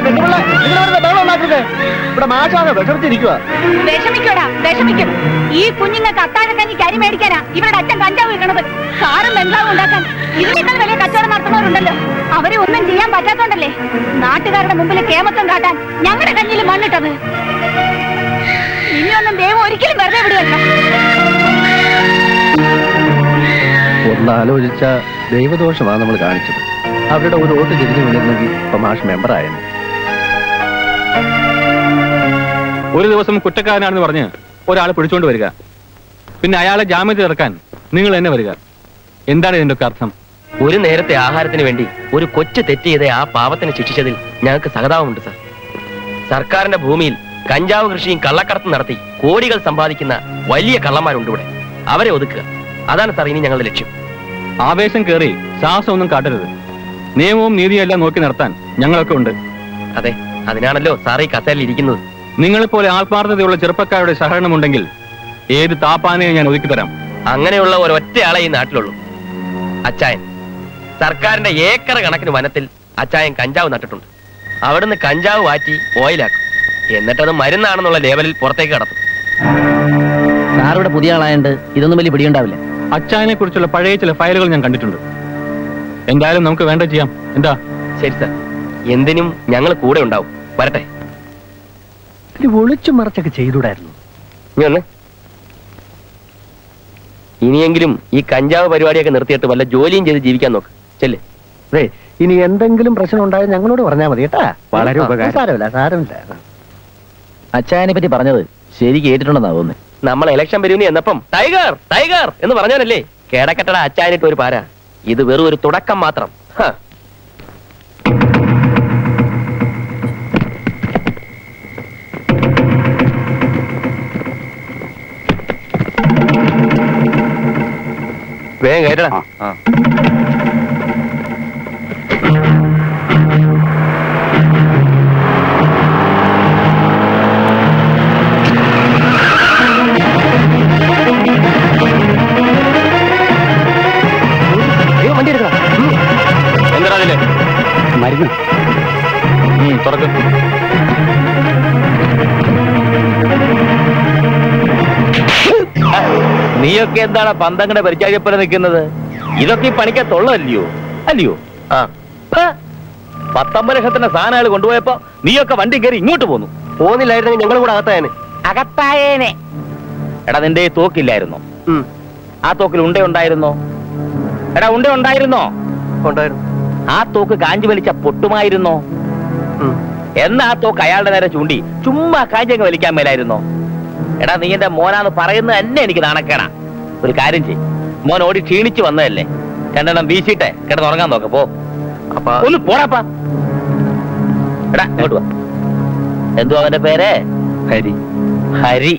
ഇവിടെ മാഷാണ് വിഷമിച്ചിരിക്കുക. വിഷമിക്കോടാ, വിഷമിക്കും. ഈ കുഞ്ഞുങ്ങൾക്ക് അത്താഴക്കഞ്ഞിക്ക് അരി മേടിക്കാനാ ഇവരുടെ അച്ഛൻ കഞ്ചാവ് വെക്കണത്. കാറും ബംഗ്ലാവും ഉണ്ടാക്കാൻ ഇതിനേക്കാൾ വലിയ കച്ചവടം നടത്തുന്നവരുണ്ടല്ലോ. അവരെ ഒന്നും ചെയ്യാൻ പറ്റാത്തോണ്ടല്ലേ നാട്ടുകാരുടെ മുമ്പിൽ കേമത്വം കാട്ടാൻ ഞങ്ങളുടെ കഞ്ഞിൽ മണ്ണിട്ടത്. ഇനിയൊന്നും ദൈവം ഒരിക്കലും വെറുതെ വിടുകയല്ല. ഒന്നാലോചിച്ച ദൈവദോഷമാണ് നമ്മൾ കാണിച്ചത്. അവരുടെ ഒരു വോട്ട് തിരിഞ്ഞു വീണിരുന്നെങ്കിൽ ഇപ്പൊ മാഷ് മെമ്പറായിരുന്നു. ഒരു ദിവസം കുറ്റക്കാരനാണെന്ന് പറഞ്ഞ് ഒരാളെ പിടിച്ചുകൊണ്ട് വരിക, പിന്നെ അയാളെ ജാമ്യത്തിൽ ഇറക്കാൻ നിങ്ങൾ തന്നെ വരിക. എന്താണ് ഇതിന്റെ ഒക്കെ അർത്ഥം? ഒരു നേരത്തെ ആഹാരത്തിന് വേണ്ടി ഒരു കൊച്ചു തെറ്റ് ചെയ്ത ആ പാവത്തിനെ ശിക്ഷിച്ചതിൽ ഞങ്ങൾക്ക് സഹതാപമുണ്ട് സാർ. സർക്കാരിന്റെ ഭൂമിയിൽ കഞ്ചാവ് കൃഷിയും കള്ളക്കടത്തും നടത്തി കോടികൾ സമ്പാദിക്കുന്ന വലിയ കള്ളന്മാരുണ്ട് ഇവിടെ. അവരെ ഒതുക്കുക, അതാണ് സാർ ഇനി ഞങ്ങളുടെ ലക്ഷ്യം. ആവേശം കയറി സാഹസം ഒന്നും കാട്ടരുത്. നിയമവും നീതിയും എല്ലാം നോക്കി നടത്താൻ ഞങ്ങളൊക്കെ ഉണ്ട്. അതെ, അതിനാണല്ലോ സാർ ഈ കസേരയിൽ ഇരിക്കുന്നത്. നിങ്ങളെപ്പോലെ ആത്മാർത്ഥതയുള്ള ചെറുപ്പക്കാരുടെ സഹകരണമുണ്ടെങ്കിൽ ഏത് താപ്പാനെയും ഞാൻ ഒതുക്കിത്തരാം. അങ്ങനെയുള്ള ഒരൊറ്റയാളെ ഈ നാട്ടിലുള്ളൂ, അച്ചായൻ. സർക്കാരിന്റെ ഏക്കർ കണക്കിന് വനത്തിൽ അച്ചായൻ കഞ്ചാവ് നട്ടിട്ടുണ്ട്. അവിടുന്ന് കഞ്ചാവ് വാറ്റി ഓയിലാക്കും, എന്നിട്ടത് മരുന്നാണെന്നുള്ള ലേബലിൽ പുറത്തേക്ക് കടത്തും. സാറിവിടെ പുതിയ ആളായണ്ട് ഇതൊന്നും വലിയ പിടിയുണ്ടാവില്ല. അച്ചായനെ കുറിച്ചുള്ള പഴയ ചില ഫയലുകൾ ഞാൻ കണ്ടിട്ടുണ്ട്. എന്തായാലും നമുക്ക് വേണ്ട ചെയ്യാം. എന്താ? ശരി സാർ, എന്തിനും ഞങ്ങൾ കൂടെ ഉണ്ടാവും. വരട്ടെ. ഒളിച്ചു മറച്ചൊക്കെ ചെയ്തുകൂടായിരുന്നു. ഇനിയെങ്കിലും ഈ കഞ്ചാവ് പരിപാടിയൊക്കെ നിർത്തിയിട്ട് വല്ല ജോലിയും ചെയ്ത് ജീവിക്കാൻ നോക്ക്. ചെല്ലേ. ഇനി എന്തെങ്കിലും പ്രശ്നം ഉണ്ടായാൽ ഞങ്ങളോട് പറഞ്ഞാൽ മതി കേട്ടാ. വളരെ ഉപകാരം. സാരമില്ല, സാരമില്ല. അച്ചായനെ പറ്റി പറഞ്ഞത് ശരി കേട്ടിട്ടുണ്ടെന്നാ തോന്നുന്നു. നമ്മൾ ഇലക്ഷൻ വരുന്ന എന്നപ്പം ടൈഗർ ടൈഗർ എന്ന് പറഞ്ഞാലല്ലേ കേടക്കട്ടട അച്ചായനിട്ട് ഒരു പാര. ഇത് വെറും ഒരു തുടക്കം മാത്രം. വേഗം കേട്ടടാ. നീയൊക്കെ എന്താണ് പന്തങ്ങളുടെ പരിചാരപ്പന നിൽക്കുന്നത്? ഇതൊക്കെ ഈ പണിക്കത്തുള്ളതല്ലയോ? അല്ലയോ? 19 ലക്ഷത്തിന്റെ സാധനങ്ങൾ കൊണ്ടുപോയപ്പോ നീയൊക്കെ വണ്ടി കയറി ഇങ്ങോട്ട് പോന്നു. പോന്നില്ലായിരുന്നെങ്കിൽ ഞങ്ങൾ കൂടെ അകത്തായനെ. അകത്തായേനെ. എടാ നിന്റെ തോക്കില്ലായിരുന്നോ? ആ തോക്കിൽ ഉണ്ട ഉണ്ടായിരുന്നോ? എടാ ഉണ്ട ഉണ്ടായിരുന്നോ? ഉണ്ടായിരുന്നു. ആ തോക്ക് കാഞ്ചി വലിച്ച പൊട്ടുമായിരുന്നോ? എന്നാ ആ തോക്ക് അയാളുടെ നേരെ ചൂണ്ടി ചുമ്മാ കാഞ്ചങ്ങ് വലിക്കാൻ മേലായിരുന്നോ? എടാ നീ എന്റെ മോനാന്ന് പറയുന്നത് തന്നെ എനിക്ക് നാണക്കേടാ. ഒരു കാര്യം ചെയ്, മോൻ ഓടി ക്ഷീണിച്ചു വന്നതല്ലേ, 2 എണ്ണം വീശിട്ടെ കിടന്നുറങ്ങാൻ നോക്ക. പോ, ഒന്ന് പോടാപ്പാ. എടാ ഇങ്ങോട്ട് വാ. എന്തോ അവന്റെ പേര്? ഹരി. ഹരി.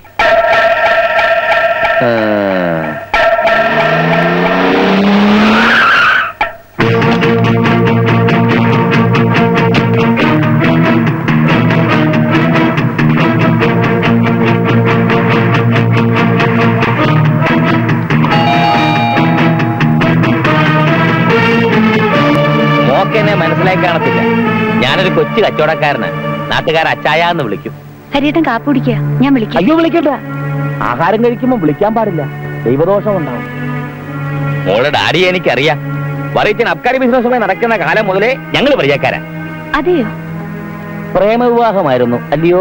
മോക്കെന്നെ മനസ്സിലാക്കി കാണത്തില്ല. ഞാനൊരു കൊച്ചു കച്ചവടക്കാരനാണ്. നാട്ടുകാർ അച്ചായാന്ന് വിളിക്കും. ഹരിയേട്ടൻ കാപ്പ് കുടിക്കുക, ഞാൻ വിളിക്കാം. അയ്യോ വിളിക്കണ്ട. ആഹാരം കഴിക്കുമ്പോൾ വിളിക്കാൻ പാടില്ല, ദൈവദോഷം ഉണ്ടാവും. മോളുടെ ഡാഡിയെ എനിക്കറിയാം. വറീച്ചൻ അബ്കാരി ബിസിനസ്സുമായി നടക്കുന്ന കാലം മുതലേ ഞങ്ങൾ പരിചയക്കാരാ. അതെയോ? പ്രേമവിവാഹമായിരുന്നു അല്ലയോ?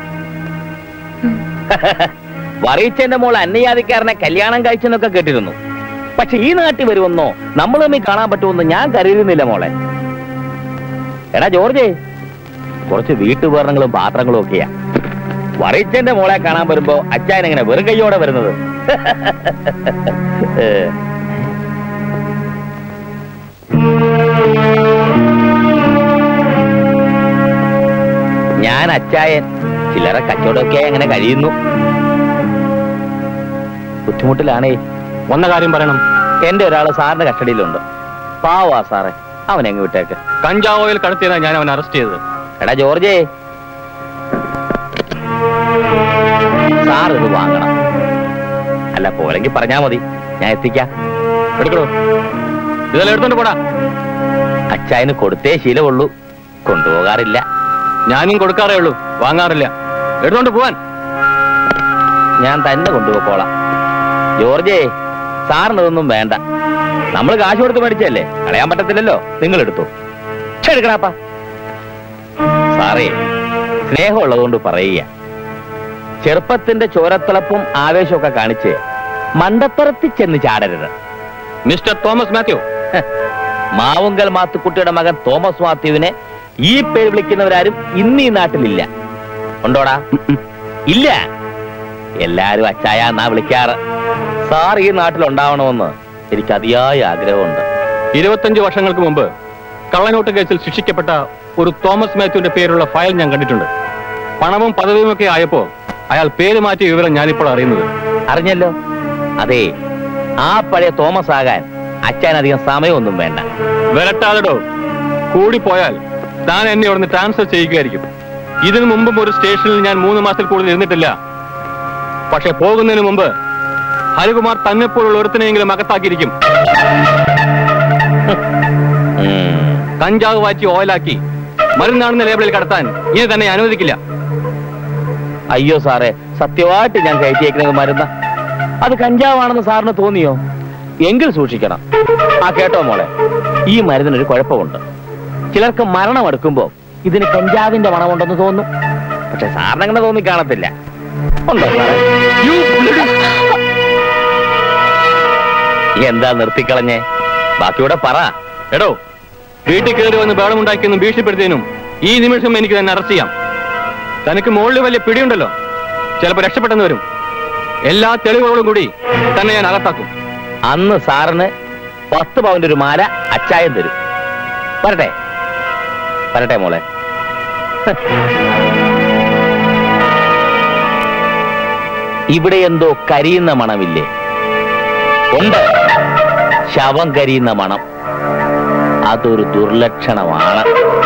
വറീച്ചന്റെ മോൾ അന്നയാദിക്കാരനെ കല്യാണം കഴിച്ചെന്നൊക്കെ കേട്ടിരുന്നു. പക്ഷെ ഈ നാട്ടിൽ വരുമെന്നോ നമ്മൾ തമ്മിൽ കാണാൻ പറ്റുമെന്ന് ഞാൻ കരുതുന്നില്ല മോളെ. എടാ ജോർജേ, കുറച്ച് വീട്ടുപകരണങ്ങളും പാത്രങ്ങളും ഒക്കെയാ. വറീച്ചന്റെ മോളെ കാണാൻ വരുമ്പോ അച്ചായൻ എങ്ങനെ വെറും കൈയോടെ വരുന്നത്? ഞാൻ അച്ചായൻ. ചില്ലറ കച്ചവടമൊക്കെ എങ്ങനെ കഴിയുന്നു. ബുദ്ധിമുട്ടിലാണേ. വന്ന കാര്യം പറയണം. എന്റെ ഒരാള് സാറിന്റെ കസ്റ്റഡിയിലുണ്ട്. പാവാ സാറേ, അവനെങ്ങ് വിട്ടേക്ക്. കഞ്ചാവ് ഓയിൽ കടത്തിയതാ ഞാൻ അവൻ അറസ്റ്റ് ചെയ്തത്. എടാ ജോർജേ, സാർ ഇത് വാങ്ങണം. അല്ല പോലെങ്കിൽ പറഞ്ഞാ മതി, ഞാൻ എത്തിക്കാം. എടുക്കണോ? ഇതെല്ലാം എടുത്തോണ്ട് പോടാ. അച്ചായന് കൊടുത്തേ ശീലമുള്ളൂ, കൊണ്ടുപോകാറില്ല. ഞാനും കൊടുക്കാറേ ഉള്ളൂ, വാങ്ങാറില്ല. എടുത്തോണ്ട് പോവാൻ. ഞാൻ തന്നെ കൊണ്ടുപോക്കോളാം. ജോർജേ, സാറിനതൊന്നും വേണ്ട. നമ്മൾ കാശ് കൊടുത്ത് മേടിച്ചല്ലേ, കളയാൻ പറ്റത്തില്ലല്ലോ. നിങ്ങൾ എടുത്തു. എടുക്കണപ്പാ. സാറേ, സ്നേഹമുള്ളതുകൊണ്ട് പറയുക, ചെറുപ്പത്തിന്റെ ചോരത്തിളപ്പും ആവേശമൊക്കെ കാണിച്ച് മണ്ടത്തരത്തിൽ ചെന്ന് ചാടരുത്. മിസ്റ്റർ തോമസ് മാത്യു. മാവുങ്കൽ മാത്തുക്കുട്ടിയുടെ മകൻ തോമസ് മാത്യുവിനെ ഈ പേര് വിളിക്കുന്നവരാരും ഇന്ന് ഈ നാട്ടിലില്ല. ഉണ്ടോടാ? ഇല്ല. എല്ലാരും അച്ചായ എന്നാ വിളിക്കാറ്. സാർ ഈ നാട്ടിലുണ്ടാവണമെന്ന് എനിക്ക് അതിയായ ആഗ്രഹമുണ്ട്. 25 വർഷങ്ങൾക്ക് മുമ്പ് കള്ളനോട്ട് കേസിൽ ശിക്ഷിക്കപ്പെട്ട ഒരു തോമസ് മാത്യുവിന്റെ പേരുള്ള ഫയൽ ഞാൻ കണ്ടിട്ടുണ്ട്. പണവും പദവിയുമൊക്കെ ആയപ്പോ അയാൾ പേര് മാറ്റിയ വിവരം ഞാനിപ്പോൾ അറിയുന്നത്. അറിഞ്ഞല്ലോ. അതെ, ആ പഴയ തോമസ് ആകാൻ അച്ഛൻ അധികം സമയമൊന്നും വേണ്ട. വരട്ടാതടോ. കൂടിപ്പോയാൽ താൻ എന്നെ അവിടുന്ന് ട്രാൻസ്ഫർ ചെയ്യുകയായിരിക്കും. ഇതിനു മുമ്പും ഒരു സ്റ്റേഷനിൽ ഞാൻ 3 മാസത്തിൽ കൂടുതൽ ഇരുന്നിട്ടില്ല. പക്ഷെ പോകുന്നതിന് മുമ്പ് ഹരികുമാർ തന്നെപ്പോലുള്ള ഒരുത്തിനെങ്കിലും അകത്താക്കിയിരിക്കും. കഞ്ചാവ് വാറ്റി ഓയിലാക്കി മരുന്നാണെന്ന ലേബിളിൽ കടത്താൻ ഇനി തന്നെ അനുവദിക്കില്ല. അയ്യോ സാറേ, സത്യമായിട്ട് ഞാൻ കയറ്റിയേക്കുന്നത് മരുന്ന. അത് കഞ്ചാവാണെന്ന് സാറിന് തോന്നിയോ? എങ്കിൽ സൂക്ഷിക്കണം. ആ കേട്ടോ മോളെ, ഈ മരുന്നിനൊരു കുഴപ്പമുണ്ട്. ചിലർക്ക് മരണം എടുക്കുമ്പോ ഇതിന് കഞ്ചാവിന്റെ മണമുണ്ടെന്ന് തോന്നും. പക്ഷെ സാറിനങ്ങനെ തോന്നിക്കാണത്തില്ല. ഉണ്ടോ സാറേ? എന്താ നിർത്തിക്കളഞ്ഞേ? ബാക്കിയൂടെ പറ. എടോ, വീട്ടിൽ കയറി വന്ന് ബഹളമുണ്ടാക്കിയെന്നും ഭീഷണിപ്പെടുത്തിയതിനും ഈ നിമിഷം എനിക്ക് തന്നെ അറസ്റ്റ് ചെയ്യാം. തനിക്ക് മുകളിൽ വലിയ പിടിയുണ്ടല്ലോ, ചിലപ്പോൾ രക്ഷപ്പെട്ടെന്ന് വരും. എല്ലാ തെളിവുകളോടും കൂടി തന്നെ ഞാൻ അകത്താക്കും. അന്ന് സാറിന് 10 പവന്റെ ഒരു മാല അച്ചായം തരും. വരട്ടെ വരട്ടെ മോളെ. ഇവിടെ എന്തോ കരിയുന്ന മണമില്ലേ? ഉണ്ട്, ശവം കരിയുന്ന മണം. അതൊരു ദുർലക്ഷണമാണ്.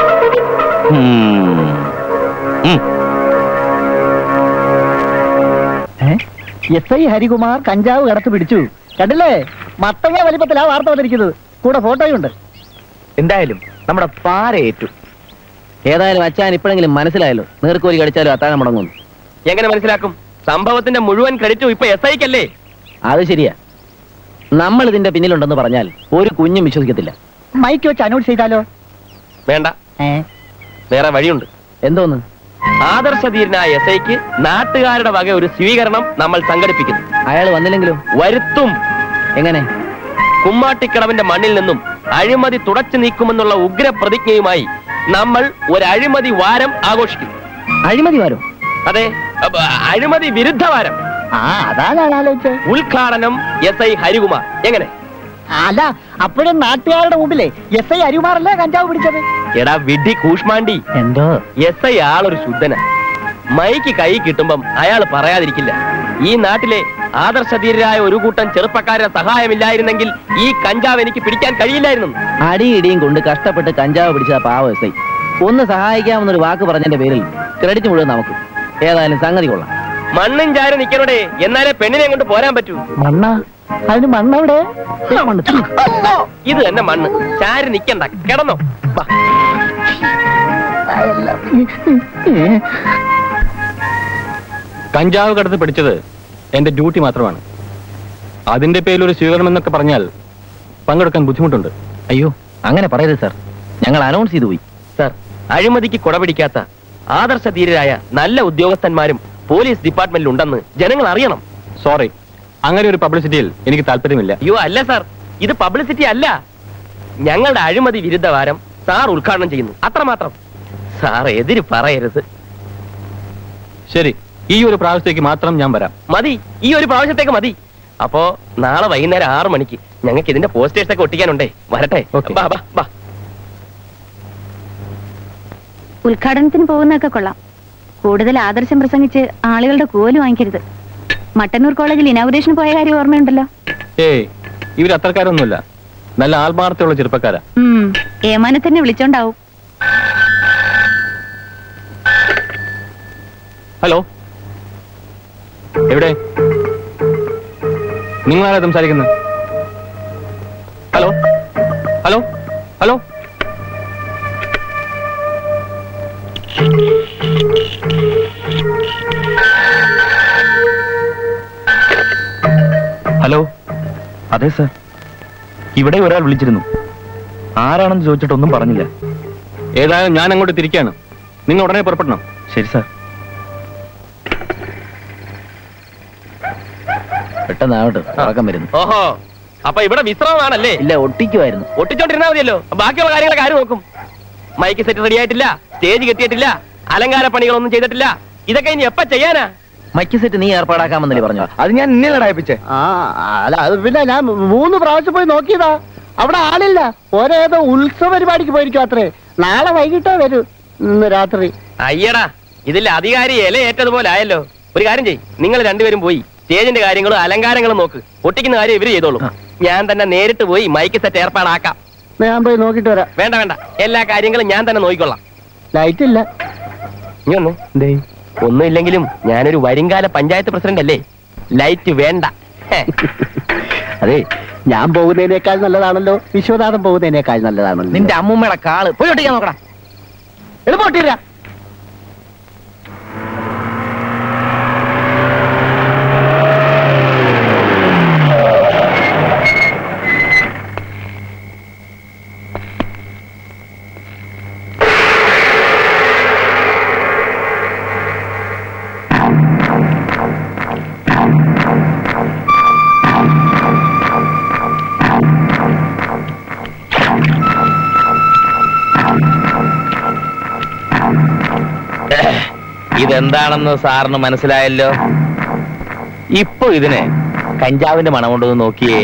എസ് ഐ ഹരികുമാർ കഞ്ചാവ് കടത്ത് പിടിച്ചു. കണ്ടില്ലേ? മത്തങ്ങ വലിപ്പത്തിലാ വാർത്ത വന്നിരിക്കുന്നത്. കൂടെ ഫോട്ടോയുണ്ട്. എന്തായാലും നമ്മുടെ പാര ഏറ്റു. ഏതായാലും അച്ഛൻ ഇപ്പോഴെങ്കിലും മനസ്സിലായല്ലോ, നീർക്കോലി കടിച്ചാലും അത്താഴം മുടങ്ങുന്നു. എങ്ങനെ മനസ്സിലാക്കും? സംഭവത്തിന്റെ മുഴുവൻ ക്രെഡിറ്റും ഇപ്പൊ എസ് ഐക്കല്ലേ? അത് ശരിയാ. നമ്മൾ ഇതിന്റെ പിന്നിലുണ്ടെന്ന് പറഞ്ഞാൽ ഒരു കുഞ്ഞും വിശ്വസിക്കത്തില്ല. മൈക്ക് വെച്ച് അനൗൺസ് ചെയ്താലോ? വേണ്ട, വേറെ വഴിയുണ്ട്. എന്തോന്ന്? ആദർശധീരനായ എസ്ഐക്ക് നാട്ടുകാരുടെ വക ഒരു സ്വീകരണം നമ്മൾ സംഘടിപ്പിക്കുന്നു. അയാൾ വന്നില്ലെങ്കിലും വരുത്തും. എങ്ങനെ? കുമ്മാട്ടിക്കടവിന്റെ മണ്ണിൽ നിന്നും അഴിമതി തുടച്ചു നീക്കുമെന്നുള്ള ഉഗ്ര പ്രതിജ്ഞയുമായി നമ്മൾ ഒരു അഴിമതി വാരം ആഘോഷിക്കും. അഴിമതി വാരം? അതെ, അഴിമതി വിരുദ്ധ വാരം. ഉദ്ഘാടനം എസ് ഐ ഹരികുമാർ. എങ്ങനെ? അല്ല, അപ്പോഴും നാട്ടുകാരുടെ മുമ്പിലെ എസ് ഐ ഹരികുമാറല്ലേ കഞ്ചാവ് പിടിച്ചത്? എടാ വിഡി കൂഷ്മാണ്ടി, എന്തോ എസ് ഐ ആളൊരു ശുദ്ധന. മൈക്ക് കൈ കിട്ടുമ്പം അയാൾ പറയാതിരിക്കില്ല. ഈ നാട്ടിലെ ആദർശധീരരായ ഒരു കൂട്ടം ചെറുപ്പക്കാരുടെ സഹായമില്ലായിരുന്നെങ്കിൽ ഈ കഞ്ചാവ് എനിക്ക് പിടിക്കാൻ കഴിയില്ലായിരുന്നു. അടിയിടിയും കൊണ്ട് കഷ്ടപ്പെട്ട് കഞ്ചാവ് പിടിച്ച പാവ എസ് ഐ ഒന്ന് സഹായിക്കാമെന്നൊരു വാക്ക് പറഞ്ഞതിന്റെ പേരിൽ ക്രെഡിറ്റ് മുഴുവൻ നമുക്ക്. ഏതായാലും സംഗതി കൊള്ളാം. മണ്ണും ചാരും നിക്കണോടെ, എന്നാലേ പെണ്ണിനെ കൊണ്ട് പോരാൻ പറ്റൂ. മണ്ണ? അതിന് മണ്ണവിടെ? ഇത് തന്നെ മണ്ണ്. ചാരി നിക്കണ്ട, കിടന്നോ. കഞ്ചാവ് കടത്ത് പിടിച്ചത് എന്റെ ഡ്യൂട്ടി മാത്രമാണ്. അതിന്റെ പേരിൽ ഒരു സ്വീകരണം എന്നൊക്കെ പറഞ്ഞാൽ പങ്കെടുക്കാൻ ബുദ്ധിമുട്ടുണ്ട്. അയ്യോ, അങ്ങനെ പറയരുത് സാർ. ഞങ്ങൾ അനൗൺസ് ചെയ്തു പോയി. സാർ, അഴിമതിക്ക് കുടപിടിക്കാത്ത ആദർശധീരരായ നല്ല ഉദ്യോഗസ്ഥന്മാരും പോലീസ് ഡിപ്പാർട്ട്മെന്റിൽ ഉണ്ടെന്ന് ജനങ്ങൾ അറിയണം. സോറി, അങ്ങനെ ഒരു പബ്ലിസിറ്റിയിൽ എനിക്ക് താല്പര്യമില്ല. അയ്യോ അല്ല സാർ, ഇത് പബ്ലിസിറ്റി അല്ല. ഞങ്ങളുടെ അഴിമതി വിരുദ്ധ വാരം സാർ ഉദ്ഘാടനം ചെയ്യുന്നു, അത്രമാത്രം. സാർ എതിര് പറയരുത്. ശരി, ഈ ഒരു പ്രാവശ്യത്തേക്ക് മാത്രം ഞാൻ വരാം. മതി, ഈ ഒരു പ്രാവശ്യത്തേക്ക് മതി. അപ്പോ നാളെ വൈകുന്നേരം 6 മണിക്ക് ഞങ്ങൾക്ക് ഇതിന്റെ പോസ്റ്റേഴ്സ് ഒക്കെ ഒട്ടിക്കാനുണ്ടേ. വരട്ടെ? ഉദ്ഘാടനത്തിന് പോകുന്നതൊക്കെ കൊള്ളാം. കൂടുതൽ ആദർശം പ്രസംഗിച്ച് ആളുകളുടെ കോല് വാങ്ങിക്കരുത്. മട്ടന്നൂർ കോളേജിൽ ഇനാഗുറേഷന് പോയ കാര്യം ഓർമ്മയുണ്ടല്ലോ? ഏയ്, ഇവർ അത്രക്കാരൊന്നുമില്ല. നല്ല ആത്മാർത്ഥമുള്ള ചെറുപ്പക്കാരാ. ഏമാനത്തന്നെ വിളിച്ചോണ്ടാവും. ഹലോ, എവിടെ? നിങ്ങളാരാ സംസാരിക്കുന്നത്? Hello hello hello. ഹലോ. അതെ സാർ, ഇവിടെ ഒരാൾ വിളിച്ചിരുന്നു. ആരാണെന്ന് ചോദിച്ചിട്ടൊന്നും പറഞ്ഞില്ല. ഏതായാലും ഞാൻ അങ്ങോട്ട് തിരിക്കാണ്. നിങ്ങൾ ഉടനെ പുറപ്പെടണം. ശരി സാർ. പെട്ടെന്നാവട്ടെ, ഉറക്കം വരുന്നു. ഓഹോ, അപ്പൊ ഇവിടെ വിശ്രമമാണല്ലേ? ഇല്ല, ഒട്ടിക്കുമായിരുന്നു. ഒട്ടിച്ചോണ്ടിരുന്നാ മതിയല്ലോ. ബാക്കിയുള്ള കാര്യങ്ങളൊക്കെ ആര് നോക്കും? മൈക്ക് സെറ്റ് റെഡി ആയിട്ടില്ല, സ്റ്റേജ് കെട്ടിയിട്ടില്ല, അലങ്കാര പണികളൊന്നും ചെയ്തിട്ടില്ല. ഇതൊക്കെ ഇനി എപ്പ ചെയ്യാനാ? മൈക്ക് സെറ്റ് നീ ഏർപ്പാടാക്കാമെന്നല്ലേ പറഞ്ഞു? അത് ഞാൻ ഇന്നലെ അടയിപ്പിച്ചേ. അല്ല, അത് പിന്നെ ഞാൻ 3 പ്രാവശ്യം പോയി നോക്കിയതാ. അവിടെ ആളില്ല. ഒരേതോ ഉത്സവ പരിപാടിക്ക് പോയിരിക്കും അത്രേ. നാളെ വൈകിട്ടേ വരൂ, ഇന്ന് രാത്രി. അയ്യടാ, ഇതിൽ അധികാരി ഇല ഏറ്റതുപോലെ ആയല്ലോ. ഒരു കാര്യം ചെയ്യ്, നിങ്ങൾ രണ്ടുപേരും പോയി സ്റ്റേജിന്റെ കാര്യങ്ങളും അലങ്കാരങ്ങളും നോക്ക്. ഒട്ടിക്കുന്ന കാര്യം ഇവര് ചെയ്തോളൂ. ഞാൻ തന്നെ നേരിട്ട് പോയി മൈക്ക് സെറ്റ് ഏർപ്പാടാക്കാം. ഞാൻ പോയി നോക്കിട്ട് വരാം. വേണ്ട വേണ്ട, എല്ലാ കാര്യങ്ങളും ഞാൻ തന്നെ നോക്കിക്കൊള്ളാം. ലൈറ്റ് ഇല്ല. നീ ഒന്ന് ഒന്നുമില്ലെങ്കിലും ഞാനൊരു വരുംകാല പഞ്ചായത്ത് പ്രസിഡന്റ് അല്ലേ. ലൈറ്റ് വേണ്ട. അതെ, ഞാൻ പോകുന്നതിനേക്കാൾ നല്ലതാണല്ലോ വിശ്വനാഥൻ പോകുന്നതിനേക്കാൾ നല്ലതാണല്ലോ. നിന്റെ അമ്മൂമ്മയുടെ കാള് പോയി ഒട്ടിക്കാൻ നോക്കടാ. എളുപ്പട്ടില്ല. ഇതെന്താണെന്ന് സാറിന് മനസ്സിലായല്ലോ. ഇപ്പൊ ഇതിനെ കഞ്ചാവിന്റെ മണം കൊണ്ടൊന്ന് നോക്കിയേ.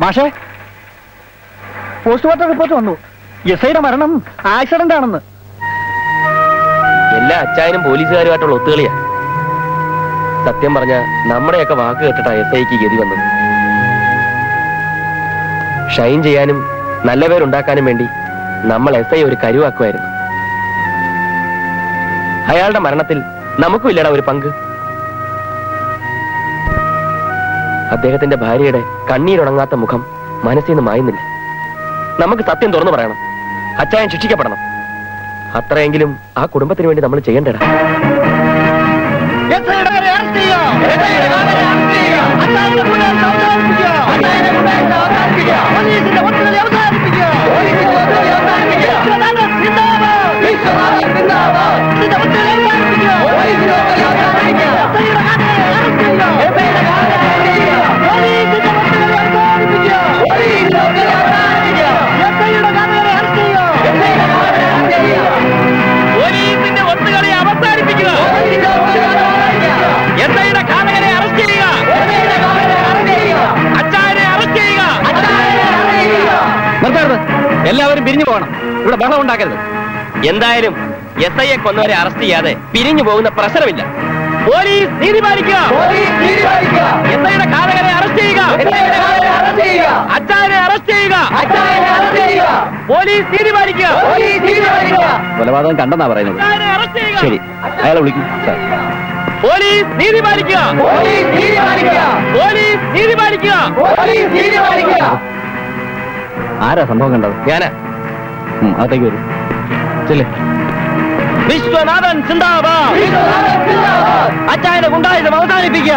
മാഷേ, പോസ്റ്റ്മോർട്ടം റിപ്പോർട്ട് വന്നു. എസ്ഐയുടെ മരണം ആക്സിഡന്റ് ആണെന്ന്. എല്ലാ അച്ചായനും പോലീസുകാരുമായിട്ടുള്ള ഒത്തുകളിയാ. സത്യം പറഞ്ഞ നമ്മുടെയൊക്കെ വാക്ക് കേട്ടിട്ടാ SIക്ക് ഗതി വന്നത്. ഷൈൻ ചെയ്യാനും നല്ല പേരുണ്ടാക്കാനും വേണ്ടി നമ്മൾ SI ഒരു കരുവാക്കുമായിരുന്നു. അയാളുടെ മരണത്തിൽ നമുക്കും ഇല്ലടാ ഒരു പങ്ക്. അദ്ദേഹത്തിന്റെ ഭാര്യയുടെ കണ്ണീരുണങ്ങാത്ത മുഖം മനസ്സിൽ നിന്ന് മായുന്നില്ല. നമുക്ക് സത്യം തുറന്നു പറയണം. അച്ചായൻ ശിക്ഷിക്കപ്പെടണം. അത്രയെങ്കിലും ആ കുടുംബത്തിന് വേണ്ടി നമ്മൾ ചെയ്യണ്ടടാ. എല്ലാവരും പിരിഞ്ഞു പോകണം. ഇവിടെ ബഹളം ഉണ്ടാക്കരുത്. എന്തായാലും SIയെ കൊന്നവരെ അറസ്റ്റ് ചെയ്യാതെ പിരിഞ്ഞു പോകുന്ന പ്രശ്നമില്ല. പോലീസ് നീതി പാലിക്കുക. SIയുടെ ഘാതകരെ അറസ്റ്റ് ചെയ്യുക. അച്ചായനെ അറസ്റ്റ് ചെയ്യുക. പോലീസ് നീതി പാലിക്കുക. കൊലപാതകം കണ്ടെന്നാ പറയുന്നത്. ശരി, അയാളെ വിളിക്കും സാർ. പോലീസ് നീതി പാലിക്കുക. പോലീസ് നീതി പാലിക്കുക. ആരാ സംഭവം കണ്ടത്? ഞാനാ. അകത്തേക്ക് വരും. ചെല്ലേ. വിശ്വനാഥൻ സിന്ദാബാദ്. അച്ചായനെ ഗുണ്ടായുധം അവസാനിപ്പിക്കുക.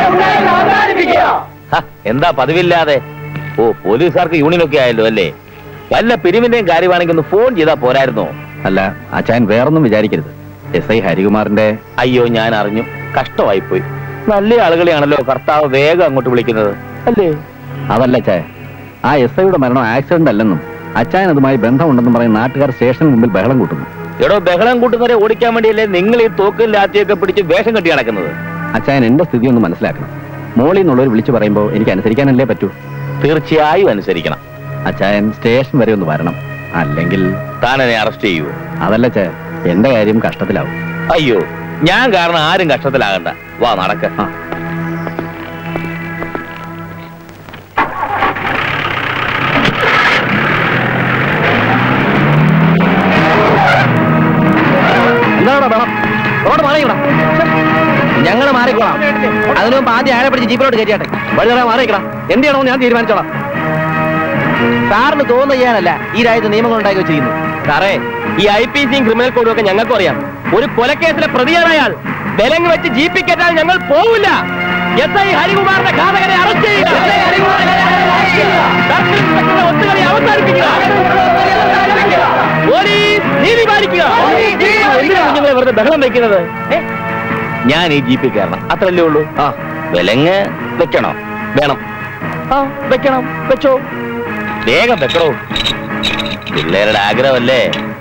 എന്താ പതിവില്ലാതെ? ഓ, പോലീസുകാർക്ക് യൂണിയനൊക്കെ ആയല്ലോ അല്ലേ? വല്ല പിരിവിന്റെയും കാര്യമാണെങ്കിൽ ഒന്ന് ഫോൺ ചെയ്താ പോരായിരുന്നോ? അല്ല, അച്ചായൻ വേറൊന്നും വിചാരിക്കരുത്. SI ഹരികുമാറിന്റെ... അയ്യോ, ഞാൻ അറിഞ്ഞു. കഷ്ടമായി പോയി. നല്ല ആളുകളെയാണല്ലോ കർത്താവ് വേഗം അങ്ങോട്ട് വിളിക്കുന്നത് അല്ലേ? അതല്ല അച്ചായ, ആ SIയുടെ മരണം ആക്സിഡന്റ് അല്ലെന്നും അച്ചായൻ അതുമായി ബന്ധമുണ്ടെന്നും പറയും നാട്ടുകാർ സ്റ്റേഷന് മുമ്പിൽ ബഹളം കൂട്ടുന്നു. എടോ, ബഹളം കൂട്ടുന്നവരെ ഓടിക്കാൻ വേണ്ടിയല്ലേ നിങ്ങൾ ഈ തോക്കിൽ ലാത്തിയൊക്കെ പിടിച്ച് വേഷം കെട്ടി നടക്കുന്നത്? അച്ചായൻ എന്റെ സ്ഥിതി ഒന്ന് മനസ്സിലാക്കണം. മോളിൽ നിന്നുള്ളവർ വിളിച്ചു പറയുമ്പോൾ എനിക്ക് അനുസരിക്കാനല്ലേ പറ്റൂ. തീർച്ചയായും അനുസരിക്കണം. അച്ചായൻ സ്റ്റേഷൻ വരെ ഒന്ന് വരണം. അല്ലെങ്കിൽ താൻ എന്നെ അറസ്റ്റ് ചെയ്യൂ. അതല്ല അച്ചായ, എന്റെ കാര്യം കഷ്ടത്തിലാവും. അയ്യോ, ഞാൻ കാരണം ആരും കഷ്ടത്തിലാകണ്ട. വാ, നടക്ക. ഞങ്ങൾ മാറിക്കോളാം. അതിനു മുമ്പ് ആദ്യം അയാളെ പിടിച്ച് ജീപ്പിലോട്ട് കയറ്റിയാട്ടെ. വഴി മാറിക്കണം. എന്ത് ചെയ്യണമെന്ന് ഞാൻ തീരുമാനിച്ചോളാം. സാറിന് തോന്നുന്ന ചെയ്യാനല്ല ഈ രാജ്യത്ത് നിയമങ്ങൾ ഉണ്ടാക്കി വെച്ചിരിക്കുന്നു. സാറേ, ഈ IPCയും ക്രിമിനൽ കോഡും ഒക്കെ ഞങ്ങൾക്കും അറിയാം. ഒരു കൊലക്കേസിലെ പ്രതിയാണയാൾ. വിലങ്ങ് വെച്ച് ജീപ്പിൽ കയറ്റാൻ ഞങ്ങൾ പോവില്ല. SI ഹരികുമാറിന്റെ ഘാതകരെ അറസ്റ്റ് ചെയ്യുക. ഒത്തുകളി അവസാനിപ്പിക്കുക. പോലീസ് നീതി പാലിക്കുക. കുഞ്ഞുങ്ങളെ വെറുതെ ബഹളം വെക്കുന്നത്? ഞാൻ ഈ ജീപ്പിൽ കയറണം, അത്രല്ലേ ഉള്ളൂ. വിലങ്ങ് വെക്കണോ? വേണം. വെക്കണം, വെച്ചോ. വേഗം വെക്കണോ. പിള്ളേരുടെ ആഗ്രഹമല്ലേ.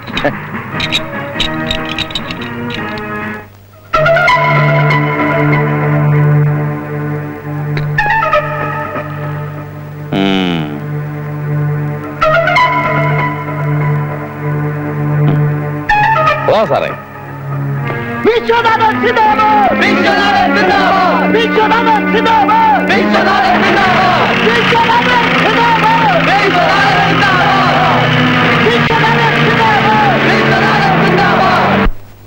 ഓ സാറേ. വിശ്വനാഥൻ സിന്ദാബാദ്. വിശ്വനാഥൻ സിന്ദാബാദ്. വിശ്വനാഥൻ സിന്ദാബാദ്. വിശ്വനാഥൻ സിന്ദാബാദ്. വിശ്വനാഥൻ സിന്ദാബാദ്. വിശ്വനാഥൻ സിന്ദാബാദ്. വിശ്വനാഥൻ സിന്ദാബാദ്. വിശ്വനാഥൻ സിന്ദാബാദ്.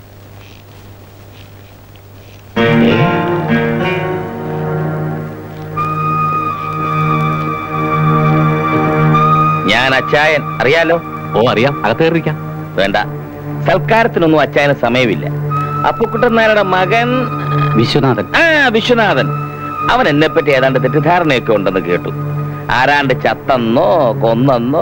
ഞാൻ അച്ചായൻ, അറിയാലോ? ഓ, അറിയാം. അകത്ത് കയറിയിരിക്കാം. വേണ്ട, സൽക്കാരത്തിനൊന്നും അച്ചായന് സമയമില്ല. അപ്പുക്കുട്ടൻ നായരുടെ മകൻ വിശ്വനാഥൻ. വിശ്വനാഥൻ. അവൻ എന്നെപ്പറ്റി ഏതാണ്ട് തെറ്റിദ്ധാരണയൊക്കെ ഉണ്ടെന്ന് കേട്ടു. ആരാണ്ട് ചത്തെന്നോ കൊന്നെന്നോ.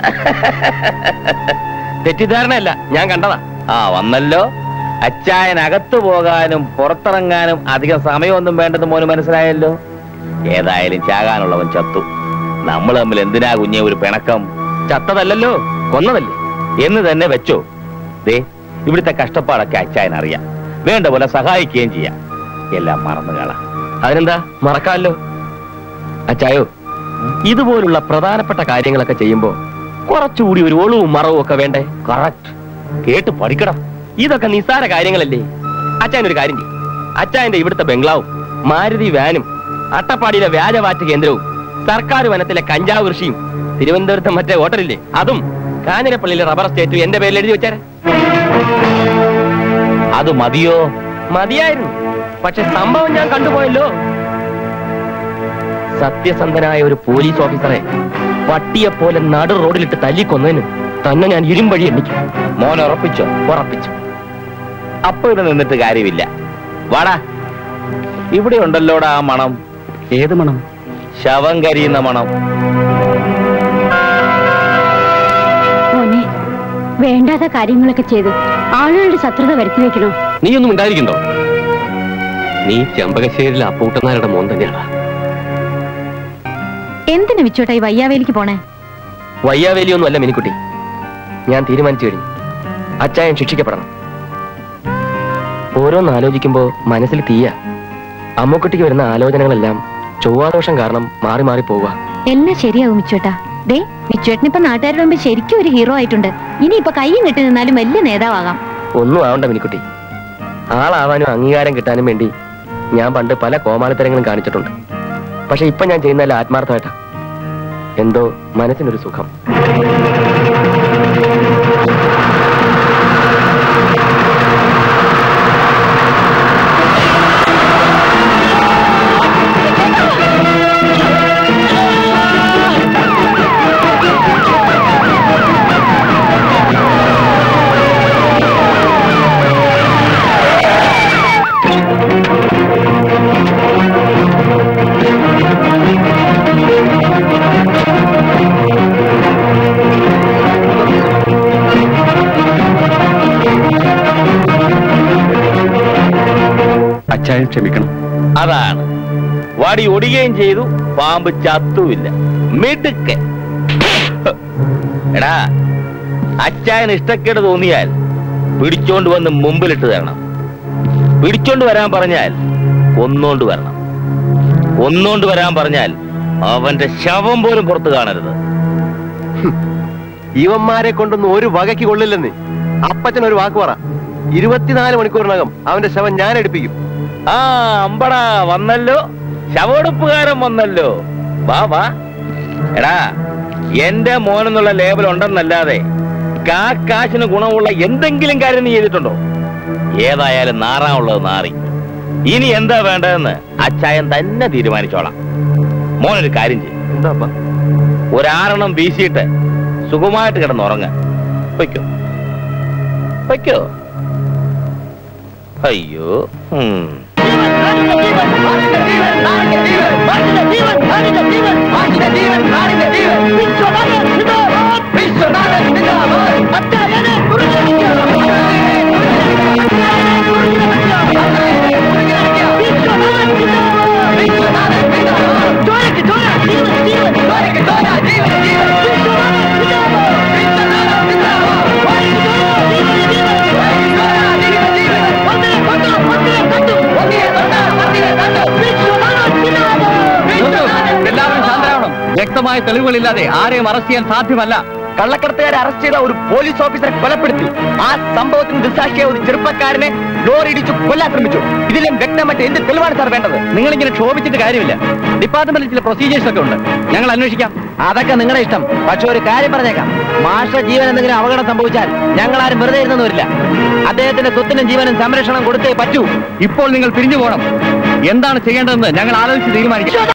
തെറ്റിദ്ധാരണയല്ല, ഞാൻ കണ്ടതാ. വന്നല്ലോ. അച്ചായൻ അകത്തു പോകാനും പുറത്തിറങ്ങാനും അധികം സമയമൊന്നും വേണ്ടെന്ന് മോന് മനസ്സിലായല്ലോ. ഏതായാലും ചാകാനുള്ളവൻ ചത്തു. നമ്മൾ തമ്മിൽ എന്തിനാ കുഞ്ഞെ ഒരു പിണക്കം? ചത്തതല്ലല്ലോ, കൊന്നതല്ലേ എന്ന് തന്നെ വെച്ചോ. ദേ, ഇവിടുത്തെ കഷ്ടപ്പാടൊക്കെ അച്ചായൻ അറിയാം. വേണ്ട പോലെ സഹായിക്കുകയും ചെയ്യാം. എല്ലാം മറന്നു കളാം. അതിനെന്താ, മറക്കാമല്ലോ. അച്ചായോ, ഇതുപോലുള്ള പ്രധാനപ്പെട്ട കാര്യങ്ങളൊക്കെ ചെയ്യുമ്പോ കുറച്ചുകൂടി ഒരു ഒളിവും മറവും ഒക്കെ വേണ്ടേ? കറക്റ്റ്. കേട്ട് പഠിക്കണം. ഇതൊക്കെ നിസ്സാര കാര്യങ്ങളല്ലേ? അച്ചായനൊരു കാര്യം ചെയ്യും. അച്ചായന്റെ ഇവിടുത്തെ ബംഗ്ലാവും മാരുതി വാനും അട്ടപ്പാടിയിലെ വ്യാജവാറ്റ് കേന്ദ്രവും സർക്കാർ വനത്തിലെ കഞ്ചാവ് കൃഷിയും തിരുവനന്തപുരത്തെ മറ്റേ ഹോട്ടലില്ലേ അതും കാഞ്ഞിരപ്പള്ളിയിലെ റബ്ബർ എസ്റ്റേറ്റും എന്റെ പേരിൽ എഴുതി വെച്ചാരെ. അത് മതിയോ? മതിയായിരുന്നു. പക്ഷെ സംഭവം ഞാൻ കണ്ടുപോയല്ലോ. സത്യസന്ധനായ ഒരു പോലീസ് ഓഫീസറെ പട്ടിയെ പോലെ നടു റോഡിലിട്ട് തല്ലിക്കൊന്നതിന് തന്നെ ഞാൻ ഇരുമ്പഴി എണ്ണിക്കും. മോൻ ഉറപ്പിച്ചോ? ഉറപ്പിച്ചു. അപ്പൊ ഇവിടെ നിന്നിട്ട് കാര്യമില്ല. വാടാ, ഇവിടെ ഉണ്ടല്ലോടാ ആ മണം. ഏത് മണം? ശവം കരിയുന്ന മണം. മോനെ, വേണ്ടാത്ത കാര്യങ്ങളൊക്കെ ചെയ്ത് ആളുകളുടെ ശത്രുത വരുത്തി വെക്കണോ? നീയൊന്നും ഉണ്ടായിരിക്കണ്ടോ? നീ ചെമ്പകശ്ശേരിയിലെ അപ്പൂട്ടനാരുടെ മോൻ തന്നെയാടാ. എന്തിനു വിച്ചോട്ടാ ഈ വയ്യാവേലിക്ക് പോണേ? വയ്യാവേലിയൊന്നും അല്ല മിനിക്കുട്ടി. ഞാൻ തീരുമാനിച്ചു കഴിഞ്ഞു. അച്ചായൻ ശിക്ഷിക്കപ്പെടണം. ഓരോന്ന് ആലോചിക്കുമ്പോ മനസ്സിൽ തീയ. അമ്മക്കുട്ടിക്ക് വരുന്ന ആലോചനകളെല്ലാം ചൊവ്വാദോഷം കാരണം മാറി മാറി പോവുക. എല്ലാം ശരിയാവും മിച്ചോട്ടാ. ദേ, മിച്ചോട്ടിനിപ്പോ നാട്ടുകാരുടെ മുമ്പ് ശരിക്കും ഒരു ഹീറോ ആയിട്ടുണ്ട്. ഇനിയിപ്പൊ കയ്യും കെട്ടി നിന്നാലും വലിയ നേതാവാകാം. ഒന്നും ആവണ്ട മിനിക്കുട്ടി. ആളാവാനും അംഗീകാരം കിട്ടാനും വേണ്ടി ഞാൻ പണ്ട് പല കോമാളിത്തരങ്ങളും കാണിച്ചിട്ടുണ്ട്. പക്ഷെ ഇപ്പൊ ഞാൻ ചെയ്യുന്നതല്ല ആത്മാർത്ഥമായിട്ടാ. എന്തോ മനസ്സിനൊരു സുഖം. അച്ചായൻ ക്ഷമിക്കണം. അതാണ് വടി ഒടിയുകയും ചെയ്തു, പാമ്പ് ചത്തുമില്ല. മിടുക്ക്. എടാ, അച്ചായൻ ഇഷ്ടക്കേട് തോന്നിയാൽ പിടിച്ചോണ്ട് വന്ന് മുമ്പിലിട്ട് തരണം. പിടിച്ചോണ്ട് വരാൻ പറഞ്ഞാൽ ഒന്നോണ്ട് വരണം. ഒന്നോണ്ട് വരാൻ പറഞ്ഞാൽ അവന്റെ ശവം പോലും പുറത്ത് കാണരുത്. ഇവന്മാരെ കൊണ്ടൊന്നും ഒരു വകയ്ക്ക് കൊള്ളില്ലെന്ന് അപ്പച്ചനൊരു വാക്ക് പറ. 24 മണിക്കൂറിനകം അവന്റെ ശവം ഞാൻ എടുപ്പിക്കും. ആ അമ്പടാ, വന്നല്ലോ, ശവോടുപ്പുകാരൻ വന്നല്ലോ. വാ വാ. എടാ, എന്റെ മോനെന്നുള്ള ലേബൽ ഉണ്ടെന്നല്ലാതെ കാശിന് ഗുണമുള്ള എന്തെങ്കിലും കാര്യം നീ ചെയ്തിട്ടുണ്ടോ? ഏതായാലും നാറാനുള്ളത് നാറി. ഇനി എന്താ വേണ്ടതെന്ന് അച്ചായൻ തന്നെ തീരുമാനിച്ചോളാം. മോനൊരു കാര്യം ചെയ്യും. എന്താ? ഒരാറെണ്ണം വീശിയിട്ട് സുഖമായിട്ട് കിടന്നുറങ്ങ. വയ്ക്കോ വയ്ക്കോ. അയ്യോ. എല്ലാവരും ശാന്തരാവണം. വ്യക്തമായ തെളിവുകളില്ലാതെ ആരെയും അറസ്റ്റ് ചെയ്യാൻ സാധ്യമല്ല. കള്ളക്കടത്തുകാരെ അറസ്റ്റ് ചെയ്ത ഒരു പോലീസ് ഓഫീസറെ കൊലപ്പെടുത്തി. ആ സംഭവത്തിന് ദൃസാക്ഷിയായ ഒരു ചെറുപ്പക്കാരനെ ലോറി ഇടിച്ചു കൊല്ലാൻ ശ്രമിച്ചു. ഇതിലും വ്യക്തമായിട്ട് എന്ത് തെളിവാണ് സാർ വേണ്ടത്? നിങ്ങളിങ്ങനെ ക്ഷോഭിച്ചിട്ട് കാര്യമില്ല. ഡിപ്പാർട്ട്മെന്റിൽ ചില പ്രൊസീജിയേഴ്സ് ഒക്കെ ഉണ്ട്, ഞങ്ങൾ അന്വേഷിക്കാം. അതൊക്കെ നിങ്ങളുടെ ഇഷ്ടം. പക്ഷെ ഒരു കാര്യം പറഞ്ഞേക്കാം, മാഷ ജീവൻ എന്തെങ്കിലും അപകടം സംഭവിച്ചാൽ ഞങ്ങൾ ആരും വെറുതെ ഇരുന്നു വരില്ല. അദ്ദേഹത്തിന്റെ സ്വത്തിനും ജീവനും സംരക്ഷണം കൊടുത്തേ പറ്റൂ. ഇപ്പോൾ നിങ്ങൾ പിരിഞ്ഞു പോകണം. എന്താണ് ചെയ്യേണ്ടതെന്ന് ഞങ്ങൾ ആലോചിച്ച് തീരുമാനിക്കാം.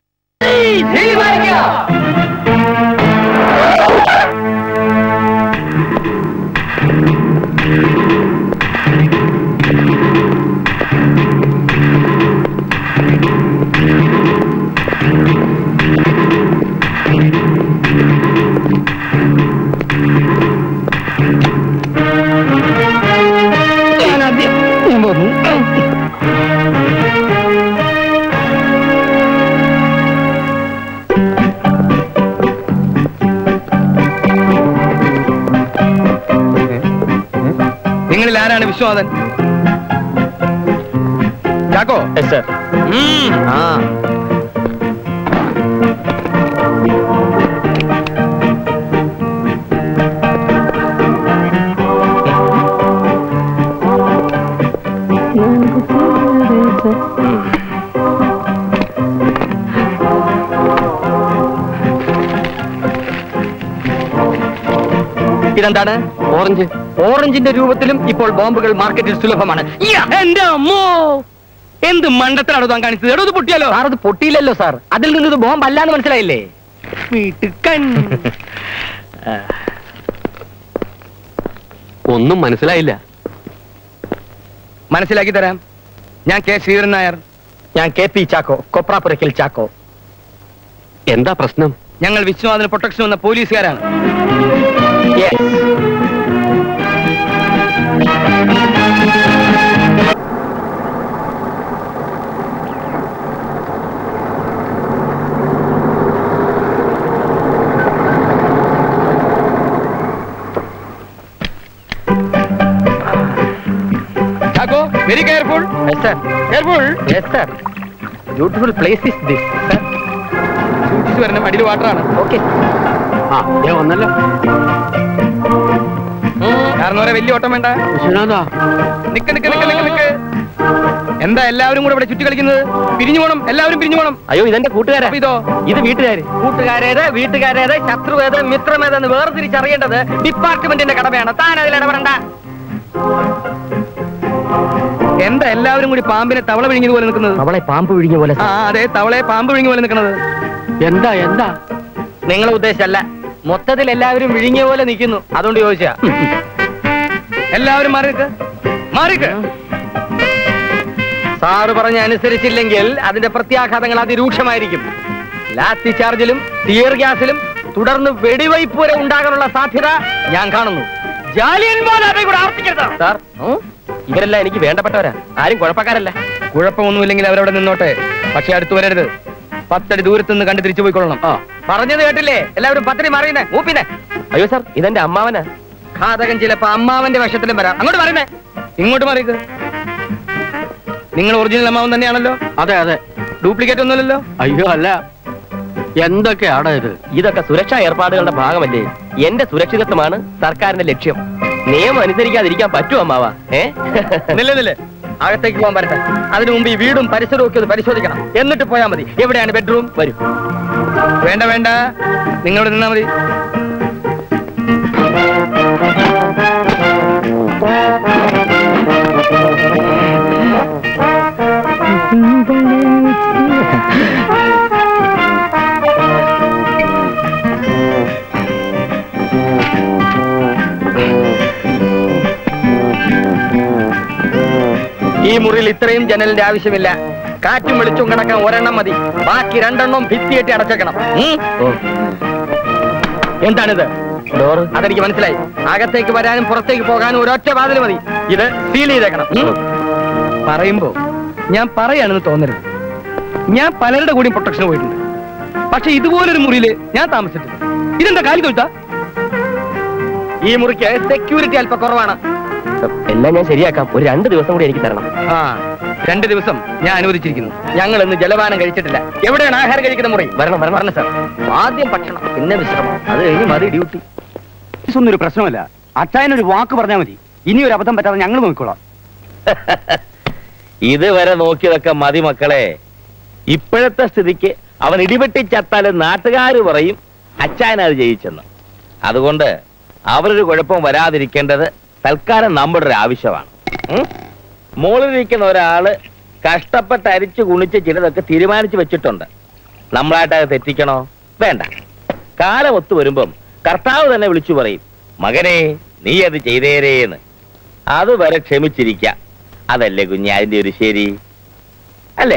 നിങ്ങളിൽ ആരാണ് വിശ്വനാഥൻ? ചാക്കോ? സർ. ഇതെന്താണ്? ഓറഞ്ച്. ഓറഞ്ചിന്റെ രൂപത്തിലും ഇപ്പോൾ ബോംബുകൾ മാർക്കറ്റിൽ സുലഭമാണ്. എന്റെ അമ്മോ, എന്ത് മണ്ടത്തിലാണോ താൻ കാണിച്ചത്? എടോ ഇത് പൊട്ടിയാലോ? സാർ അത് പൊട്ടിയില്ലല്ലോ സാർ. അതിൽ നിന്നത് ബോംബ് അല്ലാന്ന് മനസ്സിലായില്ലേ? വീട്ടുക്കൻ. ഒന്നും മനസ്സിലായില്ല. മനസ്സിലാക്കി തരാം. ഞാൻ കെ ശ്രീധരൻ നായർ. ഞാൻ കെ പി ചാക്കോ, കൊപ്രാപുരക്കൽ ചാക്കോ. എന്താ പ്രശ്നം? ഞങ്ങൾ വിശ്വനാഥന് പ്രൊട്ടക്ഷൻ വന്ന പോലീസുകാരാണ്. Chacko, very careful. Careful. Beautiful place is this. സൂക്ഷിച്ചു വരണം, അടിയിൽ വാട്ടറാണ്. ഓക്കെ. ആ ഞാൻ വന്നല്ലോ. കാരണം വലിയ ഓട്ടം വേണ്ട. വിശ്വനാഥാ, നിക്ക് നിക്ക് നിക്ക് നിക്ക് നിക്ക്. എന്താ എല്ലാവരും കൂടെ ഇവിടെ ചുറ്റി കളിക്കുന്നത്? പിരിഞ്ഞു പോണം, എല്ലാവരും പിരിഞ്ഞു പോണം. അയ്യോ, ഇതെന്റെ കൂട്ടുകാരാ. ഇതോ? ഇത് വീട്ടുകാര്. കൂട്ടുകാരേത്, വീട്ടുകാരേത്, ശത്രുവേത്, മിത്രമേതെന്ന് വേർതിരിച്ചറിയേണ്ടത് ഡിപ്പാർട്ട്മെന്റിന്റെ കടമയാണ്. താൻ അതിൽ ഇടപെടണ്ട. എന്താ എല്ലാവരും കൂടി പാമ്പിനെ തവള വിഴുങ്ങിയത് പോലെ നിൽക്കുന്നത്? അവളെ പാമ്പ് വിഴുങ്ങിയ പോലെ. ആ അതെ, തവളയെ പാമ്പ് വിഴുങ്ങിയ പോലെ നിൽക്കുന്നത്. എന്താ എന്താ? നിങ്ങളെ ഉദ്ദേശമല്ല, മൊത്തത്തിൽ എല്ലാവരും വിഴുങ്ങിയ പോലെ നിൽക്കുന്നു, അതുകൊണ്ട് ചോദിച്ചാ. എല്ലാവരും മാറിക്ക്, മാറിക്ക്. സാറ് പറഞ്ഞ അനുസരിച്ചില്ലെങ്കിൽ അതിന്റെ പ്രത്യാഘാതങ്ങൾ അതിരൂക്ഷമായിരിക്കും. ലാത്തി ചാർജിലും ടിയർ ഗ്യാസിലും തുടർന്ന് വെടിവയ്പ് വരെ ഉണ്ടാകാനുള്ള സാധ്യത ഞാൻ കാണുന്നു. സാർ, ഇവരെല്ലാം എനിക്ക് വേണ്ടപ്പെട്ടവരാ, ആരും കുഴപ്പക്കാരല്ല. കുഴപ്പമൊന്നുമില്ലെങ്കിൽ അവരവിടെ നിന്നോട്ടെ, പക്ഷെ അടുത്ത് വരരുത്. 10 അടി ദൂരത്ത് നിന്ന് കണ്ട് തിരിച്ചു പോയിക്കൊള്ളണം. പറഞ്ഞത് കേട്ടില്ലേ? എല്ലാവരും പത്തിരി മാറിയുന്നേ, മൂപ്പിന്നെ. അയ്യോ സാർ, ഇതെന്റെ അമ്മാവനാ. ഘാതകൻ ചിലപ്പോ അമ്മാവന്റെ വേഷത്തിലും വരാം. അങ്ങോട്ട് പറയുന്നേ. ഇങ്ങോട്ട് മാറിക്ക്. നിങ്ങൾ ഒറിജിനൽ അമ്മാവൻ തന്നെയാണല്ലോ? അതെ അതെ. ഡ്യൂപ്ലിക്കേറ്റ് ഒന്നുമില്ലല്ലോ? അയ്യോ അല്ല. എന്തൊക്കെയാടാ ഇത്? ഇതൊക്കെ സുരക്ഷാ ഏർപ്പാടുകളുടെ ഭാഗമല്ലേ? എന്റെ സുരക്ഷിതത്വമാണ് സർക്കാരിന്റെ ലക്ഷ്യം. നിയമം അനുസരിക്കാതിരിക്കാൻ പറ്റുമോ അമ്മാവ? നില്ലേ, അകത്തേക്ക് പോകാൻ പറ്റട്ടെ. അതിനു മുമ്പ് ഈ വീടും പരിസരവും ഒക്കെ ഒന്ന് പരിശോധിക്കണം. എന്നിട്ട് പോയാൽ മതി. എവിടെയാണ് ബെഡ്റൂം? വരൂ. വേണ്ട വേണ്ട, നിങ്ങളിവിടെ നിന്നാ മതി. ഈ മുറിയിൽ ഇത്രയും ജനലിന്റെ ആവശ്യമില്ല. കാറ്റും വെളിച്ചും കിടക്കാൻ ഒരെണ്ണം മതി. ബാക്കി 2 എണ്ണം ഭിത്തിയേറ്റി അടച്ചേക്കണം. എന്താണിത്? ഡോറ്. അതെനിക്ക് മനസ്സിലായി. അകത്തേക്ക് വരാനും പുറത്തേക്ക് പോകാനും ഒരൊറ്റ വാതിൽ മതി. ഇത് സീൽ ചെയ്തേക്കണം. പറയുമ്പോ ഞാൻ പറയാണെന്ന് തോന്നരുത്. ഞാൻ പലരുടെ കൂടിയും പ്രൊട്ടക്ഷൻ പോയിട്ടുണ്ട്. പക്ഷെ ഇതുപോലൊരു മുറിയില് ഞാൻ താമസിച്ചിട്ടില്ല. ഇതെന്താ കാലി തൊഴുത്താ? ഈ മുറിക്ക് സെക്യൂരിറ്റി അല്പം കുറവാണ്. എല്ലാം ഞാൻ ശരിയാക്കാം. ഒരു 2 ദിവസം കൂടി എനിക്ക് തരണം. 2 ദിവസം ഞാൻ അനുവദിച്ചിരിക്കുന്നു. ഞങ്ങൾ ഇന്ന് ജലപാനം കഴിച്ചിട്ടില്ല. എവിടെയാണ് ആഹാരം കഴിക്കുന്ന മുറി? വരണം സാർ. ആദ്യം ഭക്ഷണം, പിന്നെ വിശ്രമം, അത് കഴിഞ്ഞ് മതി ഡ്യൂട്ടി. ഒന്നും ഒരു പ്രശ്നമല്ല. അച്ചായനൊരു വാക്ക് പറഞ്ഞാൽ മതി. ഇനി ഒരു അബദ്ധം പറ്റാതെ ഞങ്ങൾ നോക്കിക്കോളാം. ഇതുവരെ നോക്കിയതൊക്കെ മതി മക്കളെ. ഇപ്പോഴത്തെ സ്ഥിതിക്ക് അവൻ ഇടിവെട്ടി ചത്താലും നാട്ടുകാർ പറയും അച്ചായനത് ജയിച്ചെന്ന്. അതുകൊണ്ട് അവരൊരു കുഴപ്പം വരാതിരിക്കേണ്ടത് തൽക്കാലം നമ്മുടെ ഒരു ആവശ്യമാണ്. മുകളിലിരിക്കുന്ന ഒരാള് കഷ്ടപ്പെട്ട് അരിച്ചു കുണിച്ച് ചിലതൊക്കെ തീരുമാനിച്ചു വെച്ചിട്ടുണ്ട്. നമ്മളായിട്ട് അത് തെറ്റിക്കണോ? വേണ്ട. കാലം ഒത്തു വരുമ്പം കർത്താവ് തന്നെ വിളിച്ചു പറയും, മകനെ നീ അത് ചെയ്തേരേന്ന്. അതുവരെ ക്ഷമിച്ചിരിക്കാം. അതല്ലേ കുഞ്ഞ് അതിന്റെ ഒരു ശരി അല്ലേ?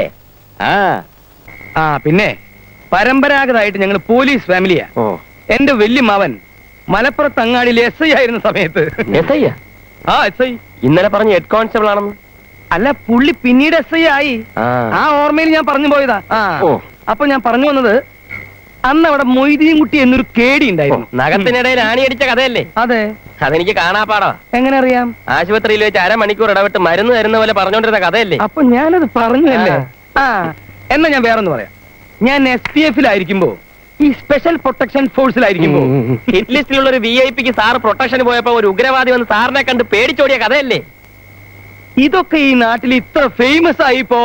പിന്നെ പരമ്പരാഗതമായിട്ട് ഞങ്ങൾ പോലീസ് ഫാമിലിയാ. എന്റെ വല്യമാവൻ മലപ്പുറത്ത് അങ്ങാടിയിൽ SI ആയിരുന്ന സമയത്ത്. SI ഇന്നലെ പറഞ്ഞ ഹെഡ് കോൺസ്റ്റബിൾ ആണെന്ന്. അല്ല, പുള്ളി പിന്നീട് SI ആയി. ആ ഓർമ്മയിൽ ഞാൻ പറഞ്ഞു പോയതാ. അപ്പൊ ഞാൻ പറഞ്ഞു വന്നത്, അന്ന് അവിടെ മൊയ്തീൻ കുട്ടി എന്നൊരു കേടി ഉണ്ടായിരുന്നു. നഖത്തിനിടയിൽ ആണിയടിച്ച കഥയല്ലേ? അതെ. അതെനിക്ക് കാണാപ്പാടാ. എങ്ങനെ അറിയാം? ആശുപത്രിയിൽ വെച്ച് 1/2 മണിക്കൂർ ഇടവിട്ട് മരുന്ന് തരുന്ന പോലെ പറഞ്ഞോണ്ടിരുന്ന കഥയല്ലേ? അപ്പൊ ഞാനത് പറഞ്ഞു അല്ലേ? എന്നാ ഞാൻ വേറൊന്ന് പറയാം. ഞാൻ SPF-ലായിരിക്കുമ്പോ, ഈ സ്പെഷ്യൽ പ്രൊട്ടക്ഷൻ ഫോഴ്സിലായിരിക്കുമ്പോ, ഹിറ്റ് ലിസ്റ്റിലുള്ള ഒരു VIP-ക്ക് സാറ് പ്രൊട്ടക്ഷന് പോയപ്പോ ഒരു ഉഗ്രവാദി വന്ന് സാറിനെ കണ്ട് പേടിച്ചോടിയ കഥയല്ലേ? ഇതൊക്കെ ഈ നാട്ടിൽ ഇത്ര ഫേമസ് ആയിപ്പോ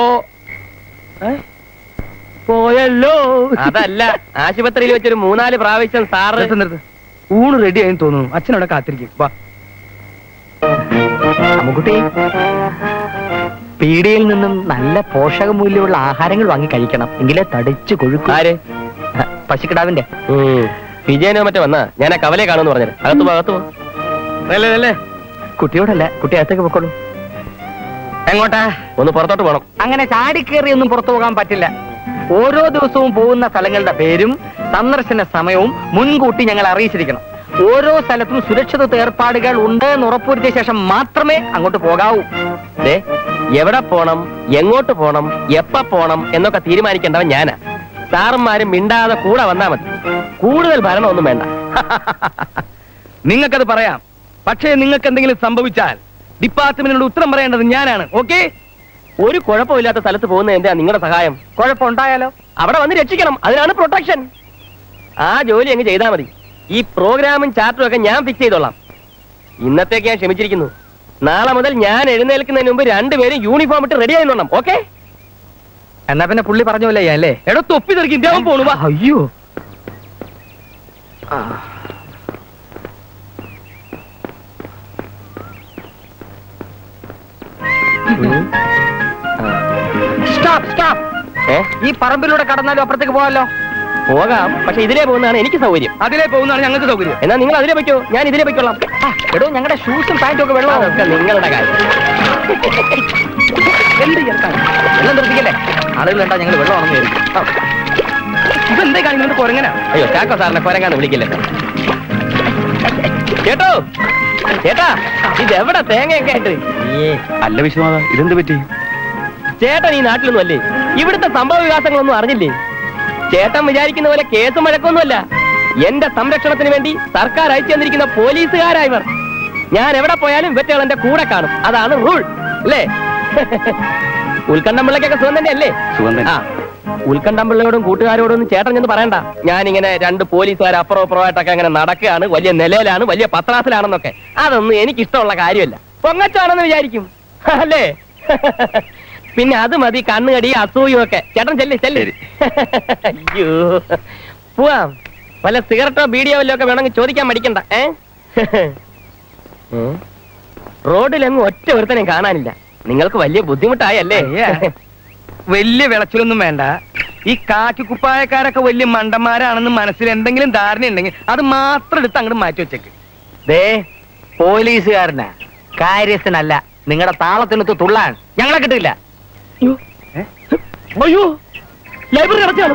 പോയല്ലോ. അതല്ല, ആശുപത്രിയിൽ വെച്ചൊരു 3-4 പ്രാവശ്യം സാറ്. ഊണ് റെഡി ആയി തോന്നുന്നു. അച്ഛനവിടെ കാത്തിരിക്കും. വാ അമ്മുക്കുട്ടി, പീടികയിൽ നിന്നും നല്ല പോഷകമൂല്യമുള്ള ആഹാരങ്ങൾ വാങ്ങി കഴിക്കണം, എങ്കിലേ തടിച്ചു കൊഴുക്കും. ആര്? പശുക്കിടാവിന്റെ. വിജയനോ മറ്റോ വന്നാ ഞാൻ ആ കവലെ കാണുമെന്ന് പറഞ്ഞത്. അകത്തു പോ, അകത്തു പോ. അല്ലേ കുട്ടിയോടല്ല, കുട്ടി അകത്തേക്ക് പൊക്കോളൂ. എങ്ങോട്ടാ? ഒന്ന് പുറത്തോട്ട് പോകണം. അങ്ങനെ ചാടിക്കേറി ഒന്നും പുറത്തു പോകാൻ പറ്റില്ല. ഓരോ ദിവസവും പോകുന്ന സ്ഥലങ്ങളുടെ പേരും സന്ദർശന സമയവും മുൻകൂട്ടി ഞങ്ങൾ അറിയിച്ചിരിക്കണം. ഓരോ സ്ഥലത്തും സുരക്ഷിത ഏർപ്പാടുകൾ ഉണ്ട് എന്ന് ഉറപ്പുവരുത്തിയ ശേഷം മാത്രമേ അങ്ങോട്ട് പോകാവൂ. എവിടെ പോണം, എങ്ങോട്ട് പോണം, എപ്പ പോണം എന്നൊക്കെ തീരുമാനിക്കേണ്ടവൻ ഞാനാ. സാറന്മാരും മിണ്ടാതെ കൂടെ വന്നാ മതി. കൂടുതൽ ഭരണമൊന്നും വേണ്ട. നിങ്ങൾക്കത് പറയാം. പക്ഷേ നിങ്ങൾക്ക് എന്തെങ്കിലും സംഭവിച്ചാൽ ഡിപ്പാർട്ട്മെന്റിനോട് ഉത്തരം പറയേണ്ടത് ഞാനാണ്. ഓക്കെ? ഒരു കുഴപ്പമില്ലാത്ത സ്ഥലത്ത് പോകുന്ന എന്താ നിങ്ങളുടെ സഹായം? കുഴപ്പമുണ്ടായാലോ അവിടെ വന്ന് രക്ഷിക്കണം. അതിനാണ് പ്രൊട്ടക്ഷൻ. ആ ജോലി അങ്ങ് ചെയ്താൽ മതി. ഈ പ്രോഗ്രാമും ചാർട്ടും ഒക്കെ ഞാൻ ഫിക്സ് ചെയ്തോളാം. ഇന്നത്തേക്ക് ഞാൻ ക്ഷമിച്ചിരിക്കുന്നു. നാളെ മുതൽ ഞാൻ എഴുന്നേൽക്കുന്നതിന് മുമ്പ് രണ്ടുപേരും യൂണിഫോം ഇട്ട് റെഡി ആയിന്നോണം. ഓക്കെ? എന്നാ പിന്നെ പുള്ളി പറഞ്ഞ പോലെ അല്ലേ? എടോ തൊപ്പി തെറിക്കും. ഇന്ത്യാവും പോണു. അയ്യോ, സ്റ്റോപ്പ് സ്റ്റോപ്പ്. ഈ പറമ്പിലൂടെ കടന്നാലും അപ്പുറത്തേക്ക് പോകാമല്ലോ. പോകാം, പക്ഷെ ഇതിലേ പോകുന്നതാണ് എനിക്ക് സൗകര്യം. അതിലേ പോകുന്നതാണ് ഞങ്ങൾക്ക് സൗകര്യം. എന്നാ നിങ്ങൾ അതിലേ പൊയ്ക്കോ, ഞാൻ ഇതിലേ പൊയ്ക്കോളാം. എടോ, ഞങ്ങളുടെ ഷൂസും പാന്റും ഒക്കെ വെള്ളം അതൊക്കെ നിങ്ങളുടെ കാര്യം. എന്ത് ചേർത്താൻ വെള്ളം നിർത്തിക്കല്ലേ? ആളുകൾ കണ്ടാ ഞങ്ങൾ വെള്ളം ഉണങ്ങി വരും. ഇതെന്തേ കാണിക്കുന്നത്? കൊരങ്ങനാ? അയ്യോ, ചാക്കോ സാറിനെ കൊരങ്ങാന്ന് വിളിക്കില്ല. ചേട്ടോ, ചേട്ടാ, ഇതെവിടെ തേങ്ങയൊക്കെ ആയിട്ട്? അല്ല വിശ്വനാഥ, ഇതെന്ത് പറ്റി? ചേട്ടൻ ഈ നാട്ടിലൊന്നും അല്ലേ? ഇവിടുത്തെ സംഭവ വികാസങ്ങളൊന്നും അറിഞ്ഞില്ലേ? ചേട്ടൻ വിചാരിക്കുന്ന പോലെ കേസും വഴക്കൊന്നുമല്ല. എന്റെ സംരക്ഷണത്തിന് വേണ്ടി സർക്കാർ അയച്ചു തന്നിരിക്കുന്ന പോലീസുകാരായവർ. ഞാൻ എവിടെ പോയാലും ഇവറ്റകൾ എന്റെ കൂടെ കാണും. അതാണ് റൂൾ അല്ലേ? ഉത്കണ്ഠം പിള്ളക്കൊക്കെ സുഖം തന്നെ അല്ലേ? ആ, ഉത്കണ്ഠം പിള്ളയോടും കൂട്ടുകാരോടൊന്നും ചേട്ടൻ ചെന്ന് പറയണ്ട. ഞാനിങ്ങനെ രണ്ട് പോലീസുകാർ അപ്പുറം അപ്പുറമായിട്ടൊക്കെ അങ്ങനെ നടക്കുകയാണ്, വലിയ നിലയിലാണ്, വലിയ പത്രാസിലാണെന്നൊക്കെ. അതൊന്നും എനിക്കിഷ്ടമുള്ള കാര്യമല്ല. പൊങ്ങച്ചാണെന്ന് വിചാരിക്കും അല്ലേ? പിന്നെ അത് മതി കണ്ണുകടി അസൂയും ഒക്കെ. ചേട്ടൻ ചെല്ലി ചെല്ലി. അയ്യോ, പോവാം. വല്ല സിഗരറ്റോ ബീഡിയോ വല്ലോ ഒക്കെ വേണമെങ്കിൽ ചോദിക്കാൻ മടിക്കണ്ട. റോഡിലെങ്ങും ഒറ്റ ഒരുത്തനെയും കാണാനില്ല. നിങ്ങൾക്ക് വലിയ ബുദ്ധിമുട്ടായല്ലേ? വലിയ വിളച്ചിലൊന്നും വേണ്ട. ഈ കാക്കി കുപ്പായക്കാരൊക്കെ വലിയ മണ്ടന്മാരാണെന്ന് മനസ്സിൽ എന്തെങ്കിലും ധാരണ ഉണ്ടെങ്കിൽ അത് മാത്രം എടുത്ത് അങ്ങോട്ട് മാറ്റി വെച്ചേക്ക്. ദേ, പോലീസുകാരനാ, കാര്യസ്ഥനല്ല. നിങ്ങളുടെ താളത്തിനൊത്ത് തുള്ളാൻ ഞങ്ങളെ കിട്ടില്ല. അയ്യോ, ലൈബ്രറി അടച്ചാണ്.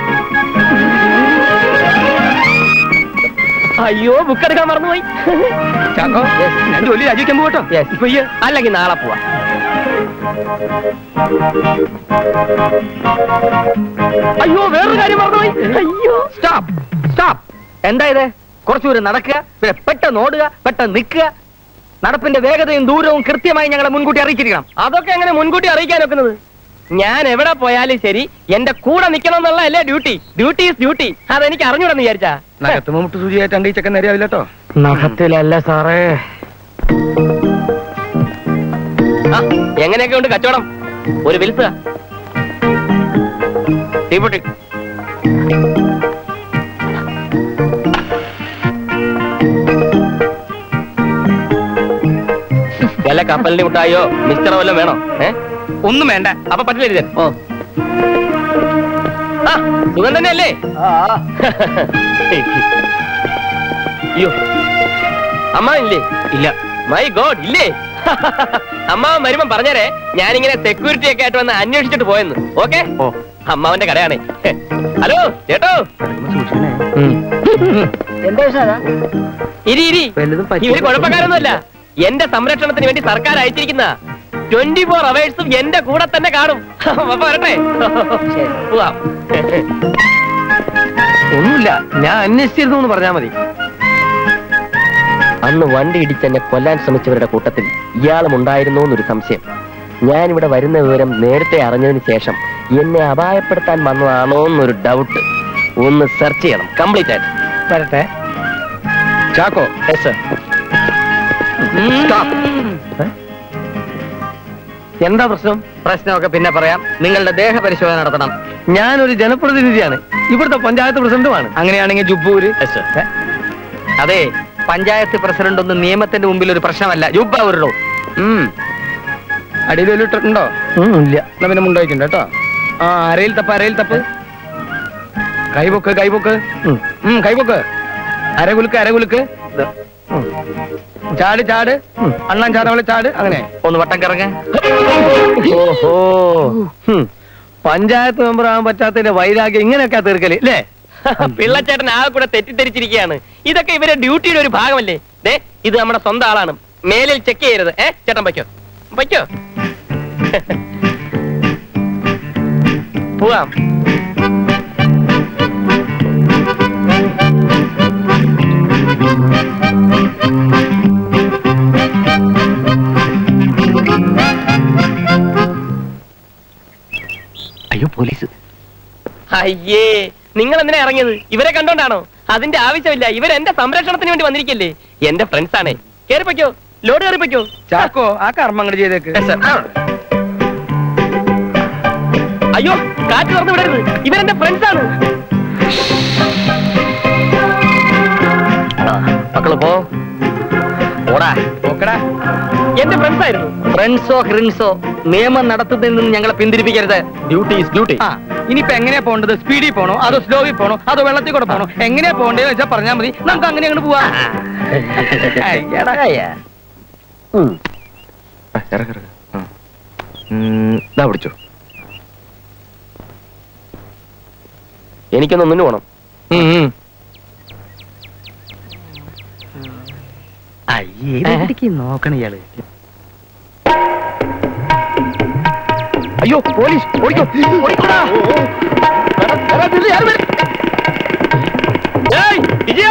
അയ്യോ, ബുക്ക് എടുക്കാൻ മറന്നുപോയി. ചാക്കോ, ഞാൻ ജോലി രാജിവെക്കാൻ പോകട്ടോ? അല്ലെങ്കിൽ നാളെ പോവാ. അയ്യോ, വേറൊരു കാര്യം മറന്നുപോയി. അയ്യോ, സ്റ്റോപ്പ് സ്റ്റോപ്പ്. എന്താ ഇത്? കുറച്ചുകൂടെ നടക്കുക, പിന്നെ പെട്ടെന്ന് ഓടുക, പെട്ടെന്ന് നിൽക്കുക. നടപ്പിന്റെ വേഗതയും ദൂരവും കൃത്യമായി ഞങ്ങളെ മുൻകൂട്ടി അറിയിച്ചിരിക്കണം. അതൊക്കെ എങ്ങനെ മുൻകൂട്ടി അറിയിക്കാൻ വെക്കുന്നത്? ഞാൻ എവിടെ പോയാലും ശരി എന്റെ കൂടെ നിൽക്കണം എന്നുള്ളതല്ലേ ഡ്യൂട്ടി. Duty is duty. അതെനിക്ക് അറിഞ്ഞൂടെന്ന് വിചാരിച്ചാ? നഖത്തുമ്പോ മുട്ട് സൂചിയായിട്ട് അണ്ടി ചെക്കൻ നേരെയാവില്ല കേട്ടോ. നഖത്തിലല്ല സാറേ. എങ്ങനെയൊക്കെ ഉണ്ട് കച്ചവടം? ഒരു വിൽസുക തീപ്പൊട്ടി. വല്ല കപ്പലിന്റെ മുട്ടായോ മിസ്റ്ററോ വല്ലതും വേണോ? ഒന്നും വേണ്ട. അപ്പൊ പറ്റില്ല. ഓ, ആ സുഖം തന്നെയല്ലേ? അയ്യോ, അമ്മ ഇല്ലേ? ഇല്ല. മൈ ഗോഡ്, ഇല്ലേ? അമ്മാവൻ വരുമ്പം പറഞ്ഞേരെ, ഞാനിങ്ങനെ സെക്യൂരിറ്റി ഒക്കെ ആയിട്ട് വന്ന് അന്വേഷിച്ചിട്ട് പോയെന്ന്. ഓക്കെ? ഓ, അമ്മാവന്റെ കടയാണ്. ഹലോ ചേട്ടോ, ഇരി ഇരി. ഇവര് കുഴപ്പക്കാരൊന്നുമല്ല. എന്റെ സംരക്ഷണത്തിന് വേണ്ടി സർക്കാർ അയച്ചിരിക്കുന്ന 24 അവേഴ്സും എന്റെ കൂടെ തന്നെ കാണും. അപ്പൊ വരട്ടെ. പോവാം. ഒന്നുമില്ല, ഞാൻ അന്വേഷിച്ചിരുന്നു എന്ന് പറഞ്ഞാൽ മതി. അന്ന് വണ്ടി ഇടിച്ചെന്നെ കൊല്ലാൻ ശ്രമിച്ചവരുടെ കൂട്ടത്തിൽ ഇയാളും ഉണ്ടായിരുന്നോ എന്നൊരു സംശയം. ഞാനിവിടെ വരുന്ന വിവരം നേരത്തെ അറിഞ്ഞതിന് ശേഷം എന്നെ അപായപ്പെടുത്താൻ വന്നതാണോ എന്നൊരു ഡൗട്ട്. ഒന്ന് സെർച്ച് ചെയ്യണം കംപ്ലീറ്റ് ആയിട്ട്. വരട്ടെ. ചാക്കോ. എന്താ പ്രശ്നം? പ്രശ്നമൊക്കെ പിന്നെ പറയാം. നിങ്ങളുടെ ദേഹപരിശോധന നടത്തണം. ഞാനൊരു ജനപ്രതിനിധിയാണ്, ഇവിടുത്തെ പഞ്ചായത്ത് പ്രസിഡന്റുമാണ്. അങ്ങനെയാണെങ്കിൽ ജുബൂര്. അതെ, പഞ്ചായത്ത് പ്രസിഡന്റ് ഒന്നും നിയമത്തിന്റെ മുമ്പിൽ ഒരു പ്രശ്നമല്ല. ജുബ്ബ ഉരുളോ. അടിയിലിട്ടുണ്ടോ? ഇല്ല. എന്നാ പിന്നെ മുണ്ടായിട്ടുണ്ട് കേട്ടോ. ആ, അരയിൽ തപ്പ്, അരയിൽ തപ്പ്. കൈപൊക്ക്, കൈപൊക്ക്, കൈപൊക്ക്. അരകുലുക്ക്, അരകുലുക്ക്. ചാട്, ചാട്. അണ്ണാൻ ചാട പോലെ ചാട്. അങ്ങനെ ഒന്ന് വട്ടം കറങ്ങ. ഓഹോ, പഞ്ചായത്ത് മെമ്പർ ആകാൻ പറ്റാത്തതിന്റെ വൈരാഗ്യം ഇങ്ങനെയൊക്കെ തീർക്കല് അല്ലേ? പിള്ളച്ചേട്ടൻ ആകെ കൂടെ തെറ്റിദ്ധരിച്ചിരിക്കുകയാണ്. ഇതൊക്കെ ഇവരെ ഡ്യൂട്ടിയുടെ ഒരു ഭാഗമല്ലേ? ഇത് നമ്മുടെ സ്വന്തം ആളാണ്. മേലിൽ ചെക്ക് ചെയ്യരുത്. ചേട്ടൻ വയ്ക്കോ, വയ്ക്കോ. പോവാം. അയ്യോ, പോലീസ്. അയ്യേ, നിങ്ങൾ എന്തിനാ ഇറങ്ങിയത്? ഇവരെ കണ്ടോണ്ടാണോ? അതിന്റെ ആവശ്യമില്ല. ഇവരെന്റെ സംരക്ഷണത്തിന് വേണ്ടി വന്നിരിക്കല്ലേ. എന്റെ ഫ്രണ്ട്സ് ആണേ. കേറിപ്പോ, ലോഡ് കയറിപ്പോ. ചാക്കോ, ആ കർമ്മം അങ്ങോട്ട് ചെയ്തേക്ക്. അയ്യോ, കാറ്റ് തുറന്നു വിടരുത്. ഇവരെന്റെ ഫ്രണ്ട്സ് ആണ്. മക്കള് പോ. ഓടാ, ഓക്കടാ. എന്റെ ഫ്രണ്ട്സ് ആയിരുന്നു. ഫ്രണ്ട്സോ ഹ്രിൻസോ നിയമം നടത്തുന്നതിൽ നിന്ന് ഞങ്ങളെ പിന്തിരിപ്പിക്കരുത്. Duty is duty. ഇനിയിപ്പോ എങ്ങനെയാ പോകേണ്ടത്? സ്പീഡിൽ പോണോ അതോ സ്ലോവിൽ പോണോ അതോ വെള്ളത്തിൽ കൂടെ പോണോ? എങ്ങനെയാ പോകേണ്ടതെന്ന് വെച്ചാൽ പറഞ്ഞാൽ മതി. നമുക്ക് അങ്ങനെ അങ്ങോട്ട് പോവാ. പിടിച്ചോ. എനിക്കൊന്ന് മുന്നു പോണം. നോക്കണ ഇയാള്. അയ്യോ, പോലീസ്! ഓടിക്കോ, ഓടിക്കോടാ. വിജയ,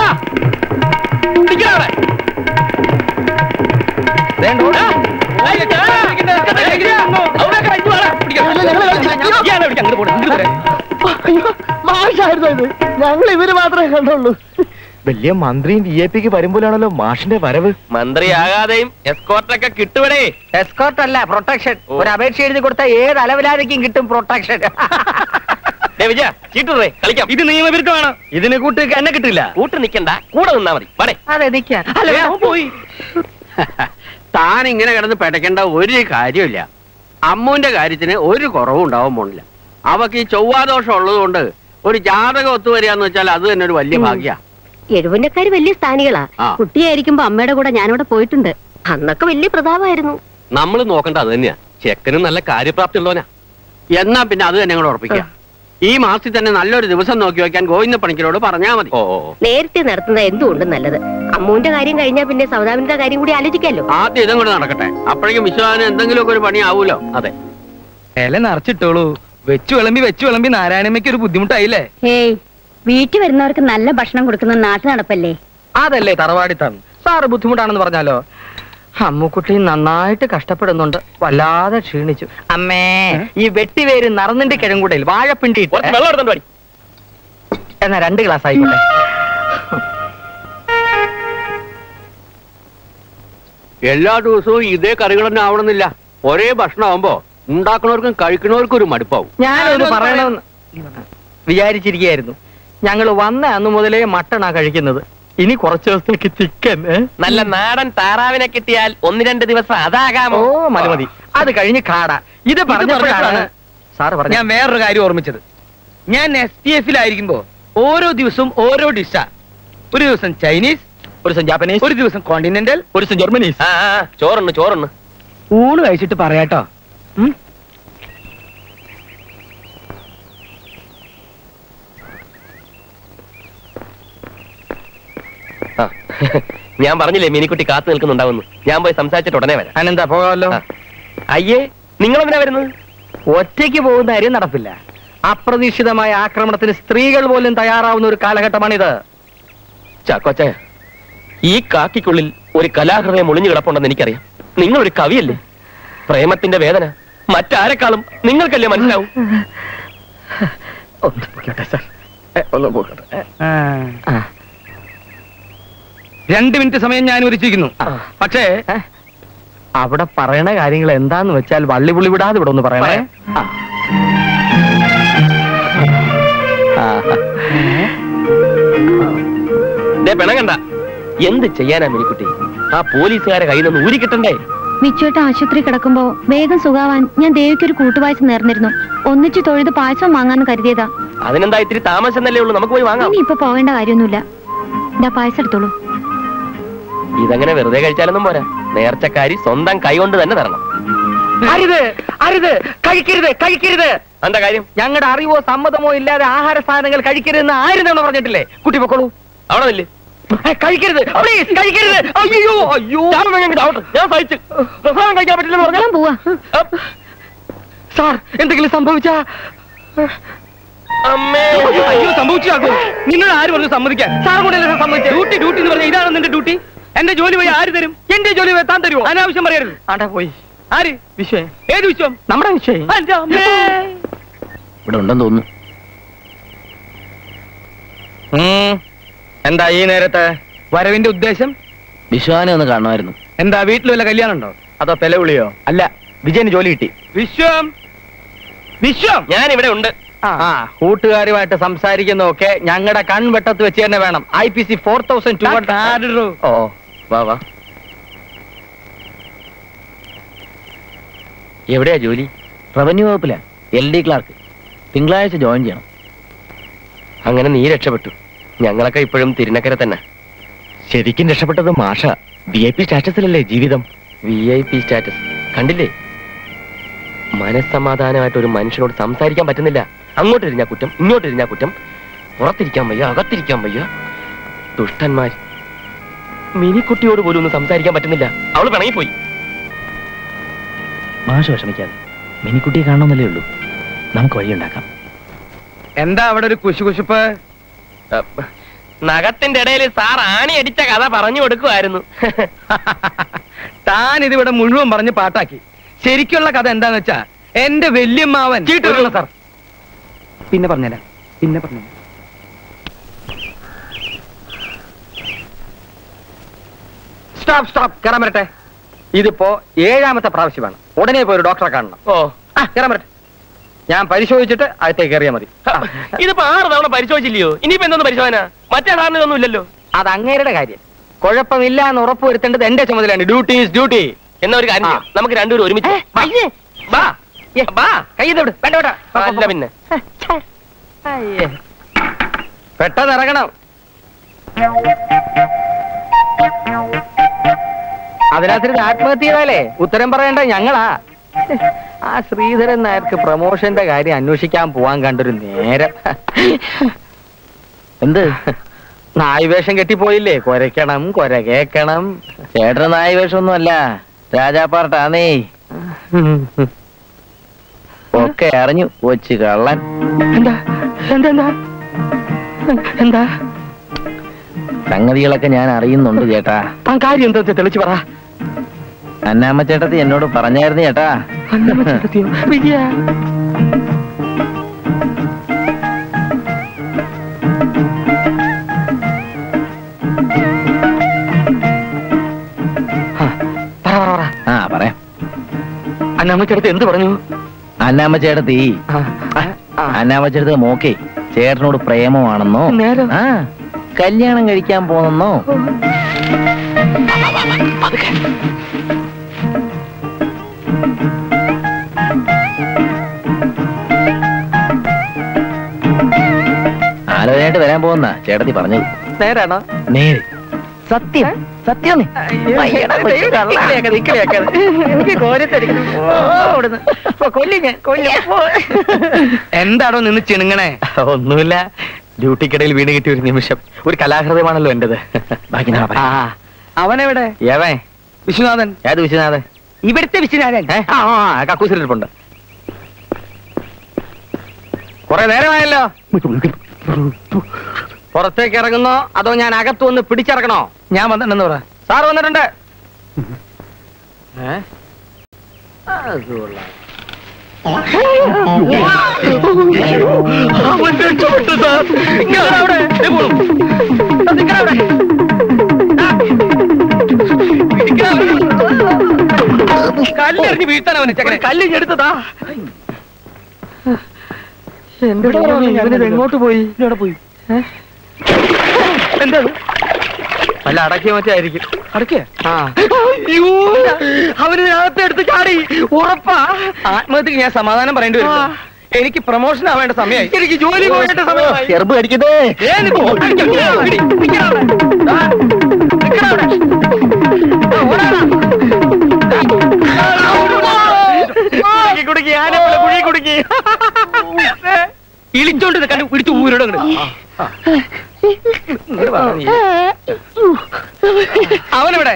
മാഷായിരുന്നു ഇത്. ഞങ്ങൾ ഇവര് മാത്രമേ കണ്ടുള്ളൂ. വലിയ മന്ത്രിയും VIP വരുമ്പോഴാണല്ലോ മാഷിന്റെ വരവ്. മന്ത്രിയാകാതെയും എസ്കോർട്ടൊക്കെ കിട്ടുവടേ. എസ്കോർട്ട് അല്ല, പ്രൊട്ടക്ഷൻ. ഒരു അപേക്ഷ എഴുതി കൊടുത്ത ഏത് അലവിലാരേക്കും കിട്ടും പ്രൊട്ടക്ഷൻ. വിജയ, ചീട്ടുറേ, കളിക്കാം. ഇത് നിയമവിരുദ്ധമാണ്. ഇതിന് കൂട്ട് എന്നെ കിട്ടില്ല. കൂട്ട് നിക്കണ്ട, കൂടെ നിന്നാ മതി. പടേ. അതെ, നിൽക്കാൻ. പോയി. താൻ ഇങ്ങനെ കിടന്ന് പെടക്കേണ്ട ഒരു കാര്യമില്ല. അമ്മുവിന്റെ കാര്യത്തിന് ഒരു കുറവും ഉണ്ടാവാൻ പോണില്ല. അവക്ക് ഈ ചൊവ്വാദോഷം ഉള്ളത് കൊണ്ട് ഒരു ജാതകം ഒത്തുവരികയെന്ന് വെച്ചാൽ അത് തന്നെ ഒരു വലിയ ഭാഗ്യ. എഴുപന്നക്കാര് വലിയ സ്ഥാനികളാ. കുട്ടിയായിരിക്കുമ്പോ അമ്മയുടെ കൂടെ ഞാനിവിടെ പോയിട്ടുണ്ട്. അന്നൊക്കെ വലിയ പ്രതാപമായിരുന്നു. നമ്മൾ നോക്കണ്ട അത് തന്നെയാ. ചെക്കനും നല്ല കാര്യപ്രാപ്തി ഉള്ളവനാ. എന്നാ പിന്നെ അത് തന്നെ കൂടെ ഉറപ്പിക്കാം. ഈ മാസത്തിൽ തന്നെ നല്ലൊരു ദിവസം നോക്കി വെക്കാൻ ഗോവിന്ദ പണിക്കരോട് പറഞ്ഞാൽ മതി. നേരത്തെ നടത്തുന്നത് എന്തുകൊണ്ടും നല്ലത്. അമ്മുവിന്റെ കാര്യം കഴിഞ്ഞാൽ പിന്നെ സൗദാമിന്റെ കാര്യം കൂടി ആലോചിക്കാമല്ലോ. ആദ്യം ഇതും കൂടെ നടക്കട്ടെ. അപ്പോഴേക്കും വിശ്വാസം എന്തെങ്കിലുമൊക്കെ ഒരു പണി ആവൂലോ. അതെ, ഇല നിറച്ചിട്ടോളൂ. വെച്ചു വിളമ്പി നാരായണമ്മയ്ക്ക് ഒരു ബുദ്ധിമുട്ടായില്ലേ? ഏയ്, വീട്ടിൽ വരുന്നവർക്ക് നല്ല ഭക്ഷണം കൊടുക്കുന്ന നാട്ടു നടപ്പല്ലേ. അതല്ലേ തറവാടിത്തം. സാറ് ബുദ്ധിമുട്ടാണെന്ന് പറഞ്ഞാലോ? അമ്മുക്കുട്ടി നന്നായിട്ട് കഷ്ടപ്പെടുന്നുണ്ട്. വല്ലാതെ ക്ഷീണിച്ചു. അമ്മേ, ഈ വെട്ടിവേര് നറന്നിന്റെ കിഴങ്കൂടയിൽ വാഴപ്പിണ്ടി വെള്ളം എടുത്തോണ്ട് വാടി. എന്നാ 2 ഗ്ലാസ് ആയിക്കോട്ടെ. എല്ലാ ദിവസവും ഇതേ കറികൾ തന്നെ ആവണമെന്നില്ല. ഒരേ ഭക്ഷണം ആവുമ്പോ ഉണ്ടാക്കുന്നവർക്കും കഴിക്കുന്നവർക്കും ഒരു മടുപ്പാവും. ഞാനൊന്ന് പറയണമെന്ന് വിചാരിച്ചിരിക്കുകയായിരുന്നു. ഞങ്ങൾ വന്ന അന്ന് മുതലേ മട്ടണാ കഴിക്കുന്നത്. ഇനി കുറച്ച് ദിവസത്തേക്ക് ചിക്കൻ. നല്ല നാടൻ താറാവിനെ കിട്ടിയാൽ 1-2 ദിവസം അതാകാമോ? ഓ, മതി മതി. അത് കഴിഞ്ഞ് കാട. ഇത് പറഞ്ഞപ്പോഴാണ് സാറ് പറഞ്ഞു ഞാൻ വേറൊരു കാര്യം ഓർമ്മിച്ചത്. ഞാൻ STF-ലായിരിക്കുമ്പോ ഓരോ ദിവസവും ഓരോ ഡിഷാ. ഒരു ദിവസം ചൈനീസ്, ഒരു ദിവസം ജാപ്പനീസ്, ഒരു ദിവസം കോണ്ടിനെന്റൽ, ഒരു ദിവസം ജർമ്മനീസ്. ചോറുണ്ട്. ഊണ് കഴിച്ചിട്ട് പറയാട്ടോ. ഞാൻ പറഞ്ഞില്ലേ മിനിക്കുട്ടി കാത്തു നിൽക്കുന്നുണ്ടാവുന്നു. ഞാൻ പോയി സംസാരിച്ചിട്ട് ഉടനെ വരാം. അനെന്താ, പോകാമല്ലോ. അയ്യേ, നിങ്ങൾ എന്തിനാ വരുന്നത്? ഒറ്റയ്ക്ക് പോകുന്ന കാര്യം നടപ്പില്ല. അപ്രതീക്ഷിതമായ ആക്രമണത്തിന് സ്ത്രീകൾ പോലും തയ്യാറാവുന്ന ഒരു കാലഘട്ടമാണിത്. ചാക്കോച്ച, ഈ കാക്കിക്കുള്ളിൽ ഒരു കലാഹൃദയം ഒളിഞ്ഞു കിടപ്പുണ്ടെന്ന് എനിക്കറിയാം. നിങ്ങളൊരു കവിയല്ലേ. പ്രേമത്തിന്റെ വേദന മറ്റാരെക്കാളും നിങ്ങൾക്കല്ലേ മനസ്സിലാവും. ഒന്ന് പോകട്ടെ സാർ, ഒന്ന് പോകട്ടെ. 2 മിനിറ്റ് സമയം ഞാൻ ഒരുച്ചിരിക്കുന്നു. പക്ഷേ അവിടെ പറയണ കാര്യങ്ങൾ എന്താന്ന് വെച്ചാൽ വള്ളിപുള്ളി വിടാതെ ഇവിടെ ഒന്ന് പറയണേ. പെണം കണ്ട എന്ത് ചെയ്യാനാ മിനിക്കുട്ടി? ആ പോലീസുകാരെ കയ്യിൽ നിന്ന് ഊരി കിട്ടണ്ടേ? മിച്ചുവേട്ട ആശുപത്രി കിടക്കുമ്പോ വേഗം സുഖാവാൻ ഞാൻ ദേവിക്കൊരു കൂട്ടുപായസം നേർന്നിരുന്നു. ഒന്നിച്ചു തൊഴുത് പായസം വാങ്ങാന്ന് കരുതിയതാ. അതിനെന്താ ഇത്തിരി താമസം തന്നെ ഉള്ളൂ, നമുക്ക് പോയി വാങ്ങാം. ഇനി ഇപ്പൊ പോവേണ്ട കാര്യമൊന്നുമില്ല. പായസം എടുത്തോളൂ. ഇതങ്ങനെ വെറുതെ കഴിച്ചാലൊന്നും പോരാ, നേർച്ചക്കാരി സ്വന്തം കൈ കൊണ്ട് തന്നെ തരണം. അരുത് അരുത്, കഴിക്കരുത് കഴിക്കരുത്. എന്താ കാര്യം? ഞങ്ങളുടെ അറിവോ സമ്മതമോ ഇല്ലാതെ ആഹാര സാധനങ്ങൾ കഴിക്കരുതെന്ന് ആരും തവണ പറഞ്ഞിട്ടില്ലേ? കുട്ടി പൊക്കോളൂ. അവിടെ നില്ലേ, കഴിക്കരുത് പ്ലീസ്, കഴിക്കരുത്. അയ്യോ അയ്യോ, ഞാൻ സഹിച്ചു. പ്രസാദം കഴിക്കാൻ പറ്റില്ലെന്ന് പറഞ്ഞാൽ പോവാ. സാർ എന്തെങ്കിലും സംഭവിച്ചാ? അയ്യോ സംഭവിച്ചാക്കോ? നിന്നോട് ആര് പറഞ്ഞു സമ്മതിക്കാൻ? സാർ കൊണ്ടല്ലേ സമ്മതിച്ചത്? ഡ്യൂട്ടി ഡ്യൂട്ടി എന്ന് പറഞ്ഞാൽ ഇതാണ് നിന്റെ ഡ്യൂട്ടി. എന്റെ ജോലി പോയി ആര് തരും? എന്റെ ജോലി പോയി താൻ തരുമോ? അനാവശ്യം പറയരുത്. ആണ്ടാ പോയി. ആര്? വിശ്വം. ഏത് വിശ്വം? നമ്മുടെ വിശ്വം. ഇവിടെ ഉണ്ടെന്ന് തോന്നുന്നു. എന്താ ഈ നേരത്തെ വരവിന്റെ ഉദ്ദേശം? വിശ്വാനെ ഒന്ന് കാണുമായിരുന്നു. എന്താ വീട്ടിൽ വല്ല കല്യാണം ഉണ്ടോ? അതോ പെലവിളിയോ? അല്ല, വിജയന് ജോലി കിട്ടി. വിശ്വം വിശ്വം, ഞാൻ ഇവിടെ ഉണ്ട്. കൂട്ടുകാരുമായിട്ട് സംസാരിക്കുന്നതൊക്കെ ഞങ്ങളുടെ കൺവെട്ടത്ത് വെച്ച് തന്നെ വേണം. IPC 4200. ഓ വാ വാ. എവിടെയാ ജോലി? റവന്യൂ വകുപ്പിലാ, LD ക്ലാർക്ക്. തിങ്കളാഴ്ച ജോയിൻ ചെയ്യണം. അങ്ങനെ നീ രക്ഷപ്പെട്ടു. ഞങ്ങളൊക്കെ ഇപ്പോഴും തിരുനക്കര തന്നെ. ശരിക്കും രക്ഷപ്പെട്ടത് മാഷ. VIP സ്റ്റാറ്റസിലല്ലേ ജീവിതം. VIP സ്റ്റാറ്റസ് കണ്ടില്ലേ? മനസ്സമാധാനമായിട്ട് ഒരു മനുഷ്യനോട് സംസാരിക്കാൻ പറ്റുന്നില്ല. അങ്ങോട്ടിരിഞ്ഞാ കുറ്റം, ഇങ്ങോട്ടിരിഞ്ഞാ കുറ്റം. പുറത്തിരിക്കാൻ വയ്യ, അകത്തിരിക്കാൻ വയ്യ. ദുഷ്ടന്മാർ. മിനിക്കുട്ടിയോട് പോലും ഒന്നും സംസാരിക്കാൻ പറ്റുന്നില്ല. അവള് പിണങ്ങിപ്പോയി. മാഷ വിഷമിക്കാതെ, മിനിക്കുട്ടിയെ കാണണമെന്നല്ലേ ഉള്ളൂ. നമുക്ക് വഴിയുണ്ടാക്കാം. എന്താ അവിടെ ഒരു കുശുകുശുപ്പ്? നഖത്തിന്റെ ഇടയിൽ സാർ ആണി അടിച്ച കഥ പറഞ്ഞു കൊടുക്കുമായിരുന്നു. താൻ ഇതിവിടെ മുഴുവൻ പറഞ്ഞ് പാട്ടാക്കി. ശരിക്കുള്ള കഥ എന്താന്ന് വെച്ചാ, എന്റെ വല്യമ്മാവൻ സാർ. പിന്നെ പറഞ്ഞുതരാം, പിന്നെ പറഞ്ഞു. സ്റ്റോപ്പ് സ്റ്റോപ്പ്, കയറാൻ വരട്ടെ. ഇതിപ്പോ 7ാമത്തെ പ്രാവശ്യമാണ്. ഉടനെ പോയി ഒരു ഡോക്ടറെ കാണണം. ഓ കയറാൻ വരട്ടെ. ഞാൻ പരിശോധിച്ചിട്ട് അകത്തേക്ക് കയറിയാൽ മതി. ഇതിപ്പോ 6 തവണ പരിശോധിച്ചില്ലയോ? ഇനിയിപ്പോ എന്തോന്ന് പരിശോധന? മറ്റേ സാറിന് ഇതൊന്നും ഇല്ലല്ലോ. അത് അങ്ങേരുടെ കാര്യം. കുഴപ്പമില്ല എന്ന് ഉറപ്പുവരുത്തേണ്ടത് എന്റെ ചുമതലയാണ്. Duty is duty. എന്നാ ഒരു കാര്യം ചെയ്യാം, നമുക്ക് രണ്ടുപേരും ഒരുമിച്ച് കയ്യത് വേണ്ട വേണ്ട. അല്ല പിന്നെ പെട്ടെന്ന് ഇറങ്ങണം. അതിനകത്തിരുന്ന് ആത്മഹത്യ ചെയ്താലേ ഉത്തരം പറയേണ്ട ഞങ്ങളാ. ആ ശ്രീധരൻ നായർക്ക് പ്രമോഷന്റെ കാര്യം അന്വേഷിക്കാൻ പോവാൻ കണ്ടൊരു നേരം. എന്ത് നായ്വേഷം കെട്ടിപ്പോയില്ലേ? കൊരയ്ക്കണം, കൊര കേക്കണം. ചേട്ടൻ നായവേഷമൊന്നും അല്ല, രാജാപ്പാർട്ടാന്നേ. ഒക്കെ അറിഞ്ഞു കൊച്ചു കള്ളൻ. എന്താ എന്താ എന്താ സംഗതികളൊക്കെ ഞാൻ അറിയുന്നുണ്ട് ചേട്ടാ. താൻ കാര്യം എന്താ തെളിച്ചു പറ. അന്നാമ്മ ചേട്ടത്തി എന്നോട് പറഞ്ഞായിരുന്നു ചേട്ടാ. വിജയ പറയാം. അന്നാമ്മ ചേട്ടത്തി എന്ത് പറഞ്ഞു? അന്നാമ്മ ചേട്ടത്തി അന്നാമ്മ ചേട്ടത്തി മോക്കേ ചേട്ടനോട് പ്രേമമാണെന്നോ, കല്യാണം കഴിക്കാൻ പോണെന്നോ. ആലോചനയായിട്ട് വരാൻ പോകുന്ന ചേട്ടത്തി പറഞ്ഞത്. നേരാണോ? നേര്. സത്യം സത്യം. എന്താണോ നിന്ന് ചിണുങ്ങണേ? ഒന്നുമില്ല, ഡ്യൂട്ടിക്കിടയിൽ വീണ് കിട്ടിയ ഒരു നിമിഷം. ഒരു കലാഹൃദയമാണല്ലോ എന്റേത്. അവനെവിടെ? ഏവൻ? വിശ്വനാഥൻ. ഏത് വിശ്വനാഥൻ? ഇവിടുത്തെ വിശ്വനാഥൻ. കക്കൂസിലിരിപ്പുണ്ട്. കുറെ നേരമായല്ലോ. പുറത്തേക്ക് ഇറങ്ങുന്നോ അതോ ഞാൻ അകത്തു വന്ന് പിടിച്ചിറക്കണോ? ഞാൻ വന്നിട്ടുണ്ടെന്ന് പറ. സാർ വന്നിട്ടുണ്ട്. കല്ലെറിഞ്ഞ് വീഴ്ത്താൻ അവന് ചക്കനെ. കല്ലിഞ്ഞ് എടുത്തതാ. എങ്ങോട്ട് പോയി? ഇവിടെ പോയി. എന്താ അല്ല അടക്കിയ മറ്റായിരിക്കും. അടക്കേ അയ്യോ അവരിനകത്ത് എടുത്ത് ചാടി. ഉറപ്പാ ആത്മഹത്യക്ക് ഞാൻ സമാധാനം പറയേണ്ടി വരും. എനിക്ക് പ്രൊമോഷൻ ആവേണ്ട സമയമായി. എനിക്ക് ജോലി പോകേണ്ട സമയമായി. ചെറുപ്പ് കടിക്കുന്നേ. കുടുക്കി ആനപ്പുഴ കുഴി കുടുക്കി ഇളിച്ചോണ്ട് കണ്ടു പിടിച്ചു ഊരോട് അവനെവിടെ?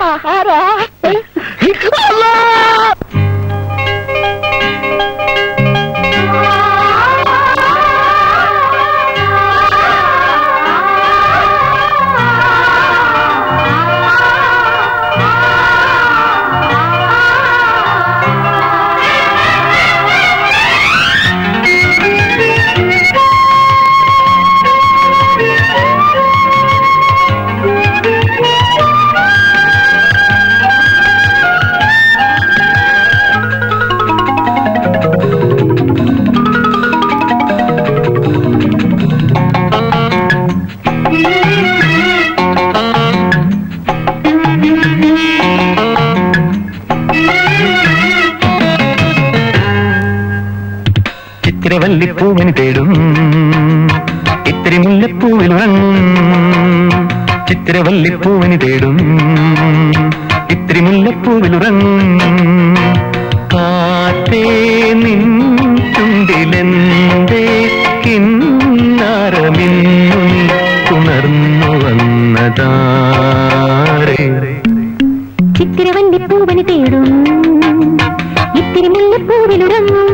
ചിത്രവല്ലിപ്പൂവിന് തേടും ഇത്തിരി മുല്ലപ്പൂവിൽ ഉറങ്ങും. ചിത്രവല്ലിപ്പൂവിന് തേടും ഇത്തിരി മുല്ലപ്പൂവിൽ ഉറങ്ങും. കാറ്റേ നിൻ ചുണ്ടിലെന്തേ കിന്നാരമിന്നു നീ ഉണർന്നു വന്നതാരേ. ചിത്രവല്ലിപ്പൂവിന് തേടും ഇത്തിരി മുല്ലപ്പൂവിൽ ഉറങ്ങും.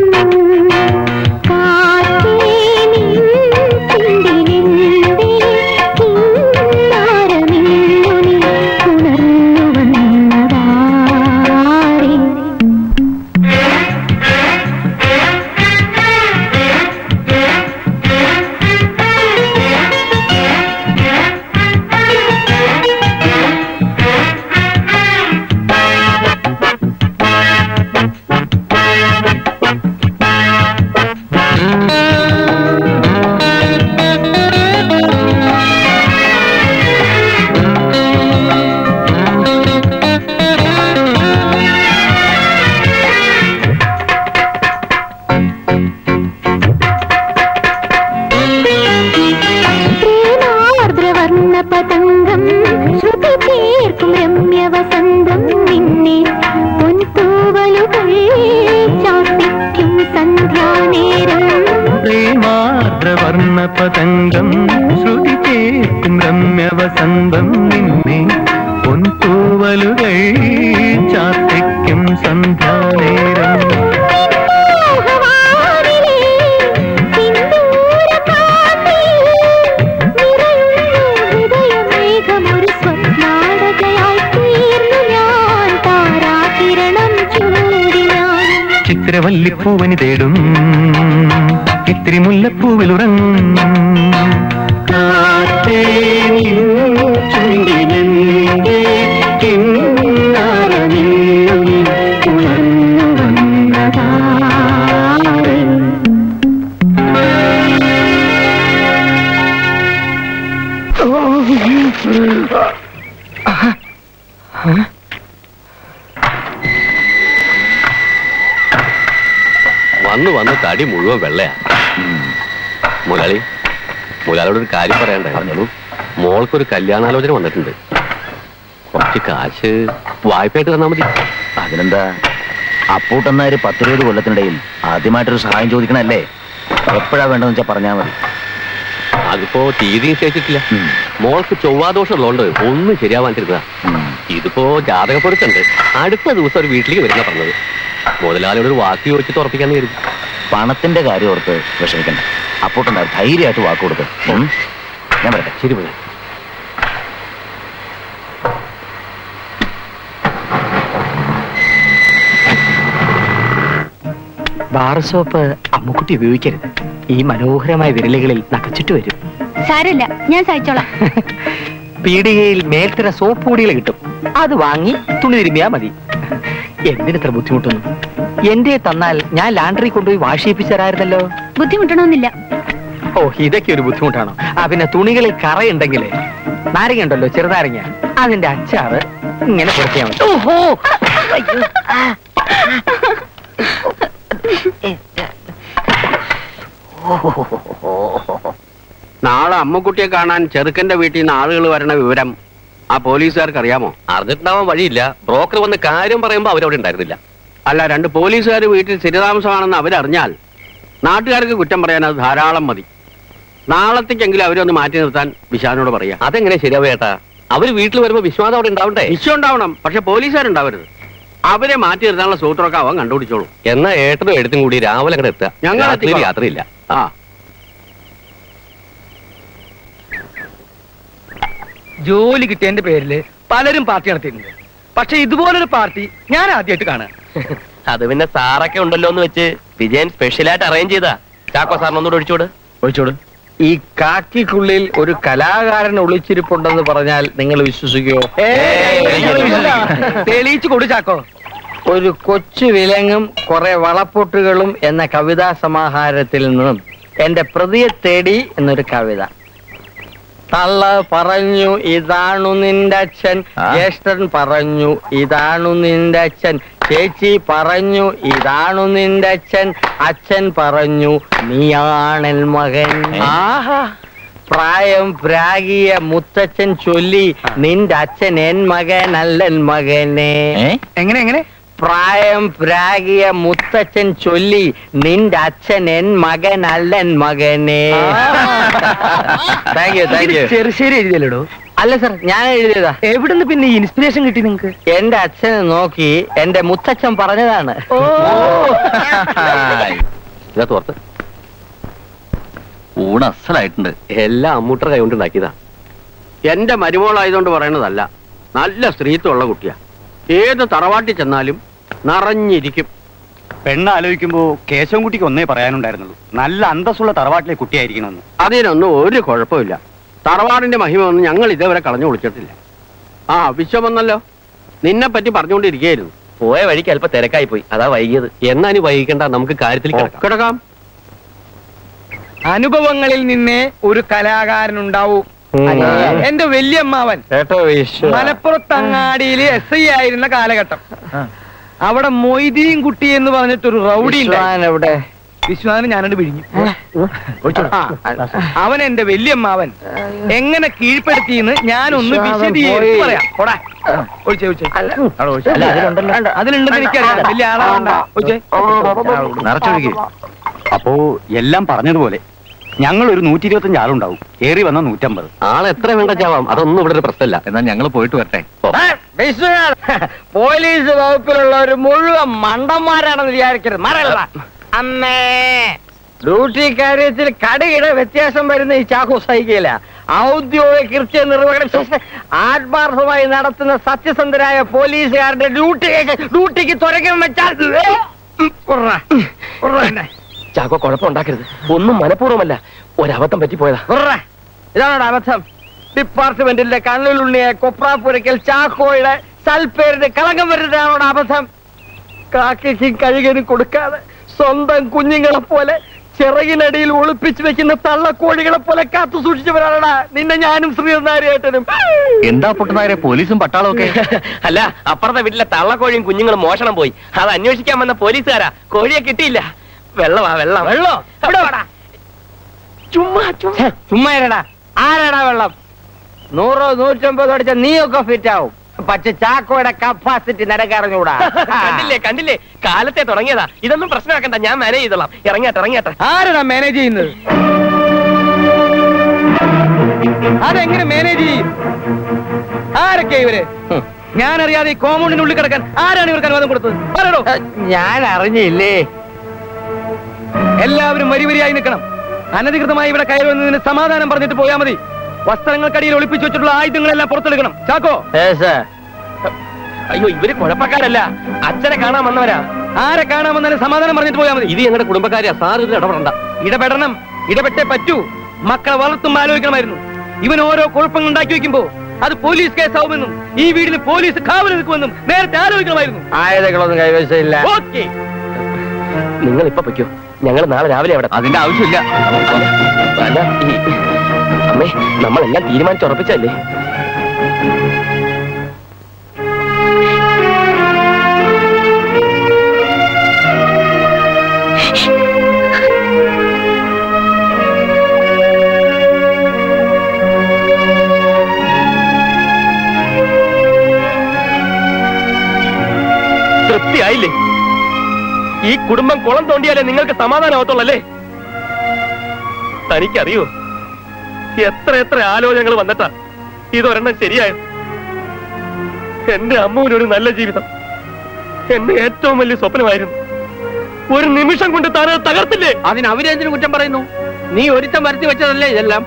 പതംഗം ശ്രുതി ചേർക്കും രമ്യവസന്തം നിന്നെ പൊൻതൂവലുകൾ ചാർത്തിക്കും സന്ധ്യാനേരം. ചിത്രവല്ലിപ്പൂവന് തേടും ഇത്തിരി മുല്ലപ്പൂവിൽ ഉറങ്ങും. കാറ്റേ നിൻ ചുണ്ടിലെന്തേ കിന്നാരമിന്നു നീ ഉണർന്നു വന്നതാരേ. വന്ന് വന്ന് തടി മുഴുവൻ വെള്ളയാ. മുതലാളിയോട് ഒരു കാര്യം പറയണ്ടായിരുന്നു. മോൾക്കൊരു കല്യാണാലോചന വന്നിട്ടുണ്ട്. കുറച്ച് കാശ് വായ്പയായിട്ട് തന്നാ മതി. അതിനെന്താ, അപ്പൂട്ടന്നാര് 10-20 കൊല്ലത്തിനിടയിൽ ആദ്യമായിട്ടൊരു സഹായം ചോദിക്കണല്ലേ? എപ്പോഴാ വേണ്ടെന്ന് വെച്ചാൽ പറഞ്ഞാൽ മതി. അതിപ്പോ തീയതി നിശ്ചയിച്ചിട്ടില്ല. മോൾക്ക് ചൊവ്വാദോഷം ഉള്ളതുകൊണ്ട് ഒന്നും ശരിയാവാണ്ടിരുന്നതാ. ഇതിപ്പോ ജാതകപ്പൊരുത്തുണ്ട്. അടുത്ത ദിവസം ഒരു വീട്ടിലേക്ക് വരുന്ന പറഞ്ഞത്. മുതലാളിയോട് ഒരു വാക്ക് ചോദിച്ചിട്ട് ഉറപ്പിക്കാന്ന് കരുതി. പണത്തിന്റെ കാര്യം ഓർത്ത് വിഷമിക്കണ്ട. അപ്പൂട്ടന്നാർ ധൈര്യമായിട്ട് വാക്ക് കൊടുക്കും. ഞാൻ പറയട്ടെ. ശരി പോലെ. ബാർ സോപ്പ് അമ്മുക്കുട്ടി ഉപയോഗിക്കരുത്. ഈ മനോഹരമായ വിരലുകളിൽ നഖച്ചിട്ട് വരും. സാരമില്ല, ഞാൻ സഹിച്ചോളാം. പീടികയിൽ മേൽത്തര സോപ്പ് പൊടികൾ കിട്ടും. അത് വാങ്ങി തുണി തിരുമ്മിയാ മതി. എന്തിനത്ര ബുദ്ധിമുട്ടൊന്നും. എന്റെ തന്നാൽ ഞാൻ ലാൻഡറി കൊണ്ടുപോയി വാഷ് ചെയ്യിപ്പിച്ചു തരായിരുന്നല്ലോ. ബുദ്ധിമുട്ടണമെന്നില്ല. ഓ ഇതൊക്കെ ഒരു ബുദ്ധിമുട്ടാണോ? പിന്നെ തുണികളിൽ കറയുണ്ടെങ്കിൽ നാരങ്ങ ഉണ്ടല്ലോ, ചെറുനാരങ്ങ, അതിന്റെ അച്ചാറ് ഇങ്ങനെ പുറത്തിയാൽ മതി. ഓഹോ, നാളെ അമ്മുക്കുട്ടിയെ കാണാൻ ചെറുക്കന്റെ വീട്ടിൽ നിന്ന് ആളുകൾ വരണ വിവരം ആ പോലീസുകാർക്ക് അറിയാമോ? അറിഞ്ഞിട്ടുണ്ടാവാൻ വഴിയില്ല. ബ്രോക്കർ വന്ന് കാര്യം പറയുമ്പോ അവരവിടെ ഉണ്ടായിരുന്നില്ല. അല്ല, 2 പോലീസുകാർ വീട്ടിൽ സ്ഥിരതാമസമാണെന്ന് അവരറിഞ്ഞാൽ നാട്ടുകാർക്ക് കുറ്റം പറയാൻ അത് ധാരാളം മതി. നാളത്തേക്കെങ്കിലും അവരൊന്ന് മാറ്റി നിർത്താൻ വിശാനോട് പറയാം. അതെങ്ങനെ ശരിയാവും ചേട്ടാ? അവര് വീട്ടിൽ വരുമ്പോ വിശ്വാസം അവിടെ ഉണ്ടാവണ്ടേ? വിശ്വം ഉണ്ടാവണം, പക്ഷെ പോലീസുകാരുണ്ടാവരുത്. അവരെ മാറ്റി നിർത്താനുള്ള സൂത്രമൊക്കെ അവൻ കണ്ടുപിടിച്ചോളൂ. എന്നാ ഏട്ടനും എഴുത്തും കൂടി രാവിലെ അങ്ങോട്ട് എത്തുക. ഞങ്ങൾ യാത്രയില്ല. ആ ജോലി കിട്ടിയതിന്റെ പേരില് പലരും പാർട്ടി നടത്തിയിട്ടുണ്ട്. പക്ഷെ ഇതുപോലൊരു പാർട്ടി ഞാൻ ആദ്യമായിട്ട് കാണാം. അത് പിന്നെ സാറൊക്കെ ഉണ്ടല്ലോ എന്ന് വെച്ച് വിജയൻ സ്പെഷ്യലായിട്ട് അറേഞ്ച് ചെയ്താ. ചാക്കോ സാറിനൊന്നുകൂടെ ഒഴിച്ചോട്. ഈ കാക്കിക്കുള്ളിൽ ഒരു കലാകാരൻ ഒളിച്ചിരിപ്പുണ്ടെന്ന് പറഞ്ഞാൽ നിങ്ങൾ വിശ്വസിക്കുമോ? തെളിയിച്ചു കൊടു ചാക്കോ. ഒരു കൊച്ചു വിലങ്ങും കുറെ വളപ്പൊട്ടുകളും എന്ന കവിതാ സമാഹാരത്തിൽ നിന്നും എന്റെ പ്രതിയെ തേടി എന്നൊരു കവിത. തള്ള പറഞ്ഞു ഇതാണു നിന്റെ അച്ഛൻ, ജ്യേഷ്ഠൻ പറഞ്ഞു ഇതാണു നിന്റെ അച്ഛൻ, ചേച്ചി പറഞ്ഞു ഇതാണു നിന്റെ അച്ഛൻ, അച്ഛൻ പറഞ്ഞു നീയാണൽ മകൻ. പ്രായം പ്രാഗിയ മുത്തച്ഛൻ ചൊല്ലി നിന്റെ അച്ഛൻ എൻ മകനല്ലൻ മകനെ. എങ്ങനെ? പ്രായം പ്രാഗിയ മുത്തച്ഛൻ ചൊല്ലി നിന്റെ അച്ഛൻ എൻ മകനല്ലൻ മകനെ. Thank you. ചെറുശ്ശേരി എഴുതിയല്ലോ? അല്ല സർ, ഞാൻ എഴുതിയതാ. എവിടുന്ന് പിന്നെ ഇൻസ്പിറേഷൻ കിട്ടി നിങ്ങൾക്ക്? എന്റെ അച്ഛനെ നോക്കി എന്റെ മുത്തച്ഛൻ പറഞ്ഞതാണ്. ഊണ് അസലായിട്ടുണ്ട്. എല്ലാം അമ്മൂട്ടർ കൈ കൊണ്ട് ഉണ്ടാക്കിയതാ. എന്റെ മരുമോളായതുകൊണ്ട് പറയണതല്ല, നല്ല സ്ത്രീത്വമുള്ള കുട്ടിയാ. ഏത് തറവാട്ടിൽ ചെന്നാലും നിറഞ്ഞിരിക്കും. പെണ്ണ് ആലോചിക്കുമ്പോ കേശവൻകുട്ടിക്ക് ഒന്നേ പറയാനുണ്ടായിരുന്നുള്ളൂ, നല്ല അന്തസ്സുള്ള തറവാട്ടിലെ കുട്ടിയായിരിക്കണമെന്ന്. അതിനൊന്നും ഒരു കുഴപ്പമില്ല. തറവാടിന്റെ മഹിമ ഒന്നും ഞങ്ങൾ ഇതേവരെ കളഞ്ഞു കുളിച്ചിട്ടില്ല. ആ വിശ്വം വന്നല്ലോ, നിന്നെ പറ്റി പറഞ്ഞുകൊണ്ടിരിക്കുകയായിരുന്നു. പോയ വഴിക്ക് അല്പം തിരക്കായി പോയി, അതാ വൈകിയത്. എന്നാ ഇനി വൈകിക്കണ്ട, നമുക്ക് കാര്യത്തിൽ കിടക്കാം. അനുഭവങ്ങളിൽ നിന്നേ ഒരു കലാകാരനുണ്ടാവൂ. എന്റെ വല്യമ്മാവൻ മലപ്പുറത്തങ്ങാടിയില് SI ആയിരുന്ന കാലഘട്ടം. അവിടെ മൊയ്തീൻ കുട്ടി എന്ന് പറഞ്ഞിട്ടൊരു റൗഡി എവിടെ? വിശ്വാന് ഞാനോട് വിഴിഞ്ഞു. അവൻ എന്റെ വല്യമ്മാവൻ എങ്ങനെ കീഴ്പ്പെടുത്തിയെന്ന് ഞാനൊന്ന് വിശദീകരിച്ച് പറയാം. അതിലുണ്ടെന്ന് എനിക്കറിയാം. വലിയ ആളാവണ്ട. നിറച്ചൊഴുകി. അപ്പോ എല്ലാം പറഞ്ഞതുപോലെ ഞങ്ങൾ ഒരു 125 ആളുണ്ടാവും. ഏറി വന്ന 150. ആളെ എത്ര വേണ്ട ചാവാം, അതൊന്നും ഇവിടെ ഒരു പ്രശ്നമില്ല. എന്നാൽ ഞങ്ങൾ പോയിട്ട് വരട്ടെ. പോലീസ് വകുപ്പിലുള്ളവർ മുഴുവൻ മണ്ടന്മാരാണെന്ന് വിചാരിക്കരുത്. മറല്ല അമ്മേ, ഡ്യൂട്ടി കാര്യത്തിൽ കടയിട വ്യത്യാസം വരുന്ന ഈ ചാക്കോ സഹിക്കില്ല. ഔദ്യോഗിക കൃത്യ നിർവഹണം ആത്മാർത്ഥമായി നടത്തുന്ന സത്യസന്ധരായ പോലീസുകാരുടെ ഡ്യൂട്ടിക്ക് തുരങ്കം വെച്ചാൽ ചാക്കോ കുഴപ്പമുണ്ടാക്കരുത്. ഒന്നും മനഃപൂർവ്വമല്ല, ഒരബദ്ധം പറ്റിപ്പോയതാ. ഇതാണോ അബദ്ധം? ഡിപ്പാർട്ട്മെന്റിലെ കണ്ണിലുണ്ണിയെ കൊപ്രാപ്പുരയ്ക്കൽ ചാക്കോയുടെ സൽപ്പേരിന് കളങ്കം വരുന്നതാണോ അബദ്ധം? കാക്കയ്ക്കും കഴുകനും കൊടുക്കാതെ സ്വന്തം കുഞ്ഞുങ്ങളെ പോലെ ചിറകിനടിയിൽ ഒളിപ്പിച്ചു വെക്കുന്ന തള്ളക്കോഴികളെ പോലെ കാത്തു സൂക്ഷിച്ചവരാണടാ നിന്നെ ഞാനും ശ്രീനാരായട്ടനും. എന്താ പൊട്ടുനാരെ പോലീസും പട്ടാളവും ഒക്കെ? അല്ല, അപ്പുറത്തെ വീട്ടിലെ തള്ളക്കോഴിയും കുഞ്ഞുങ്ങളും മോഷണം പോയി. അത് അന്വേഷിക്കാൻ വന്ന പോലീസുകാരാ. കോഴിയെ കിട്ടിയില്ല. വെള്ളമാ വെള്ളം. വെള്ളോ? ചുമ്മാ ആരാടാ വെള്ളം? 100 150 അടിച്ച നീയൊക്കെ ഫിറ്റ് ആവും. പക്ഷെ ചാക്കോയുടെ കപ്പാസിറ്റി നിനക്കറിഞ്ഞൂടാ. കണ്ടില്ലേ കാലത്തെ തുടങ്ങിയതാ. ഇതൊന്നും പ്രശ്നമാക്കണ്ട, ഞാൻ മാനേജ് ചെയ്തോളാം. ഇറങ്ങട്ടെ. ആരാടാ മാനേജ് ചെയ്യുന്നത്? അതെങ്ങനെ മാനേജ് ചെയ്യും? ആരൊക്കെ ഇവര്? ഞാനറിയാതെ ഈ കോമ്പൗണ്ടിനുള്ളിൽ കിടക്കാൻ ആരാണ് ഇവർക്ക് അനുവാദം കൊടുത്തത്? പറയണോ? ഞാൻ അറിഞ്ഞില്ലേ. എല്ലാവരും വരിവരിയായി നിൽക്കണം. അനധികൃതമായി ഇവിടെ കയറി വന്നതിന് സമാധാനം പറഞ്ഞിട്ട് പോയാൽ മതി. വസ്ത്രങ്ങൾക്കടിയിൽ ഒളിപ്പിച്ചു വെച്ചിട്ടുള്ള ആയുധങ്ങളെല്ലാം പുറത്തെടുക്കണം. ചാക്കോ. അയ്യോ, ഇവര് കുഴപ്പക്കാരല്ല, അച്ഛനെ കാണാൻ വന്നവരാ. ആരെ കാണാൻ വന്നാലും സമാധാനം പറഞ്ഞിട്ട് പോയാൽ മതി. ഇത് ഞങ്ങളുടെ കുടുംബക്കാരാ. സാർ ഇതിൽ ഇടപെടണ്ട. ഇടപെടണം, ഇടപെട്ടേ പറ്റൂ. മക്കളെ വളർത്തുമ്പോൾ ആലോചിക്കണമായിരുന്നു. ഇവൻ ഓരോ കുഴപ്പങ്ങൾ ഉണ്ടാക്കി വെക്കുമ്പോ അത് പോലീസ് കേസാവുമെന്നും ഈ വീടിന് പോലീസ് കാവൽ നിൽക്കുമെന്നും നേരത്തെ ആലോചിക്കണമായിരുന്നു. ആയുധങ്ങളൊന്നും കൈവശമില്ല. നിങ്ങൾ ഇപ്പൊ പൊയ്ക്കോ, ഞങ്ങൾ നാളെ രാവിലെ അവിടെ. അതിന്റെ ആവശ്യമില്ല. അല്ല അമ്മേ, നമ്മളെല്ലാം തീരുമാനിച്ചുറപ്പിച്ചല്ലേ? തൃപ്തിയായില്ലേ? ഈ കുടുംബം കുളം തോണ്ടിയാലേ നിങ്ങൾക്ക് സമാധാനമാവത്തുള്ളല്ലേ? തനിക്കറിയോ എത്ര എത്ര ആലോചനകൾ വന്നിട്ടാ ഇതൊരെണ്ണം ശരിയായത്? എന്റെ അമ്മൂനൊരു നല്ല ജീവിതം എന്റെ ഏറ്റവും വലിയ സ്വപ്നമായിരുന്നു. ഒരു നിമിഷം കൊണ്ട് താനത് തകർത്തില്ലേ? അതിന് അവരെന്തിനു കുറ്റം പറയുന്നു? നീ ഒരുത്തം വരുത്തി വെച്ചതല്ലേ ഇതെല്ലാം?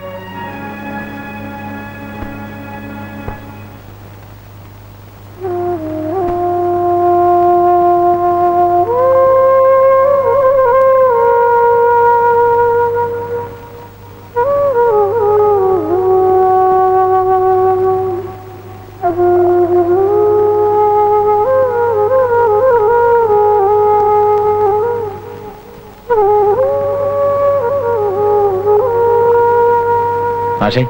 മാഷേ,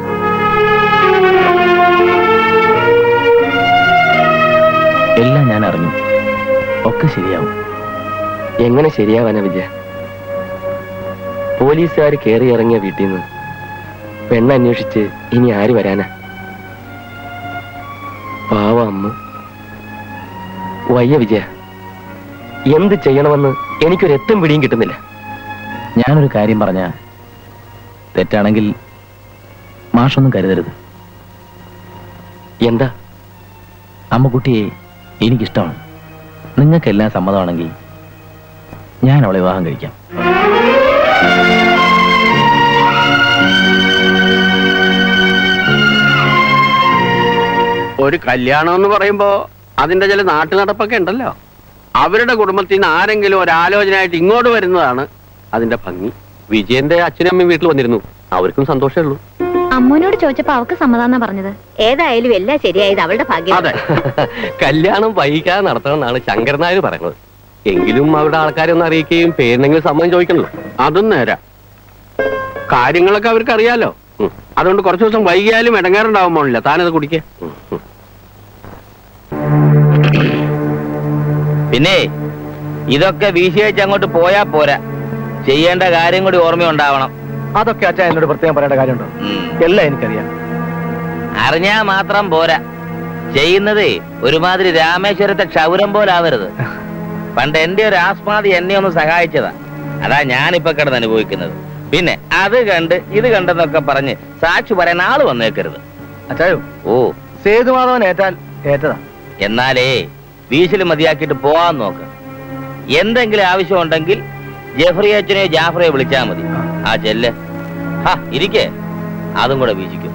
എല്ലാം ഞാൻ അറിഞ്ഞു. ഒക്കെ ശരിയാവും. എങ്ങനെ ശരിയാവാനാ വിജയ? പോലീസുകാർ കയറി ഇറങ്ങിയ വീട്ടിൽ നിന്ന് പെണ്ണന്വേഷിച്ച് ഇനി ആര് വരാനാ? പാവ അമ്മ. വയ്യ വിജയ, എന്ത് ചെയ്യണമെന്ന് എനിക്കൊരു എത്തും പിടിയും കിട്ടുന്നില്ല. ഞാനൊരു കാര്യം പറഞ്ഞ തെറ്റാണെങ്കിൽ മാഷൊന്നും കരുതരുത്. എന്താ? അമ്മക്കുട്ടിയെ എനിക്കിഷ്ടമാണ്. നിങ്ങൾക്കെല്ലാം സമ്മതമാണെങ്കിൽ ഞാൻ അവളെ വിവാഹം കഴിക്കാം. ഒരു കല്യാണം എന്ന് പറയുമ്പോ അതിന്റെ ചില നാട്ടു നടപ്പൊക്കെ ഉണ്ടല്ലോ. അവരുടെ കുടുംബത്തിൽ നിന്ന് ആരെങ്കിലും ഒരാലോചനയായിട്ട് ഇങ്ങോട്ട് വരുന്നതാണ് അതിന്റെ ഭംഗി. വിജയന്റെ അച്ഛനും അമ്മയും വീട്ടിൽ വന്നിരുന്നു. അവർക്കും സന്തോഷമേ ഉള്ളൂ. അമ്മൂനോട് ചോദിച്ചപ്പോ അവർക്ക് സമാധാനം പറഞ്ഞത്. ഏതായാലും എല്ലാം ശരിയായത് അവളുടെ ഭാഗ്യം. അതെ, കല്യാണം വൈകാതെ നടത്തണമെന്നാണ് ശങ്കരൻ നായർ പറയുന്നത്. എങ്കിലും അവരുടെ ആൾക്കാരൊന്ന് അറിയിക്കുകയും പേരിനെങ്കിലും സമ്മതം ചോദിക്കണല്ലോ. അതും നേരാ. കാര്യങ്ങളൊക്കെ അവർക്ക് അറിയാലോ. അതുകൊണ്ട് കുറച്ചു ദിവസം വൈകിയാലും ഇടങ്ങാറുണ്ടാവുമ്പോഴില്ല. താനത് കുടിക്ക. പിന്നെ ഇതൊക്കെ വീശിയച്ച് അങ്ങോട്ട് പോയാ പോരാ, ചെയ്യേണ്ട കാര്യം കൂടി ഓർമ്മയുണ്ടാവണം. അതൊക്കെ അച്ഛൻ എന്നോട് പ്രത്യേകം പറയേണ്ട കാര്യമുണ്ടോ? എല്ലാം എനിക്കറിയാം. അറിഞ്ഞാ മാത്രം പോരാ, ചെയ്യുന്നതേ ഒരുമാതിരി രാമേശ്വരത്തെ ക്ഷൗരം പോലാവരുത്. പണ്ട് എന്റെ ഒരു ആസ്മാതി എന്നെ ഒന്ന് സഹായിച്ചതാ. അതാ ഞാനിപ്പൊ കിടന്ന് അനുഭവിക്കുന്നത്. പിന്നെ അത് കണ്ട് ഇത് കണ്ടെന്നൊക്കെ പറഞ്ഞ് സാക്ഷി പറയാൻ ആള് വന്നേക്കരുത്. അച്ചായോ, ഓ സേതുമാധവൻ ഏറ്റാൽ ഏറ്റതാ. എന്നാലേ വീശില് മതിയാക്കിയിട്ട് പോവാൻ നോക്ക്. എന്തെങ്കിലും ആവശ്യം ഉണ്ടെങ്കിൽ ജെഫ്രി അച്ഛനെയോ ജാഫറെയോ വിളിച്ചാ മതി. ആ ചെല്ല്. ഇരിക്കേ, അതും കൂടെ വീശിക്കും.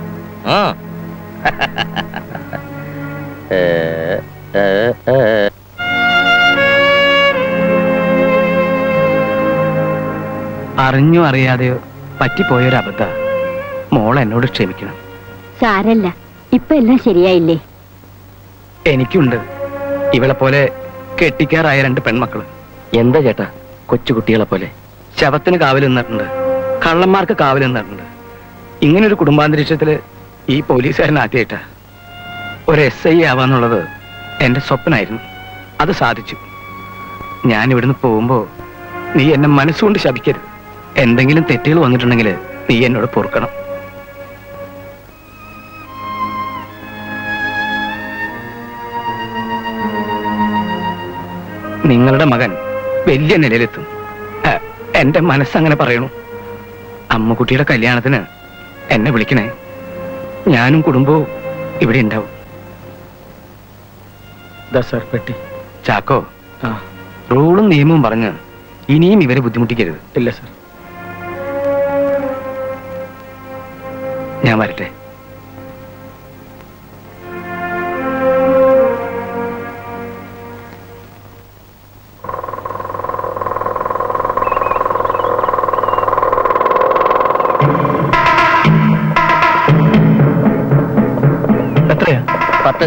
അറിഞ്ഞോ അറിയാതെയോ പറ്റിപ്പോയൊരബദ്ധ. മോൾ എന്നോട് ക്ഷമിക്കണം. സാരല്ല, ഇപ്പൊ എല്ലാം ശരിയായില്ലേ? എനിക്കുണ്ട് ഇവളെ പോലെ കെട്ടിക്കാറായ 2 പെൺമക്കള്. എന്താ ചേട്ടാ, കൊച്ചുകുട്ടികളെ പോലെ? ശവത്തിന് കാവൽ നിന്നിട്ടുണ്ട്, കള്ളന്മാർക്ക് കാവൽ നിന്നിട്ടുണ്ട്. ഇങ്ങനൊരു കുടുംബാന്തരീക്ഷത്തില് ഈ പോലീസുകാരൻ ആദ്യമായിട്ടാ. ഒരു SI ആവാന്നുള്ളത് എന്റെ സ്വപ്നമായിരുന്നു. അത് സാധിച്ചു. ഞാൻ ഇവിടുന്ന് പോകുമ്പോ നീ എന്നെ മനസ്സുകൊണ്ട് ശപിക്കരുത്. എന്തെങ്കിലും തെറ്റുകൾ വന്നിട്ടുണ്ടെങ്കിൽ നീ എന്നോട് പൊറുക്കണം. നിങ്ങളുടെ മകൻ വലിയ നിലയിലെത്തും. എന്റെ മനസ്സങ്ങനെ പറയണു. അമ്മക്കുട്ടിയുടെ കല്യാണത്തിന് എന്നെ വിളിക്കണേ. ഞാനും കുടുംബവും ഇവിടെ ഉണ്ടാവും. പെട്ടി ചാക്കോ, റൂളും നിയമവും പറഞ്ഞ് ഇനിയും ഇവരെ ബുദ്ധിമുട്ടിക്കരുത്. ഇല്ല സർ. ഞാൻ വരട്ടെ. എത്രയാ? 10.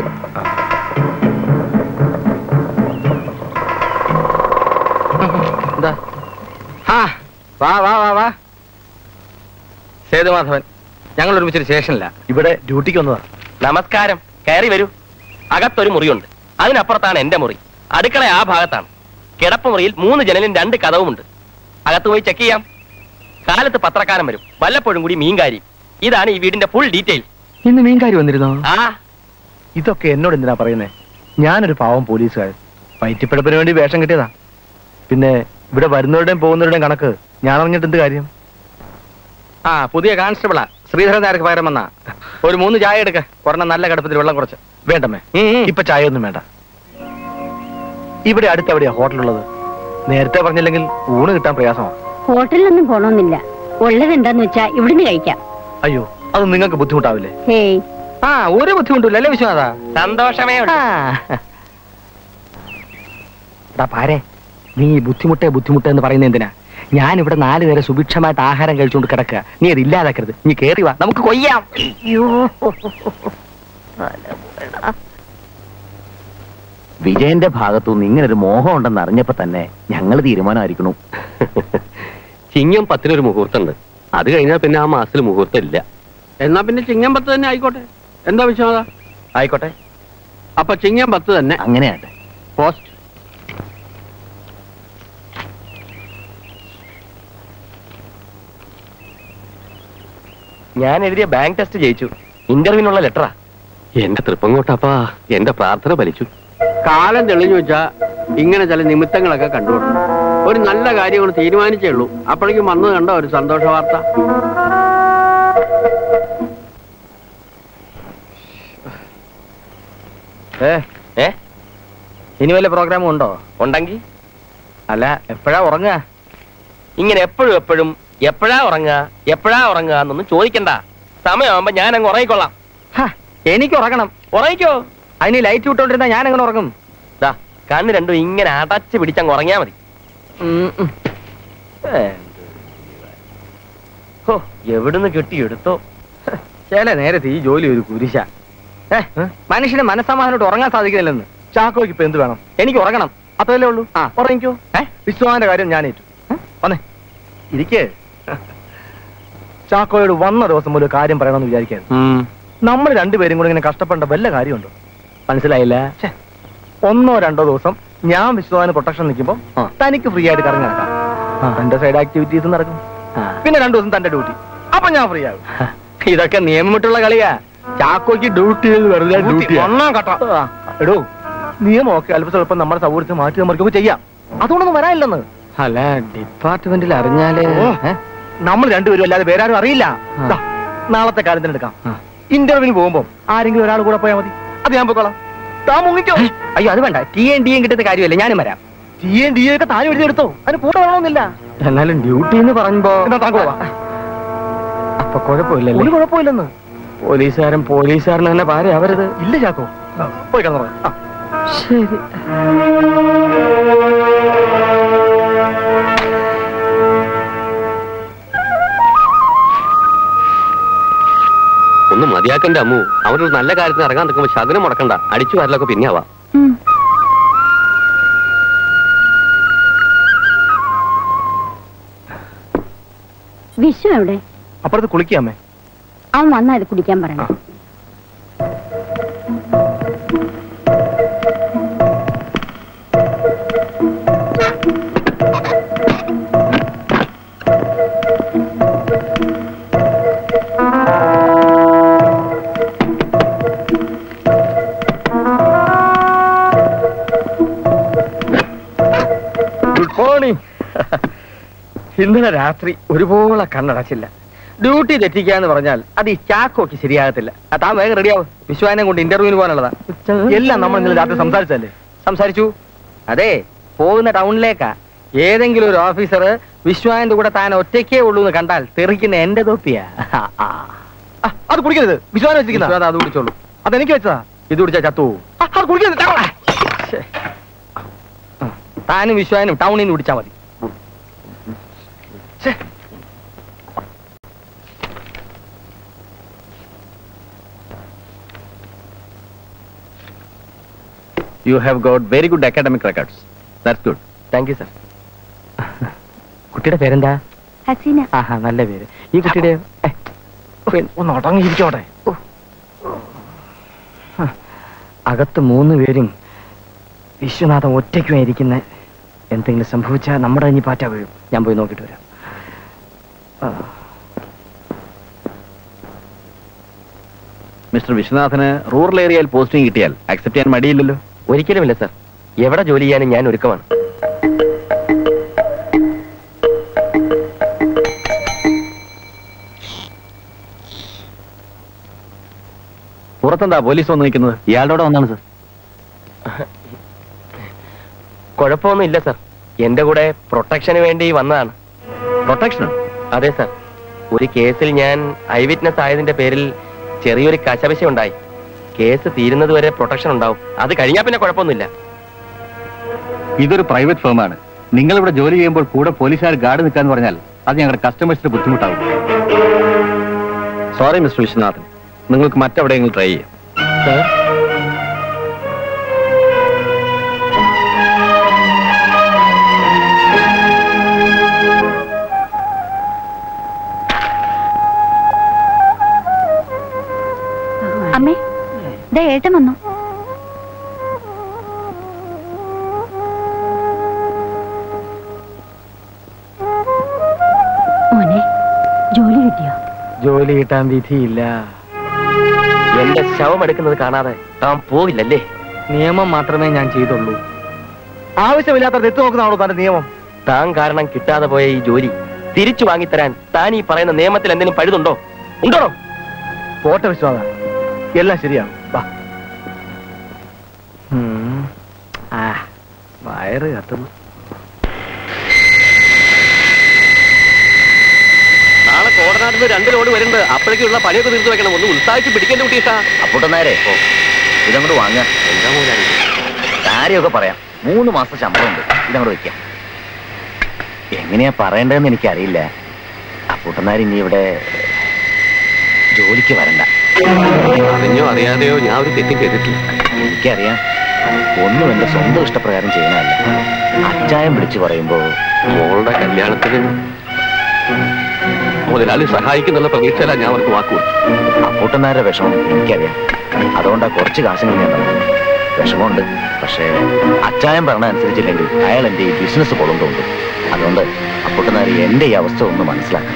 ആ വാ വാ വാ വാ. സേതുമാധവൻ, ഞങ്ങൾ ഒരുമിച്ചൊരു സ്റ്റേഷനില്ല. ഇവിടെ ഡ്യൂട്ടിക്ക് വന്നതാ. നമസ്കാരം. കയറി വരൂ. അകത്തൊരു മുറിയുണ്ട്, അതിനപ്പുറത്താണ് എന്റെ മുറി. അടുക്കള ആ ഭാഗത്താണ്. കിടപ്പ് മുറിയിൽ 3 ജനലും 2 കതവുമുണ്ട്. അകത്ത് പോയി ചെക്ക് ചെയ്യാം. കാലത്ത് പത്രക്കാരൻ വരും, വല്ലപ്പോഴും കൂടി മീൻകാരി. ഇതാണ് ഈ വീടിന്റെ ഫുൾ ഡീറ്റെയിൽ. ഇന്ന് മീൻകാരി വന്നിരുന്നോ? ആ, ഇതൊക്കെ എന്നോട് എന്തിനാ പറയുന്നേ? ഞാനൊരു പാവം പോലീസുകാരൻ, വയറ്റിപ്പിടപ്പിന് വേണ്ടി വേഷം കിട്ടിയതാ. പിന്നെ ഇവിടെ വരുന്നവരുടെയും പോകുന്നവരുടെയും കണക്ക് ഞാൻ അറിഞ്ഞിട്ട് എന്ത് കാര്യം? ആ, പുതിയ കോൺസ്റ്റബിളാ, ശ്രീധരൻ നായർക്ക് പകരം വന്നാ. ഒരു 3 ചായ എടുക്ക, ഒരെണ്ണം നല്ല കടുപ്പത്തിൽ വെള്ളം കുറച്ച്. വേണ്ടമ്മേ, ഇപ്പൊ ചായ ഒന്നും വേണ്ട. ഇവിടെ അടുത്തെവിടെയാ ഹോട്ടലുള്ളത്? നേരത്തെ പറഞ്ഞില്ലെങ്കിൽ ഊണ് കിട്ടാൻ പ്രയാസമാണ്. ഹോട്ടലിലൊന്നും പോണോന്നില്ല, ഉള്ളത് എന്താന്ന് വെച്ചാ ഇവിടുന്ന് കഴിക്കാം. അയ്യോ, അത് നിങ്ങൾക്ക് ബുദ്ധിമുട്ടാവില്ലേ? ഹേയ്, ആ, ഒരു ബുദ്ധിമുട്ടില്ല അല്ലേ വിശ്വനാഥാ? സന്തോഷമേ ഉള്ളൂ. പാരേ, നീ ബുദ്ധിമുട്ട് എന്ന് പറയുന്നത് എന്തിനാ? ഞാൻ ഇവിടെ 4 നേരം സുഭിക്ഷമായിട്ട് ആഹാരം കഴിച്ചുകൊണ്ട് കിടക്കുക. നീ അത് ഇല്ലാതാക്കരുത്. നീ കേറി വാ, നമുക്ക് കൊയ്യാം. അയ്യോ, വിജയന്റെ ഭാഗത്തുനിന്ന് ഇങ്ങനൊരു മോഹം ഉണ്ടെന്ന് അറിഞ്ഞപ്പോ തന്നെ ഞങ്ങൾ തീരുമാനമായിരിക്കണു. ചിങ്ങം 10 മുഹൂർത്തമുണ്ട്. അത് കഴിഞ്ഞാൽ പിന്നെ ആ മാസത്തിൽ മുഹൂർത്തം ഇല്ല. എന്നാ പിന്നെ ചിങ്ങം 10 തന്നെ ആയിക്കോട്ടെ. എന്താ വിശ്വനാഥ? ആയിക്കോട്ടെ. അപ്പൊ ചിങ്ങം 10 തന്നെ. അങ്ങനെയാട്ടെ. പോസ്റ്റ്. ഞാൻ എഴുതിയ ബാങ്ക് ടെസ്റ്റ് ജയിച്ചു. ഇന്റർവ്യൂവിനുള്ള ലെറ്ററാ. എന്റെ തൃപ്പങ്ങോട്ടപ്പാ, എന്റെ പ്രാർത്ഥന ഫലിച്ചു. കാലം തെളിഞ്ഞു വെച്ചാ ഇങ്ങനെ ചില നിമിത്തങ്ങളൊക്കെ കണ്ടുകൊടുക്കും. ഒരു നല്ല കാര്യങ്ങൾ തീരുമാനിച്ചേ ഉള്ളൂ, അപ്പോഴേക്കും വന്നു കണ്ടോ ഒരു സന്തോഷ വാർത്ത. ഇനി വല്ല പ്രോഗ്രാമും ഉണ്ടോ? ഉണ്ടെങ്കിൽ അല്ല, എപ്പോഴാ ഉറങ്ങുക? ഇങ്ങനെ എപ്പോഴും എപ്പോഴാ ഉറങ്ങുക എന്നൊന്നും ചോദിക്കണ്ട. സമയമാകുമ്പോ ഞാൻ അങ്ങ് ഉറങ്ങിക്കൊള്ളാം. എനിക്ക് ഉറങ്ങണം. ഉറങ്ങിക്കോ. അതിന് ലൈറ്റ് വിട്ടോണ്ടിരുന്നാ ഞാൻ അങ്ങനെ ഉറങ്ങും. കണ്ണ് രണ്ടും ഇങ്ങനെ അടച്ച് പിടിച്ചങ്ങ് ഉറങ്ങിയാ മതി. എവിടുന്ന് കിട്ടിയെടുത്തോ? ചില നേരത്തെ ഈ ജോലി ഒരു കുരിശ. മനുഷ്യന് മനസ്സമാധാനോട്ട് ഉറങ്ങാൻ സാധിക്കുന്നില്ലെന്ന്. ചാക്കോയ്ക്ക് ഇപ്പൊ എന്ത് വേണം? എനിക്ക് ഉറങ്ങണം, അത്രയല്ലേ ഉള്ളൂ. ഉറങ്ങിക്കോ. വിശ്വാന്റെ കാര്യം ഞാൻ ഏറ്റു. വന്നേ ഇരിക്കേ. ചാക്കോയോട് വന്ന ദിവസം പോലും കാര്യം പറയണമെന്ന് വിചാരിക്കായിരുന്നു. നമ്മൾ രണ്ടുപേരും കൂടെ ഇങ്ങനെ കഷ്ടപ്പെടേണ്ട വല്ല കാര്യമുണ്ടോ? മനസ്സിലായില്ല. 1-2 ദിവസം ഞാൻ വിശ്വാന് പ്രൊട്ടക്ഷൻ നിൽക്കുമ്പോ തനിക്ക് ഫ്രീ ആയിട്ട് കറങ്ങി നടക്കാം. എന്റെ സൈഡ് ആക്ടിവിറ്റീസ് നടക്കും. പിന്നെ 2 ദിവസം തന്റെ ഡ്യൂട്ടി, അപ്പൊ ഞാൻ ഫ്രീ ആകും. ഇതൊക്കെ നിയമമിട്ടുള്ള കളിയാ. ചാക്കോയ്ക്ക് ഡ്യൂട്ടി വെറുതെ ഡ്യൂട്ടി എടോ, നിയമമൊക്കെ അല്പ സ്വല്പം നമ്മുടെ സൗകര്യത്തിൽ മാറ്റി നമ്മൾക്കൊക്കെ ചെയ്യാം. അതുകൊണ്ടൊന്നും വരാനില്ലെന്ന്. അല്ല, ഡിപ്പാർട്ട്മെന്റിൽ അറിഞ്ഞാലേ നമ്മൾ രണ്ടുപേരും അല്ലാതെ വേറെ ആരും അറിയില്ല. നാളത്തെ കാര്യത്തിന് എടുക്കാം. ഇന്റർവ്യൂവിന് പോകുമ്പോ ആരെങ്കിലും ഒരാൾ കൂടെ പോയാൽ മതി. അത് ഞാൻ പോയിക്കോളാം. താൻ മുങ്ങിക്കോ. അയ്യോ, അത് വേണ്ട. TN DN കിട്ടുന്ന കാര്യമല്ലേ, ഞാനും വരാം. TN DN ഒക്കെ താൻ എഴുതിയെടുത്തോ, അതിന് കൂടെ വേണമെന്നില്ല. എന്നാലും ഡ്യൂട്ടി എന്ന് പറയുമ്പോ അപ്പൊ കുഴപ്പമില്ലല്ലോ. ഒരു കുഴപ്പമില്ലെന്ന്. പോലീസുകാരൻ തന്നെ പാരവരുത്. ഇല്ല ചാക്കോ, പോയി കിടന്നു. ശരി. ഒന്ന് മതിയാക്കണ്ട അമ്മു. അവരൊരു നല്ല കാര്യത്തിന് ഇറങ്ങാൻ നിൽക്കുമ്പോ ശകനം മുടക്കണ്ട. അടിച്ചു വരലൊക്കെ പിന്നെ ആവാ. വിഷു എവിടെ? അപ്പുറത്ത് കുളിക്കാമേ. അവൻ വന്നാ ഇത് കുടിക്കാൻ പറയണം. Good morning. ഇന്നലെ രാത്രി ഒരുപോലെ കണ്ണടച്ചില്ല. ഡ്യൂട്ടി തെറ്റിക്കാന്ന് പറഞ്ഞാൽ അത് ഈ ചാക്കോക്ക് ശരിയാകത്തില്ല. താൻ വേഗം റെഡിയാവും. വിശ്വാനെ കൊണ്ട് ഇന്റർവ്യൂവിന് പോകാനുള്ളതാ. എല്ലാം നമ്മൾ ഇന്നലെ രാത്രി സംസാരിച്ചല്ലേ? സംസാരിച്ചു. അതെ, പോകുന്ന ടൗണിലേക്കാ. ഏതെങ്കിലും ഒരു ഓഫീസർ വിശ്വാന്റെ കൂടെ താൻ ഒറ്റയ്ക്കേ ഉള്ളൂ എന്ന് കണ്ടാൽ തെറിക്കുന്ന എന്റെ തൊപ്പിയാ. അത് കുടിക്കരുത്. വിശ്വാനം വെച്ചിരിക്കുന്ന അത് കുടിച്ചോളൂ. അതെനിക്ക് വെച്ചതാ. ഇത് കുടിച്ചാ ചത്തു. അത് കുടിക്കരുത്. താനും വിശ്വാനും ടൗണിൽ നിന്ന് കുടിച്ചാൽ മതി. You have got very good academic records. That's good. Thank you, sir. കുട്ടിയുടെ പേരെന്താ? ഹസീന. ആഹാ, നല്ല പേര്. ഈ കുട്ടിയുടെ ഒന്ന് ഉടങ്ങിയിരിക്കോടെ. അകത്ത് 3 പേരും വിശ്വനാഥൻ ഒറ്റയ്ക്കുമായിരിക്കുന്ന. എന്തെങ്കിലും സംഭവിച്ചാൽ നമ്മുടെ കഞ്ഞി പാറ്റ വീഴും. ഞാൻ പോയി നോക്കിയിട്ട് വരാം. മിസ്റ്റർ വിശ്വനാഥന് റൂറൽ ഏരിയയിൽ പോസ്റ്റിംഗ് കിട്ടിയാൽ അക്സെപ്റ്റ് ചെയ്യാൻ മടിയില്ലല്ലോ? ഒരിക്കലുമില്ല സാർ. എവിടെ ജോലി ചെയ്യാനും ഞാൻ ഒരുക്കമാണ്. പുറത്തെന്താ പോലീസ് വന്ന് നിൽക്കുന്നത്? ഇയാളുടെ വന്നാണ് സാർ. കുഴപ്പമൊന്നും ഇല്ല സാർ. എന്റെ കൂടെ പ്രൊട്ടക്ഷന് വേണ്ടി വന്നതാണ്. പ്രൊട്ടക്ഷനോ? അതെ സാർ. ഒരു കേസിൽ ഞാൻ ഐ വിറ്റ്നസ് ആയതിന്റെ പേരിൽ ചെറിയൊരു കശപിശ ഉണ്ടായി. കേസ് തീരുന്നത് വരെ പ്രൊട്ടക്ഷൻ ഉണ്ടാവും. അത് കഴിഞ്ഞാൽ പിന്നെ കുഴപ്പമൊന്നുമില്ല. ഇതൊരു പ്രൈവറ്റ് ഫേമാണ്. നിങ്ങൾ ഇവിടെ ജോലി ചെയ്യുമ്പോൾ കൂടെ പോലീസുകാർ ഗാർഡ് നിൽക്കാന്ന് പറഞ്ഞാൽ അത് ഞങ്ങളുടെ കസ്റ്റമേഴ്സിന് ബുദ്ധിമുട്ടാവും. സോറി മിസ്റ്റർ വിശ്വനാഥൻ, നിങ്ങൾക്ക് മറ്റെവിടെയെങ്കിലും ട്രൈ ചെയ്യാം. അമ്മേ, ദേ ഏട്ടൻ വന്നു. മോനെ, ജോലി കിട്ടിയോ? ജോലി കിട്ടാൻ വിധിയില്ല. എന്റെ ശവം എടുക്കുന്നത് കാണാതെ താൻ പോവില്ലല്ലേ? നിയമം മാത്രമേ ഞാൻ ചെയ്തുള്ളൂ. ആവശ്യമില്ലാത്ത എത്തു നോക്കുന്നതാണോ തന്റെ നിയമം? താൻ കാരണം കിട്ടാതെ പോയ ഈ ജോലി തിരിച്ചു വാങ്ങിത്തരാൻ താൻ ഈ പറയുന്ന നിയമത്തിൽ എന്തെങ്കിലും പഴുതുണ്ടോ? ഉണ്ടോ? പോട്ടെ വിശ്വാസ, എല്ലാം ശരിയാണ്. വാ. വയറ് കത്തുന്നു. നാളെ കോടനാട്ടിൽ 2 ലോഡ് വരുന്നുണ്ട്. അപ്പോഴേക്കുള്ള പണിയൊക്കെ തീർത്ത് വെക്കണം. ഒന്ന് ഉത്സാഹിച്ച് പിടിക്കേണ്ട കുട്ടിയിട്ടാ. അപ്പൂട്ടന്നേരെ ഇതങ്ങോട്ട് വാങ്ങാം. എന്താ മൂലാരി കാര്യമൊക്കെ പറയാം. 3 മാസം ശമ്പളമുണ്ട്. ഇതങ്ങോട്ട് വെക്കാം. എങ്ങനെയാ പറയേണ്ടതെന്ന് എനിക്കറിയില്ല. അപ്പൂട്ടന്നാർ ഇനി ഇവിടെ ജോലിക്ക് വരണ്ട. അറിഞ്ഞോ അറിയാതെയോ ഞാൻ ഒരു തെറ്റ് ചെയ്തിട്ടില്ല. എനിക്കറിയാം. ഒന്നും എന്റെ സ്വന്തം ഇഷ്ടപ്രകാരം ചെയ്യുന്നതല്ല. അച്ചായം വിളിച്ചു പറയുമ്പോ മോളുടെ കല്യാണത്തിന് മുതലാളി സഹായിക്കുന്നുള്ള പ്രതീക്ഷയില്ല ഞാൻ അവർക്ക് വാക്കുകൊടുത്തു. അപ്പൂട്ടന്നാരുടെ വിഷമം എനിക്കറിയാം. അതുകൊണ്ടാ കുറച്ച് കാശുകൾ ഞാൻ തന്നു. വിഷമമുണ്ട്. പക്ഷേ അച്ചായം പറഞ്ഞ അനുസരിച്ചില്ലെങ്കിൽ അയാൾ എന്റെ ഈ ബിസിനസ് കൊള്ളുന്നുണ്ട്. അതുകൊണ്ട് അപ്പൂട്ടന്നാർ എന്റെ ഈ അവസ്ഥ ഒന്ന് മനസ്സിലാക്കണം.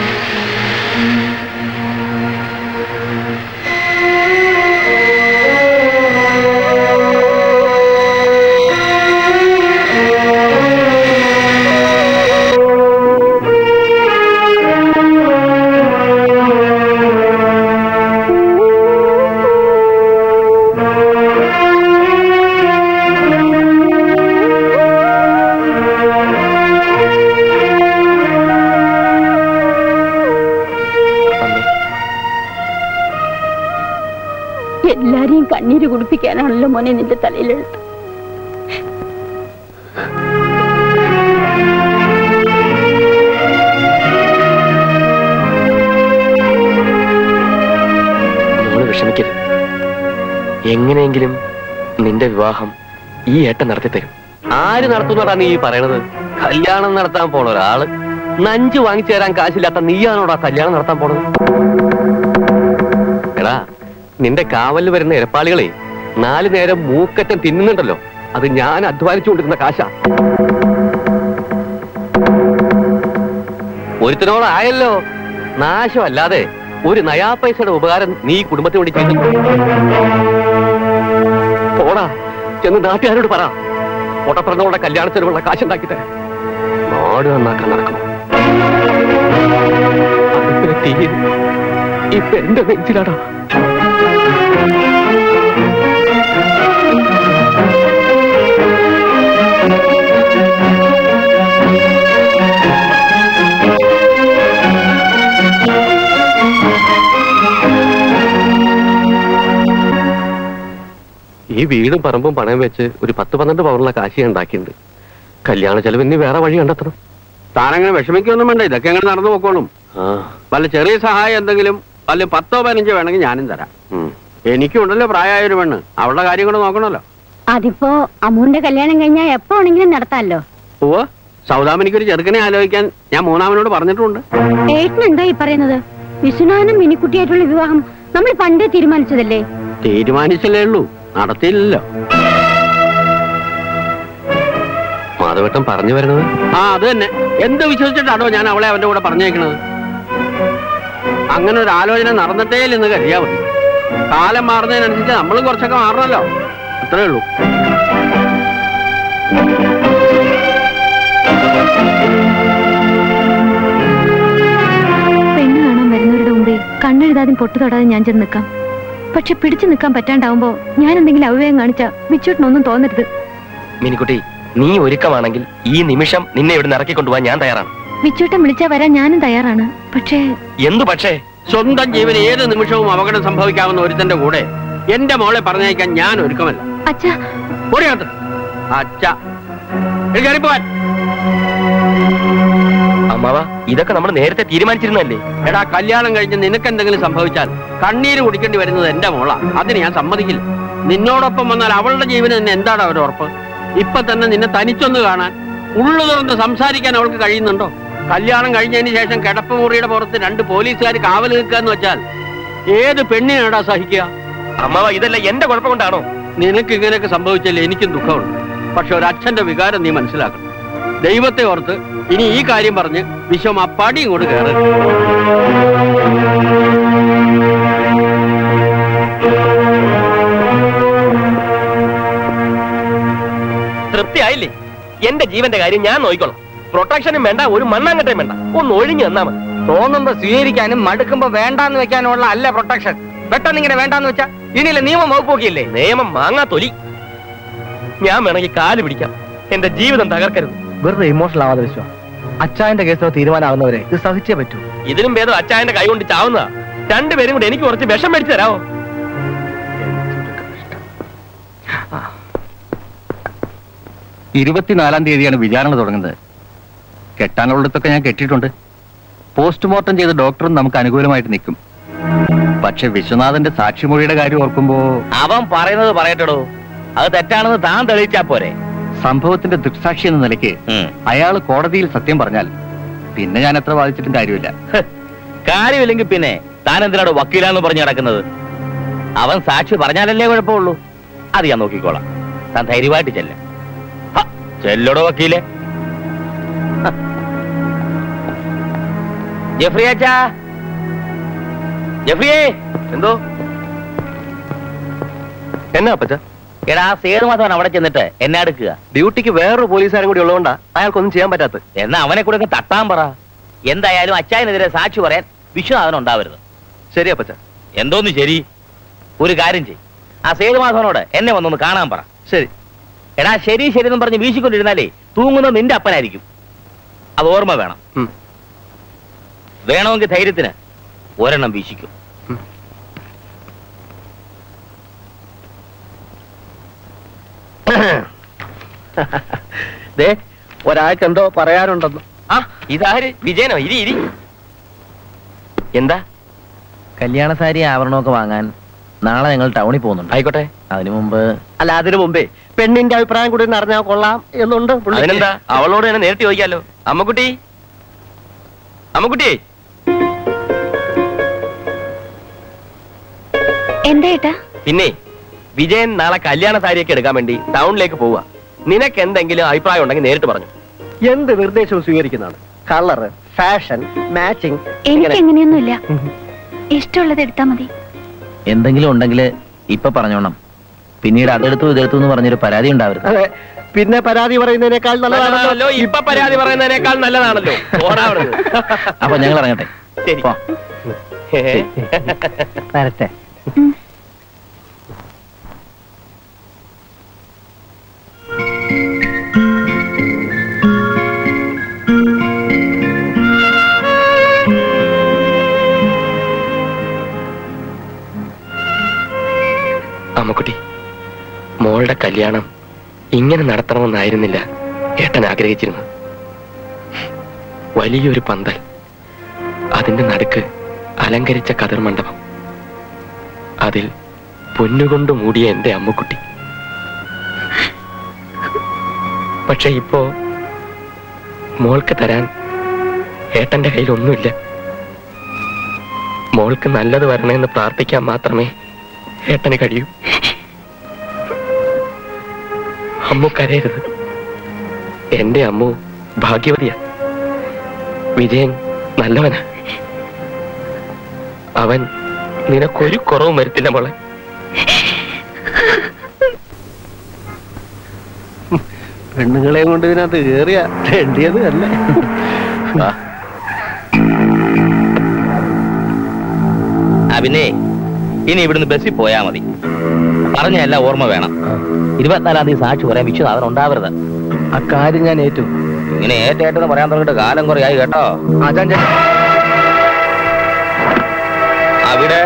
എല്ലാരെയും കണ്ണീര് കുടിപ്പിക്കാനാണല്ലോ മോനെ നിന്റെ തലയിലെടുത്ത്. മോള് വിഷമിക്കരുത്. എങ്ങനെയെങ്കിലും നിന്റെ വിവാഹം ഈ ഏട്ടൻ നടത്തിത്തരും. ആര് നടത്തുന്നോടാ നീ പറയണത്? കല്യാണം നടത്താൻ പോണ ഒരാള് നഞ്ച് വാങ്ങിച്ചു തരാൻ കാശില്ലാത്ത നീയാണോടാ കല്യാണം നടത്താൻ പോണത്? എടാ, നിന്റെ കാവലിൽ വരുന്ന ഇരപ്പാളികളെ 4 നേരം മൂക്കറ്റം തിന്നുന്നുണ്ടല്ലോ. അത് ഞാൻ അധ്വാനിച്ചുകൊണ്ടിരുന്ന കാശാ. ഒരുത്തനോടായല്ലോ നാശമല്ലാതെ ഒരു നയാ പൈസയുടെ ഉപകാരം നീ കുടുംബത്തിന് വേണ്ടി ചെയ്തു. പോടാ, ചെന്ന് നാട്ടുകാരോട് പറ, പൊട്ടപ്പിറന്നവരുടെ കല്യാണത്തിനുള്ള കാശുണ്ടാക്കി തരാം. നാട് നന്നാക്കാൻ നടക്കണം. അടുപ്പിലെ തീ ഇപ്പൊ എന്റെ നെഞ്ചിലാടാ. ഈ വീടും പറമ്പും പണയം വെച്ച് ഒരു 10-12 പവനുള്ള കാശി ഉണ്ടാക്കിയിട്ടുണ്ട്. കല്യാണ ചെലവിന് വേറെ വഴി കണ്ടെത്തണം. താനങ്ങനെ വിഷമിക്കൊന്നും വേണ്ട. ഇതൊക്കെ അങ്ങനെ നടന്നു പോക്കോളും. വല്ല ചെറിയ സഹായം എന്തെങ്കിലും വല്ല 10-15 വേണമെങ്കിൽ ഞാനും തരാം. എനിക്കുണ്ടല്ലോ പ്രായമായ ഒരു പെണ്ണ്. അവളുടെ കാര്യം കൂടെ നോക്കണല്ലോ. അതിപ്പോ അമ്മൂന്റെ കല്യാണം കഴിഞ്ഞാൽ എപ്പോ വേണമെങ്കിലും നടത്താമല്ലോ. ഓ, സൗദാമിനിക്കൊരു ചെറുക്കനെ ആലോചിക്കാൻ ഞാൻ മൂന്നാമനോട് പറഞ്ഞിട്ടുണ്ട്. ഏട്ടൻ എന്താ ഈ പറയുന്നത്? വിശ്വനാഥനും മിനിക്കുട്ടിയായിട്ടുള്ള വിവാഹം നമ്മൾ പണ്ടേ തീരുമാനിച്ചതല്ലേ? തീരുമാനിച്ചല്ലേ ഉള്ളൂ, നടത്തിയില്ലല്ലോ. മാധവേട്ടൻ പറഞ്ഞു വരുന്നത് അത് തന്നെ. എന്ത് വിശ്വസിച്ചിട്ടാണോ ഞാൻ അവളെ അവന്റെ കൂടെ പറഞ്ഞേക്കണത്? അങ്ങനെ ഒരു ആലോചന നടന്നിട്ടേ എന്ന് കരുതിയാ മതി. കാലം മാറുന്നതിനനുസരിച്ച് നമ്മളും കുറച്ചൊക്കെ മാറണല്ലോ, അത്രേ ഉള്ളൂ. പെണ്ണ് കാണാൻ വരുന്നവരുടെ മുമ്പേ കണ്ണെഴുതാതെ പൊട്ടു തൊടാതെ ഞാൻ ചെന്ന് നിൽക്കാം. പക്ഷെ പിടിച്ചു നിൽക്കാൻ പറ്റാണ്ടാവുമ്പോ ഞാൻ എന്തെങ്കിലും അവ്യയം കാണിച്ചാ വിച്ചൂട്ടിനൊന്നും തോന്നരുത്. മിനിക്കുട്ടി, നീ ഒരുക്കമാണെങ്കിൽ ഈ നിമിഷം നിന്നെ ഇവിടെ ഇറക്കിക്കൊണ്ടുപോകാൻ ഞാൻ തയ്യാറാണ്. വിച്ചൂട്ടൻ വിളിച്ചാ വരാൻ ഞാനും തയ്യാറാണ്. പക്ഷേ എന്തു പക്ഷേ? സ്വന്തം ജീവന് ഏത് നിമിഷവും അപകടം സംഭവിക്കാവുന്ന ഒരുത്തന്റെ കൂടെ എന്റെ മോളെ പറഞ്ഞയക്കാൻ ഞാൻ ഒരുക്കമല്ല. അച്ഛാ, അച്ഛാ കയറിപ്പോവാൻ. അമ്മാവ, ഇതൊക്കെ നമ്മൾ നേരത്തെ തീരുമാനിച്ചിരുന്നല്ലേ? എടാ, കല്യാണം കഴിഞ്ഞ് നിനക്ക് എന്തെങ്കിലും സംഭവിച്ചാൽ കണ്ണീര് കുടിക്കേണ്ടി വരുന്നത് എന്റെ മോളാ. അതിന് ഞാൻ സമ്മതിക്കില്ല. നിന്നോടൊപ്പം വന്നാൽ അവളുടെ ജീവന് തന്നെ എന്താണ് ഒരു ഉറപ്പ്? ഇപ്പൊ തന്നെ നിന്നെ തനിച്ചൊന്ന് കാണാൻ, ഉള്ളു തുറന്ന് സംസാരിക്കാൻ അവൾക്ക് കഴിയുന്നുണ്ടോ? കല്യാണം കഴിഞ്ഞതിന് ശേഷം കിടപ്പ് മുറിയുടെ പുറത്ത് 2 പോലീസുകാർ കാവൽ നിൽക്കുക എന്ന് വെച്ചാൽ ഏത് പെണ്ണിനാടാ സഹിക്കുക? അമ്മാവ, ഇതല്ല എന്റെ കുഴപ്പം കൊണ്ടാണോ? നിനക്ക് ഇങ്ങനെയൊക്കെ സംഭവിച്ചാൽ എനിക്കും ദുഃഖമുണ്ട്. പക്ഷെ ഒരച്ഛന്റെ വികാരം നീ മനസ്സിലാക്കണം. ദൈവത്തെ ഓർത്ത് ഇനി ഈ കാര്യം പറഞ്ഞ് വിശ്വം ആ പടി ഇങ്ങോട്ട് കയറി. തൃപ്തിയായില്ലേ? എന്റെ ജീവന്റെ കാര്യം ഞാൻ നോക്കിക്കോളാം. പ്രൊട്ടക്ഷനും വേണ്ട, ഒരു മണ്ണാങ്കട്ടയും വേണ്ട, ഒന്ന് ഒഴിഞ്ഞു തന്നാ മതി. തോന്നുമ്പോ സ്വീകരിക്കാനും മടുക്കുമ്പോ വേണ്ടാന്ന് വെക്കാനുള്ള അല്ല പ്രൊട്ടക്ഷൻ. പെട്ടെന്ന് ഇങ്ങനെ വേണ്ടാന്ന് വെച്ചാ ഇനിയില്ല നിയമം വകുപ്പ് നോക്കിയില്ലേ? നിയമം മാങ്ങാ തൊലി. ഞാൻ വേണമെങ്കിൽ കാല് പിടിക്കാം, എന്റെ ജീവിതം തകർക്കരുത്. വെറുതെ ഇമോഷണൽ ആവാതെ വിശ്വാ. അച്ചായന്റെ കേസോ തീരുമാനമാകുന്നവരെ ഇത് സഹിച്ചേ പറ്റൂ. ഇതിലും ഭേദം അച്ചായന്റെ കൈ കൊണ്ട് ചാവുന്നതാ. 2 പേരും കൂടെ എനിക്ക് കുറച്ച് വിഷം മേടിച്ചു തരാമോ? 24-ാം തീയതിയാണ് വിചാരണ തുടങ്ങുന്നത്. കെട്ടാനുള്ളിടത്തൊക്കെ ഞാൻ കെട്ടിയിട്ടുണ്ട്. പോസ്റ്റ്മോർട്ടം ചെയ്ത ഡോക്ടറും നമുക്ക് അനുകൂലമായിട്ട് നിൽക്കും. പക്ഷെ വിശ്വനാഥന്റെ സാക്ഷിമൊഴിയുടെ കാര്യം ഓർക്കുമ്പോ അവൻ പറയുന്നത് പറയട്ടോ, അത് തെറ്റാണെന്ന് താൻ തെളിയിച്ചാ പോരെ. സംഭവത്തിന്റെ ദൃക്സാക്ഷി എന്ന നിലയ്ക്ക് അയാൾ കോടതിയിൽ സത്യം പറഞ്ഞാൽ പിന്നെ ഞാൻ എത്ര വാദിച്ചിട്ടും കാര്യമില്ല. കാര്യമില്ലെങ്കിൽ പിന്നെ താൻ എന്തിനാണ് വക്കീലാന്ന് പറഞ്ഞു നടക്കുന്നത്? അവൻ സാക്ഷി പറഞ്ഞാലല്ലേ കുഴപ്പമുള്ളൂ. അത് ഞാൻ നോക്കിക്കോളാം. താൻ ധൈര്യമായിട്ട് ചെല്ല. ചെല്ലടോ വക്കീലെ. ജെഫ്രിയാച്ചാ, ജെഫ്രിയേ. എന്തോ? എന്നാ പറ്റ? എടാ, സേതുമാധവൻ അവിടെ ചെന്നിട്ട് എന്നെ അടുക്കുക. ഡ്യൂട്ടിക്ക് വേറൊരു പോലീസുകാരും കൂടി ഉള്ളതുകൊണ്ടാ അയാൾക്കൊന്നും ചെയ്യാൻ പറ്റാത്തത്. എന്നാ അവനെ കൂടെ തട്ടാൻ പറ. എന്തായാലും അച്ചായനെതിരെ സാക്ഷി പറയാൻ വിശ്വനാഥൻ ഉണ്ടാവരുത്. ശരിയാ പറ്റ? എന്തോന്ന് ശരി? ഒരു കാര്യം ചെയ്, ആ സേതുമാധവനോട് എന്നെ വന്നൊന്ന് കാണാൻ പറ. ശരി. എടാ, ശരി ശരി എന്നും പറഞ്ഞ് വീശിക്കൊണ്ടിരുന്നാലേ തൂങ്ങുന്നത് നിന്റെ അപ്പനായിരിക്കും. അത് ഓർമ്മ വേണം. വേണമെങ്കിൽ ധൈര്യത്തിന് ഒരെണ്ണം വീശിക്കും. ഒരാൾക്ക് എന്തോ പറയാനുണ്ടെന്ന്. ആ, ഇതാര്? വിജയനോ? ഇരി ഇരി. എന്താ? കല്യാണ സാരി ആഭരണമൊക്കെ വാങ്ങാൻ നാളെ ഞങ്ങൾ ടൗണിൽ പോകുന്നുണ്ട്. ആയിക്കോട്ടെ. അതിനു മുമ്പ് അതിനു മുമ്പേ പെണ്ണിന്റെ അഭിപ്രായം കൂടി അറിഞ്ഞാൽ കൊള്ളാം എന്നുണ്ട്. അതിനെന്താ, അവളോട് തന്നെ നേരിട്ട് ചോദിക്കാലോ. അമ്മക്കുട്ടി, അമ്മക്കുട്ടി. എന്താ ഏട്ടാ? പിന്നെ വിജയൻ നാളെ കല്യാണ സാരിയൊക്കെ എടുക്കാൻ വേണ്ടി ടൗണിലേക്ക് പോവുക. നിനക്ക് എന്തെങ്കിലും അഭിപ്രായം ഉണ്ടെങ്കിൽ നേരിട്ട് പറഞ്ഞു. എന്ത് നിർദ്ദേശവും സ്വീകരിക്കുന്നതാണ്. Colour, fashion, matching. എനിക്ക് എങ്ങനെയൊന്നുമില്ല, ഇഷ്ടമുള്ളത് എടുത്താ മതി. എന്തെങ്കിലും ഉണ്ടെങ്കിൽ ഇപ്പൊ പറഞ്ഞോണം. പിന്നീട് അതെടുത്തു ഇതെടുത്തു എന്ന് പറഞ്ഞൊരു പരാതി ഉണ്ടാവരുത്. അതെ, പിന്നെ പരാതി പറയുന്നതിനേക്കാൾ നല്ലതാണല്ലോ. ഇപ്പൊ പരാതി പറയുന്നതിനേക്കാൾ നല്ലതാണല്ലോ. അപ്പൊ ഞങ്ങൾ ഇറങ്ങട്ടെ. ശരി. വരട്ടെ. അമ്മക്കുട്ടി, മോളുടെ കല്യാണം ഇങ്ങനെ നടത്തണമെന്നായിരുന്നില്ല ഏട്ടൻ ആഗ്രഹിച്ചിരുന്നത്. വലിയൊരു പന്തൽ, അതിന്റെ നടുക്ക് അലങ്കരിച്ച കതിർ മണ്ഡപം, അതിൽ പൊന്നുകൊണ്ട് മൂടിയ എന്റെ അമ്മക്കുട്ടി. പക്ഷെ ഇപ്പോ മോൾക്ക് തരാൻ ഏട്ടന്റെ കയ്യിലൊന്നുമില്ല. മോൾക്ക് നല്ലത് വരണമെന്ന് പ്രാർത്ഥിക്കാൻ മാത്രമേ ഏട്ടന് കഴിയൂ. അമ്മു കരയരുത്. എന്റെ അമ്മു ഭാഗ്യവതിയാ. വിജയൻ നല്ലവനാ. അവൻ നിനക്കൊരു കുറവും വരുത്തില്ല മോളെ. പെണ്ണുങ്ങളെ കൊണ്ട് ഇതിനകത്ത് കേറിയ വേണ്ടിയത് അല്ലേ? പിന്നെ ഇനി ഇവിടുന്ന് ബസ്സിൽ പോയാ മതി. പറഞ്ഞ എല്ലാം ഓർമ്മ വേണം. 24-ാം തീയതി സാക്ഷി പറയാൻ വിശ്വനാഥൻ ഉണ്ടാവരുത്. അക്കാര്യം ഞാൻ ഏറ്റു. ഇങ്ങനെ ഏറ്റേറ്റെന്ന് പറയാൻ തുടങ്ങിയിട്ട് കാലം കുറയായി കേട്ടോ. അവിടെ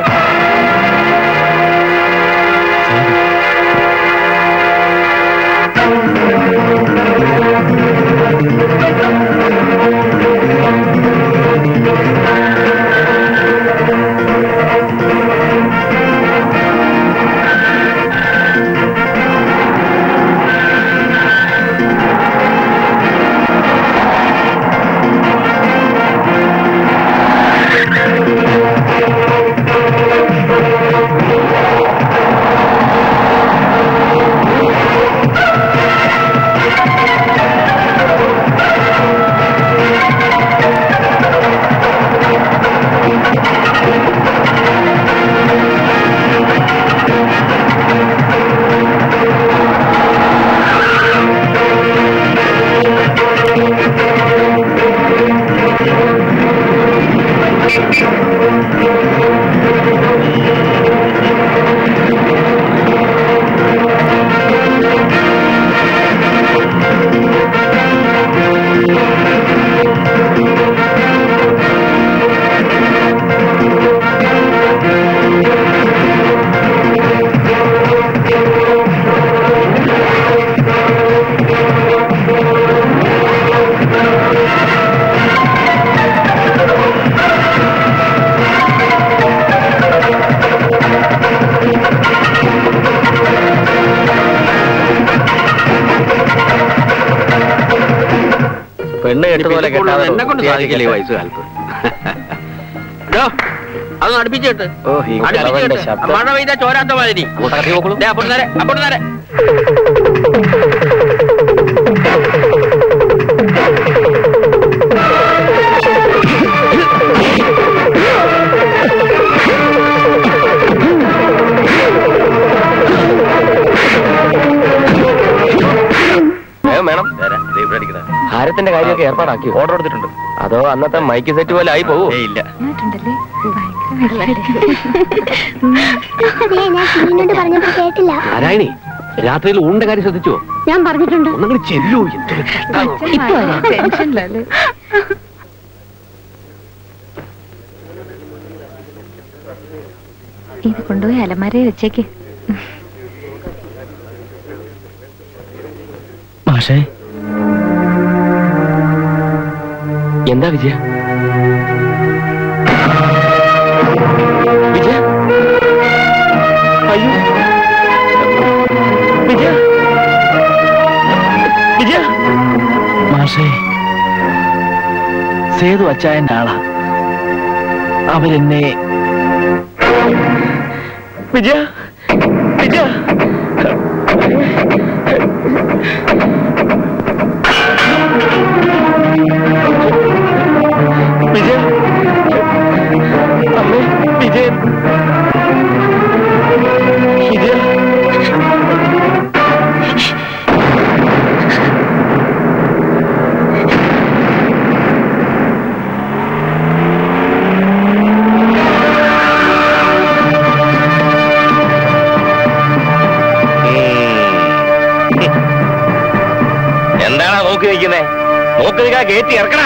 പെണ്ണ് കെട്ടുപോലെ എന്നെ കൊണ്ട് സാധിക്കില്ലേ വയസ്സുകാലത്ത്? അതൊന്ന് അടുപ്പിച്ചിട്ട് മഴ പെയ്ത ചോരാത്ത മാതിരി. അപ്പോൾ നേരെ വേണം. ഹാരത്തിന്റെ കാര്യമൊക്കെ ഏർപ്പാടാക്കി ഓർഡർ എടുത്തിട്ടുണ്ട്. അതോ അന്നത്തെ മൈക്ക് സെറ്റ് പോലെ ആയി പോവോ? ഇല്ല. നാരായണി, രാത്രിയിൽ ഊണിന്റെ കാര്യം ശ്രദ്ധിച്ചോ? ഞാൻ പറഞ്ഞിട്ടുണ്ട്. ഒന്നങ്ങനെ ചെല്ലൂ. ഇത് കൊണ്ടുപോയി അലമാരയിൽ വെച്ചേക്ക്. മാഷേ, എന്താ വിജയ? വിജയ, അയ്യോ വിജയ, വിജയ. മാഷേ, സേതു അച്ചായന്റെ ആളാ. അവരെന്നെ വിജയ, വിജയ. വിജയ, അമ്മേ, വിജയൻ, വിജയ. എന്താണാ നോക്കി നിൽക്കുന്നേ? നോക്കി നിൽക്കാ, കയറ്റി ഇറക്കണ.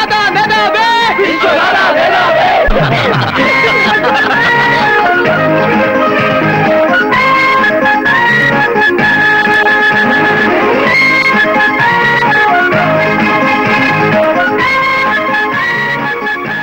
വിശ്വനാഥ മേധാവേ